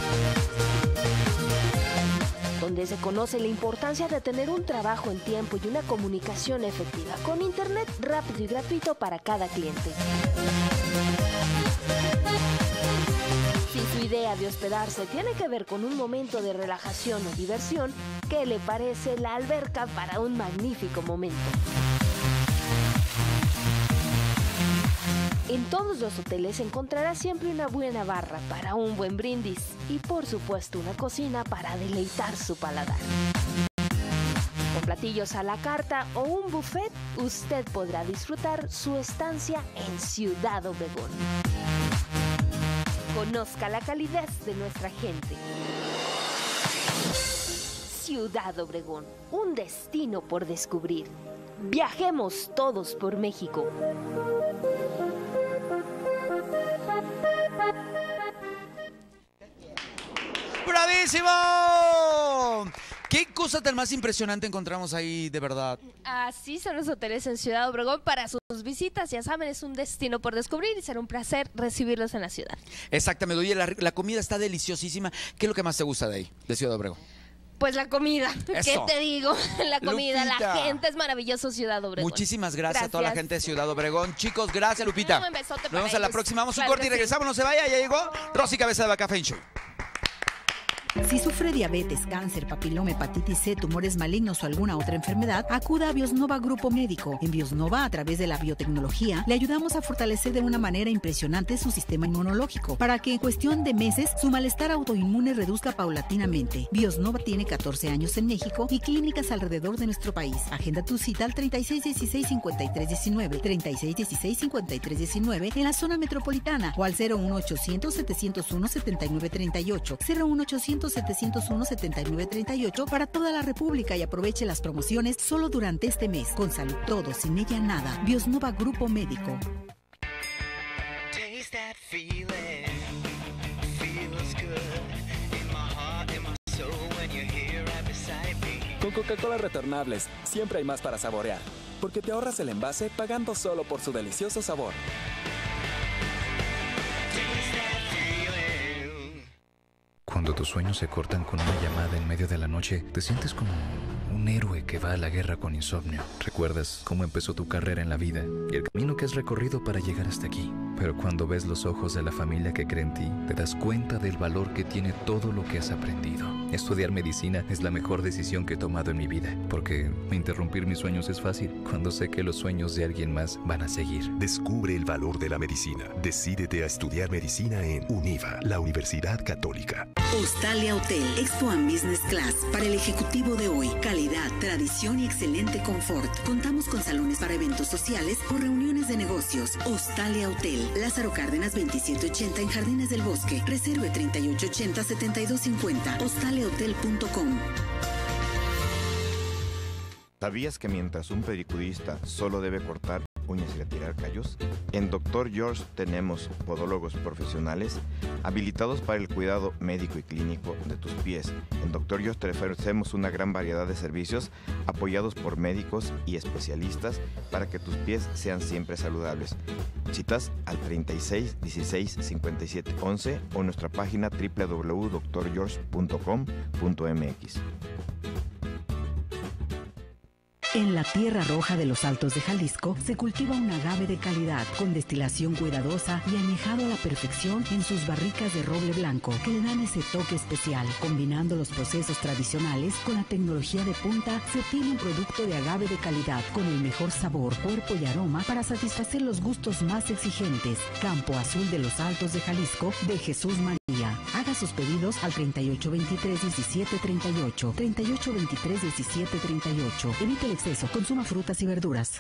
donde se conoce la importancia de tener un trabajo en tiempo y una comunicación efectiva, con internet rápido y gratuito para cada cliente. Si su idea de hospedarse tiene que ver con un momento de relajación o diversión, ¿qué le parece la alberca para un magnífico momento? En todos los hoteles encontrará siempre una buena barra para un buen brindis y por supuesto una cocina para deleitar su paladar. Con platillos a la carta o un buffet, usted podrá disfrutar su estancia en Ciudad Obregón. Conozca la calidez de nuestra gente. Ciudad Obregón, un destino por descubrir. Viajemos todos por México. ¡Bravísimo! ¿Qué cosa tan más impresionante encontramos ahí, de verdad? Así son los hoteles en Ciudad Obregón para sus visitas. Ya saben, es un destino por descubrir y será un placer recibirlos en la ciudad. Exactamente. Oye, la, la comida está deliciosísima. ¿Qué es lo que más te gusta de ahí, de Ciudad Obregón? Pues la comida, Eso. ¿qué te digo? La comida, Lupita. la gente es maravilloso, Ciudad Obregón. Muchísimas gracias, a toda la Gracias. gente de Ciudad Obregón. Chicos, gracias, Lupita. Un besote Nos para vemos a la ellos. próxima. Vamos a un Claro corte y que sí. regresamos. No se vaya, ya llegó Rosy Cabeza de Vaca Fein Show. Si sufre diabetes, cáncer, papiloma, hepatitis C, tumores malignos o alguna otra enfermedad, acuda a Biosnova Grupo Médico. En Biosnova, a través de la biotecnología, le ayudamos a fortalecer de una manera impresionante su sistema inmunológico, para que en cuestión de meses su malestar autoinmune reduzca paulatinamente. Biosnova tiene catorce años en México y clínicas alrededor de nuestro país. Agenda tu cita al treinta y seis dieciséis cincuenta y tres diecinueve, treinta y seis dieciséis cincuenta y tres diecinueve en la zona metropolitana o al cero uno ochocientos setecientos uno setenta y nueve treinta y ocho, cero uno ochocientos setecientos uno setenta y nueve treinta y ocho para toda la República y aproveche las promociones solo durante este mes. Con salud todo, sin ella nada. Biosnova Grupo Médico. Taste that feeling, feels good in Con Coca-Cola retornables, siempre hay más para saborear, porque te ahorras el envase pagando solo por su delicioso sabor. Cuando tus sueños se cortan con una llamada en medio de la noche, te sientes como un héroe que va a la guerra con insomnio. Recuerdas cómo empezó tu carrera en la vida y el camino que has recorrido para llegar hasta aquí. Pero cuando ves los ojos de la familia que cree en ti, te das cuenta del valor que tiene todo lo que has aprendido. Estudiar medicina es la mejor decisión que he tomado en mi vida, porque interrumpir mis sueños es fácil cuando sé que los sueños de alguien más van a seguir. Descubre el valor de la medicina. Decídete a estudiar medicina en UNIVA, la Universidad Católica. Hostalia Hotel, Expo and Business Class, para el ejecutivo de hoy. Calidad, tradición y excelente confort. Contamos con salones para eventos sociales o reuniones de negocios. Hostalia Hotel, Lázaro Cárdenas veintisiete ochenta en Jardines del Bosque. Reserve treinta y ocho ochenta setenta y dos cincuenta. hostalia hotel punto com. ¿Sabías que mientras un pedicurista solo debe cortar uñas y retirar callos? En doctor George tenemos podólogos profesionales habilitados para el cuidado médico y clínico de tus pies. En doctor George te ofrecemos una gran variedad de servicios apoyados por médicos y especialistas para que tus pies sean siempre saludables. Citas al treinta y seis dieciséis cincuenta y siete once o nuestra página doble u doble u doble u punto doctor george punto com punto m x. En la Tierra Roja de los Altos de Jalisco se cultiva un agave de calidad con destilación cuidadosa y añejado a la perfección en sus barricas de roble blanco que le dan ese toque especial. Combinando los procesos tradicionales con la tecnología de punta, se obtiene un producto de agave de calidad con el mejor sabor, cuerpo y aroma para satisfacer los gustos más exigentes. Campo Azul de los Altos de Jalisco, de Jesús María. Haga sus pedidos al treinta y ocho veintitrés diecisiete treinta y ocho, treinta y ocho veintitrés diecisiete treinta y ocho. Evite el exceso, consuma frutas y verduras.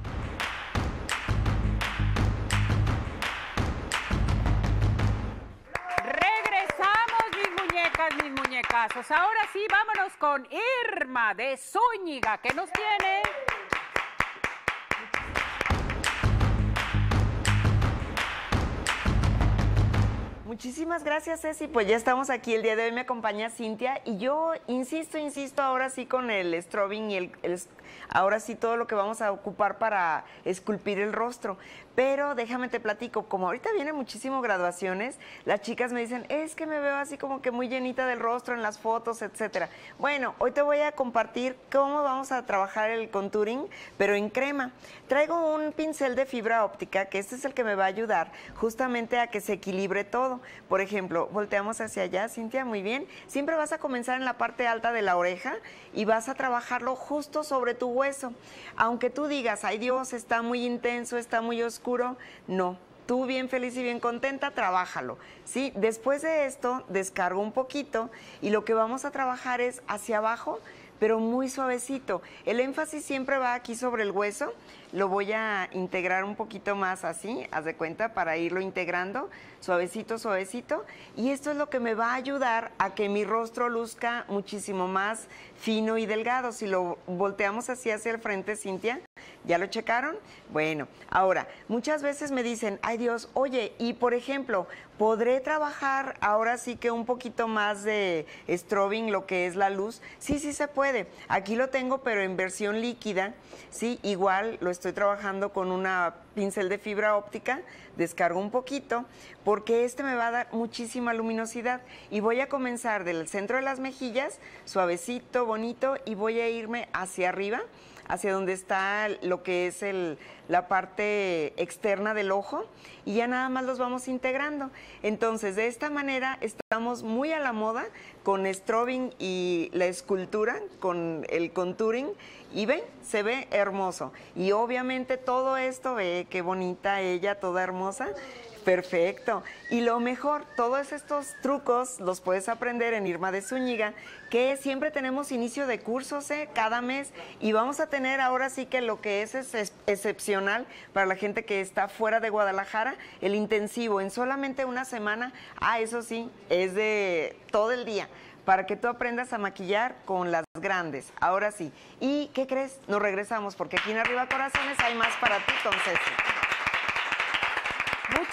Regresamos, mis muñecas, mis muñecazos. Ahora sí, vámonos con Irma de Zúñiga, que nos tiene... Muchísimas gracias, Ceci. Pues ya estamos aquí. El día de hoy me acompaña Cintia y yo insisto, insisto ahora sí con el strobing y el, el ahora sí todo lo que vamos a ocupar para esculpir el rostro. Pero déjame te platico, como ahorita vienen muchísimo graduaciones, las chicas me dicen, es que me veo así como que muy llenita del rostro en las fotos, etcétera. Bueno, hoy te voy a compartir cómo vamos a trabajar el contouring, pero en crema. Traigo un pincel de fibra óptica, que este es el que me va a ayudar justamente a que se equilibre todo. Por ejemplo, volteamos hacia allá, Cintia, muy bien. Siempre vas a comenzar en la parte alta de la oreja y vas a trabajarlo justo sobre tu hueso. Aunque tú digas, ay Dios, está muy intenso, está muy oscuro, oscuro, no. Tú bien feliz y bien contenta, trabájalo, ¿sí? Después de esto, descargo un poquito y lo que vamos a trabajar es hacia abajo, pero muy suavecito. El énfasis siempre va aquí sobre el hueso. Lo voy a integrar un poquito más así, haz de cuenta, para irlo integrando, suavecito, suavecito. Y esto es lo que me va a ayudar a que mi rostro luzca muchísimo más fino y delgado. Si lo volteamos así hacia el frente, Cintia, ¿ya lo checaron? Bueno, ahora, muchas veces me dicen, ay Dios, oye, y por ejemplo, ¿podré trabajar ahora sí que un poquito más de strobing, lo que es la luz? Sí, sí se puede. Aquí lo tengo, pero en versión líquida, sí, igual lo estoy trabajando con una pincel de fibra óptica, descargo un poquito, porque este me va a dar muchísima luminosidad. Y voy a comenzar del centro de las mejillas, suavecito, bonito, y voy a irme hacia arriba, hacia donde está lo que es el, la parte externa del ojo, y ya nada más los vamos integrando. Entonces, de esta manera estamos muy a la moda con strobing y la escultura, con el contouring, y ven, se ve hermoso. Y obviamente todo esto, ve qué bonita ella, toda hermosa. Perfecto. Y lo mejor, todos estos trucos los puedes aprender en Irma de Zúñiga, que siempre tenemos inicio de cursos, ¿eh? Cada mes, y vamos a tener ahora sí que lo que es, es excepcional para la gente que está fuera de Guadalajara, el intensivo en solamente una semana. Ah, eso sí, es de todo el día, para que tú aprendas a maquillar con las grandes. Ahora sí. ¿Y qué crees? Nos regresamos, porque aquí en Arriba Corazones hay más para ti con Ceci. Muchas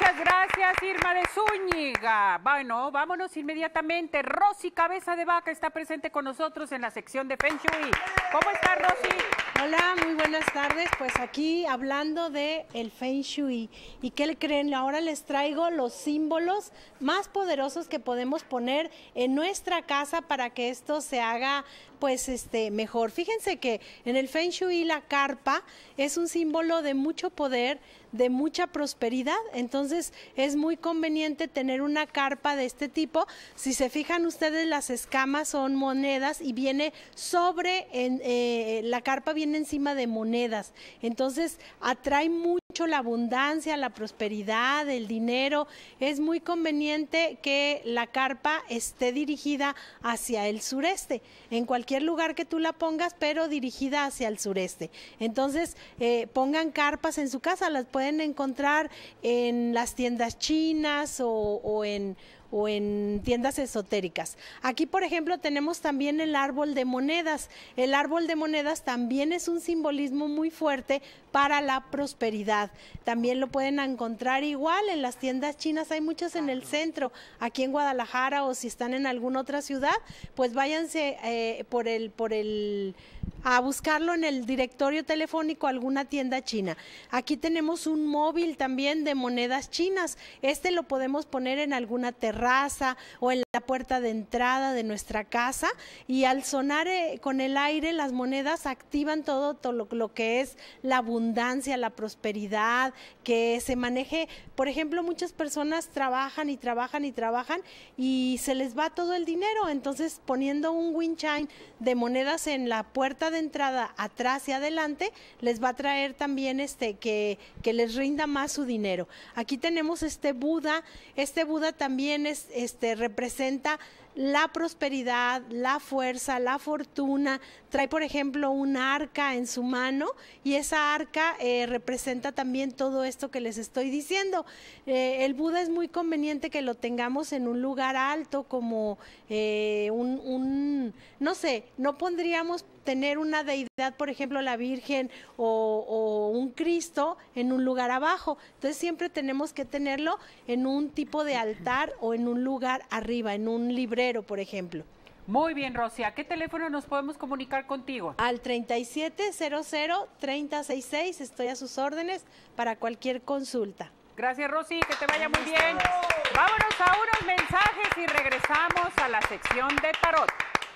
Muchas gracias, Irma de Zúñiga. Bueno, vámonos inmediatamente. Rosy Cabeza de Vaca está presente con nosotros en la sección de Feng Shui. ¿Cómo está, Rosy? Hola, muy buenas tardes. Pues aquí hablando de el Feng Shui. ¿Y qué le creen? Ahora les traigo los símbolos más poderosos que podemos poner en nuestra casa para que esto se haga pues este mejor. Fíjense que en el Feng Shui la carpa es un símbolo de mucho poder, de mucha prosperidad, entonces es muy conveniente tener una carpa de este tipo. Si se fijan ustedes, las escamas son monedas y viene sobre, en, eh, la carpa viene encima de monedas, entonces atrae mucho la abundancia, la prosperidad, el dinero. Es muy conveniente que la carpa esté dirigida hacia el sureste, en cualquier lugar que tú la pongas, pero dirigida hacia el sureste. Entonces, eh, pongan carpas en su casa, las pueden encontrar en las tiendas chinas o, o en... o en tiendas esotéricas. Aquí, por ejemplo, tenemos también el árbol de monedas. El árbol de monedas también es un simbolismo muy fuerte para la prosperidad. También lo pueden encontrar igual en las tiendas chinas, hay muchas en el centro, aquí en Guadalajara, o si están en alguna otra ciudad, pues váyanse eh, por el, por el a buscarlo en el directorio telefónico alguna tienda china. Aquí tenemos un móvil también de monedas chinas. Este lo podemos poner en alguna terraza o en la puerta de entrada de nuestra casa, y al sonar eh, con el aire las monedas activan todo, todo lo, lo que es la abundancia, la prosperidad, que se maneje. Por ejemplo, muchas personas trabajan y trabajan y trabajan y se les va todo el dinero, entonces poniendo un wind chime de monedas en la puerta de entrada atrás y adelante les va a traer también este que, que les rinda más su dinero. Aquí tenemos este Buda. Este Buda también es este representa la prosperidad, la fuerza, la fortuna. Trae, por ejemplo, un arca en su mano, y esa arca eh, representa también todo esto que les estoy diciendo. Eh, el Buda es muy conveniente que lo tengamos en un lugar alto, como eh, un, un, no sé, no pondríamos tener una deidad, por ejemplo, la Virgen o, o un Cristo en un lugar abajo. Entonces siempre tenemos que tenerlo en un tipo de altar o en un lugar arriba, en un librero, por ejemplo. Muy bien, Rosy. ¿A qué teléfono nos podemos comunicar contigo? Al treinta y siete cero cero, treinta sesenta y seis, estoy a sus órdenes para cualquier consulta. Gracias, Rosy, que te vaya muy bien. Vámonos a unos mensajes y regresamos a la sección de tarot.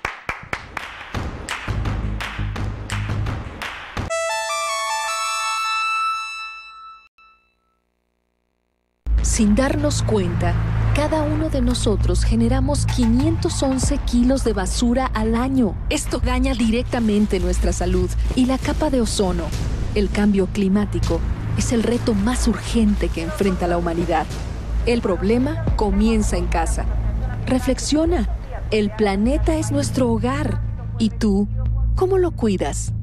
Sin darnos cuenta, cada uno de nosotros generamos quinientos once kilos de basura al año. Esto daña directamente nuestra salud y la capa de ozono. El cambio climático es el reto más urgente que enfrenta la humanidad. El problema comienza en casa. Reflexiona, el planeta es nuestro hogar. ¿Y tú, cómo lo cuidas?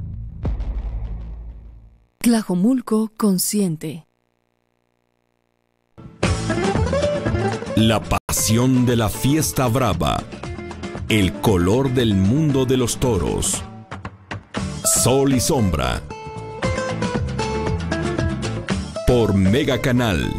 Tlajomulco Consciente. La pasión de la fiesta brava. El color del mundo de los toros. Sol y sombra. Por Mega Canal.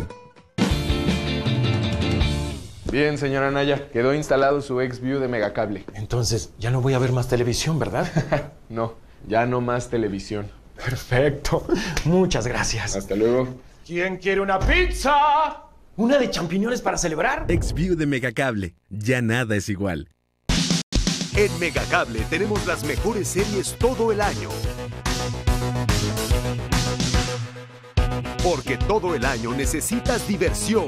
Bien, señora Naya, quedó instalado su X-View de Megacable. Entonces, ya no voy a ver más televisión, ¿verdad? No, ya no más televisión. Perfecto. Muchas gracias. Hasta luego. ¿Quién quiere una pizza? ¿Una de champiñones para celebrar? X-View de Megacable. Ya nada es igual. En Megacable tenemos las mejores series todo el año. Porque todo el año necesitas diversión.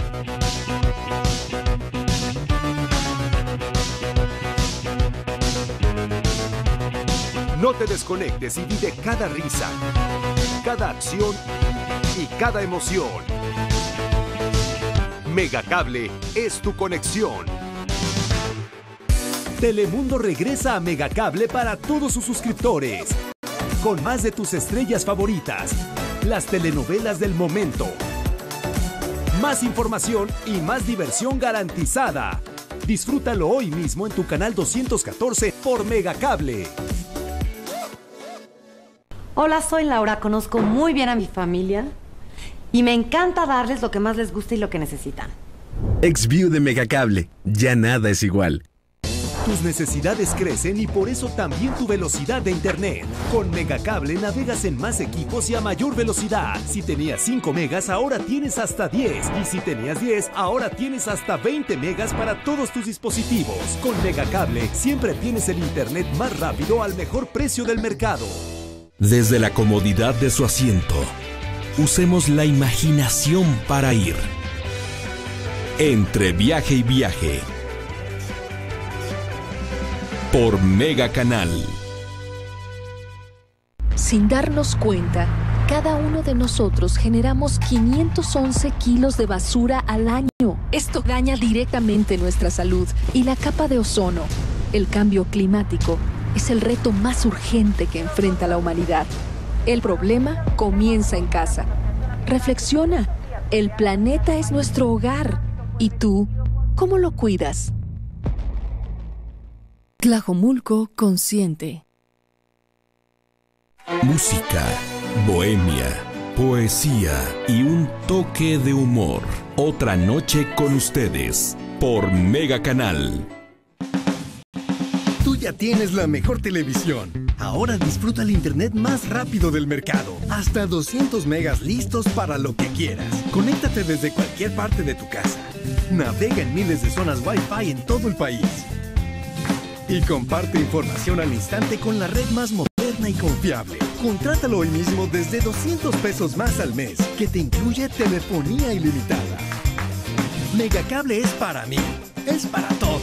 No te desconectes y vive cada risa, cada acción y cada emoción. Megacable es tu conexión. Telemundo regresa a Megacable para todos sus suscriptores. Con más de tus estrellas favoritas, las telenovelas del momento, más información y más diversión garantizada. Disfrútalo hoy mismo en tu canal doscientos catorce por Megacable. Hola, soy Laura, conozco muy bien a mi familia Y me encanta darles lo que más les gusta y lo que necesitan. Xview de Megacable. Ya nada es igual. Tus necesidades crecen y por eso también tu velocidad de internet. Con Megacable navegas en más equipos y a mayor velocidad. Si tenías cinco megas, ahora tienes hasta diez. Y si tenías diez, ahora tienes hasta veinte megas para todos tus dispositivos. Con Megacable siempre tienes el internet más rápido al mejor precio del mercado. Desde la comodidad de su asiento, usemos la imaginación para ir. Entre viaje y viaje. Por Mega Canal. Sin darnos cuenta, cada uno de nosotros generamos quinientos once kilos de basura al año. Esto daña directamente nuestra salud y la capa de ozono. El cambio climático es el reto más urgente que enfrenta la humanidad. El problema comienza en casa. Reflexiona. El planeta es nuestro hogar. ¿Y tú, cómo lo cuidas? Tlajomulco Consciente. Música, bohemia, poesía y un toque de humor. Otra noche con ustedes por Mega Canal. Tú ya tienes la mejor televisión. Ahora disfruta el internet más rápido del mercado. Hasta doscientos megas listos para lo que quieras. Conéctate desde cualquier parte de tu casa. Navega en miles de zonas Wi-Fi en todo el país. Y comparte información al instante con la red más moderna y confiable. Contrátalo hoy mismo desde doscientos pesos más al mes, que te incluye telefonía ilimitada. Megacable es para mí, es para todos.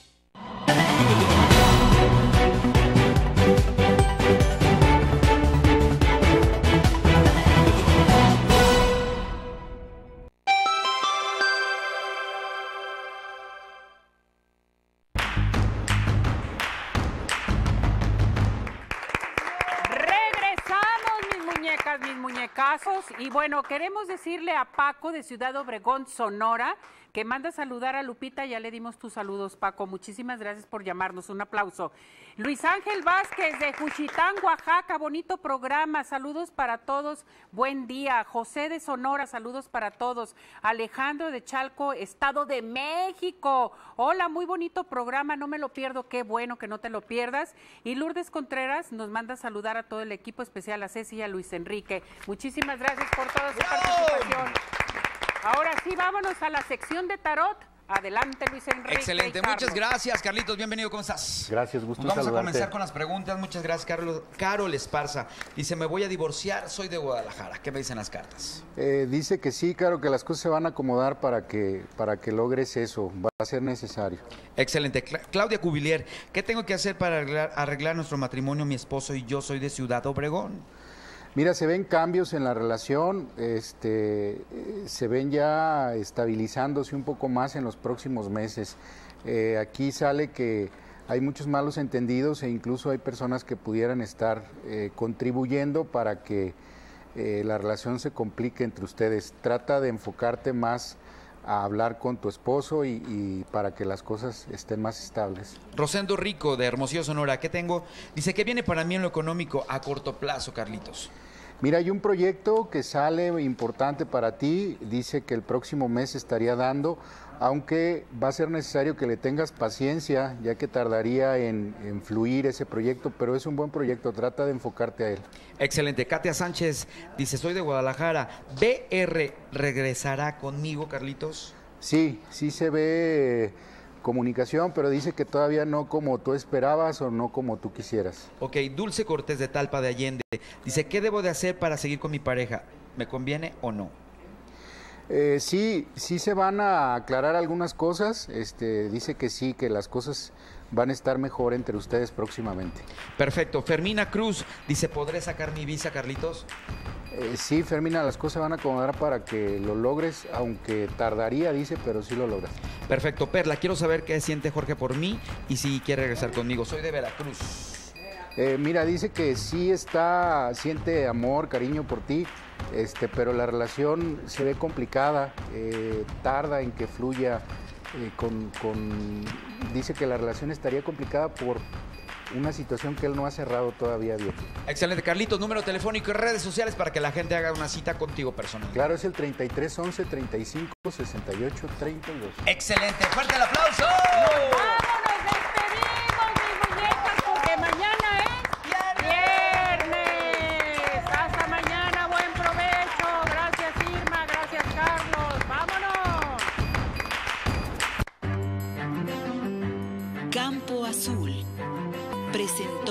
Mis muñecazos. Y bueno, queremos decirle a Paco de Ciudad Obregón, Sonora, que manda saludar a Lupita. Ya le dimos tus saludos, Paco. Muchísimas gracias por llamarnos. Un aplauso. Luis Ángel Vázquez de Juchitán, Oaxaca. Bonito programa. Saludos para todos. Buen día. José de Sonora. Saludos para todos. Alejandro de Chalco, Estado de México. Hola, muy bonito programa. No me lo pierdo. Qué bueno que no te lo pierdas. Y Lourdes Contreras nos manda saludar a todo el equipo, especial a Ceci y a Luis Enrique. Muchísimas gracias por toda su participación. Ahora sí, vámonos a la sección de tarot. Adelante, Luis Enrique. Excelente, muchas gracias, Carlitos. Bienvenido, ¿cómo estás? Gracias, gusto Vamos saludarte. a comenzar con las preguntas. Muchas gracias, Carlos. Carol Esparza dice: me voy a divorciar, soy de Guadalajara. ¿Qué me dicen las cartas? Eh, dice que sí, claro, que las cosas se van a acomodar para que, para que logres eso. Va a ser necesario. Excelente. Cla- Claudia Cubilier, ¿qué tengo que hacer para arreglar, arreglar nuestro matrimonio? Mi esposo y yo, soy de Ciudad Obregón. Mira, se ven cambios en la relación, este, eh, se ven ya estabilizándose un poco más en los próximos meses. Eh, aquí sale que hay muchos malos entendidos e incluso hay personas que pudieran estar eh, contribuyendo para que eh, la relación se complique entre ustedes. Trata de enfocarte más a hablar con tu esposo y, y para que las cosas estén más estables. Rosendo Rico, de Hermosillo, Sonora, ¿qué tengo? Dice: ¿qué viene para mí en lo económico a corto plazo, Carlitos? Mira, hay un proyecto que sale importante para ti, dice que el próximo mes estaría dando, aunque va a ser necesario que le tengas paciencia, ya que tardaría en, en fluir ese proyecto, pero es un buen proyecto, trata de enfocarte a él. Excelente. Katia Sánchez dice: soy de Guadalajara. ¿B R regresará conmigo, Carlitos? Sí, sí se ve comunicación, pero dice que todavía no como tú esperabas o no como tú quisieras. Ok, Dulce Cortés de Talpa de Allende dice: ¿qué debo de hacer para seguir con mi pareja? ¿Me conviene o no? Eh, sí, sí se van a aclarar algunas cosas, este, dice que sí, que las cosas van a estar mejor entre ustedes próximamente. Perfecto. Fermina Cruz dice: ¿podré sacar mi visa, Carlitos? Eh, sí, Fermina, las cosas van a acomodar para que lo logres, aunque tardaría, dice, pero sí lo logras. Perfecto. Perla, quiero saber qué siente Jorge por mí y si quiere regresar conmigo. Soy de Veracruz. Eh, mira, dice que sí está, siente amor, cariño por ti, este, pero la relación se ve complicada, eh, tarda en que fluya, eh, con, con, dice que la relación estaría complicada por una situación que él no ha cerrado todavía bien. Excelente, Carlitos, número telefónico y redes sociales para que la gente haga una cita contigo personal. Claro, es el treinta y tres once treinta y cinco sesenta y ocho treinta y dos. Excelente, fuerte el aplauso. ¡Vámonos, despedimos, mis muñecas, porque mañana es viernes! Hasta mañana, buen provecho. Gracias, Irma, gracias, Carlos. ¡Vámonos! Campo Azul presentó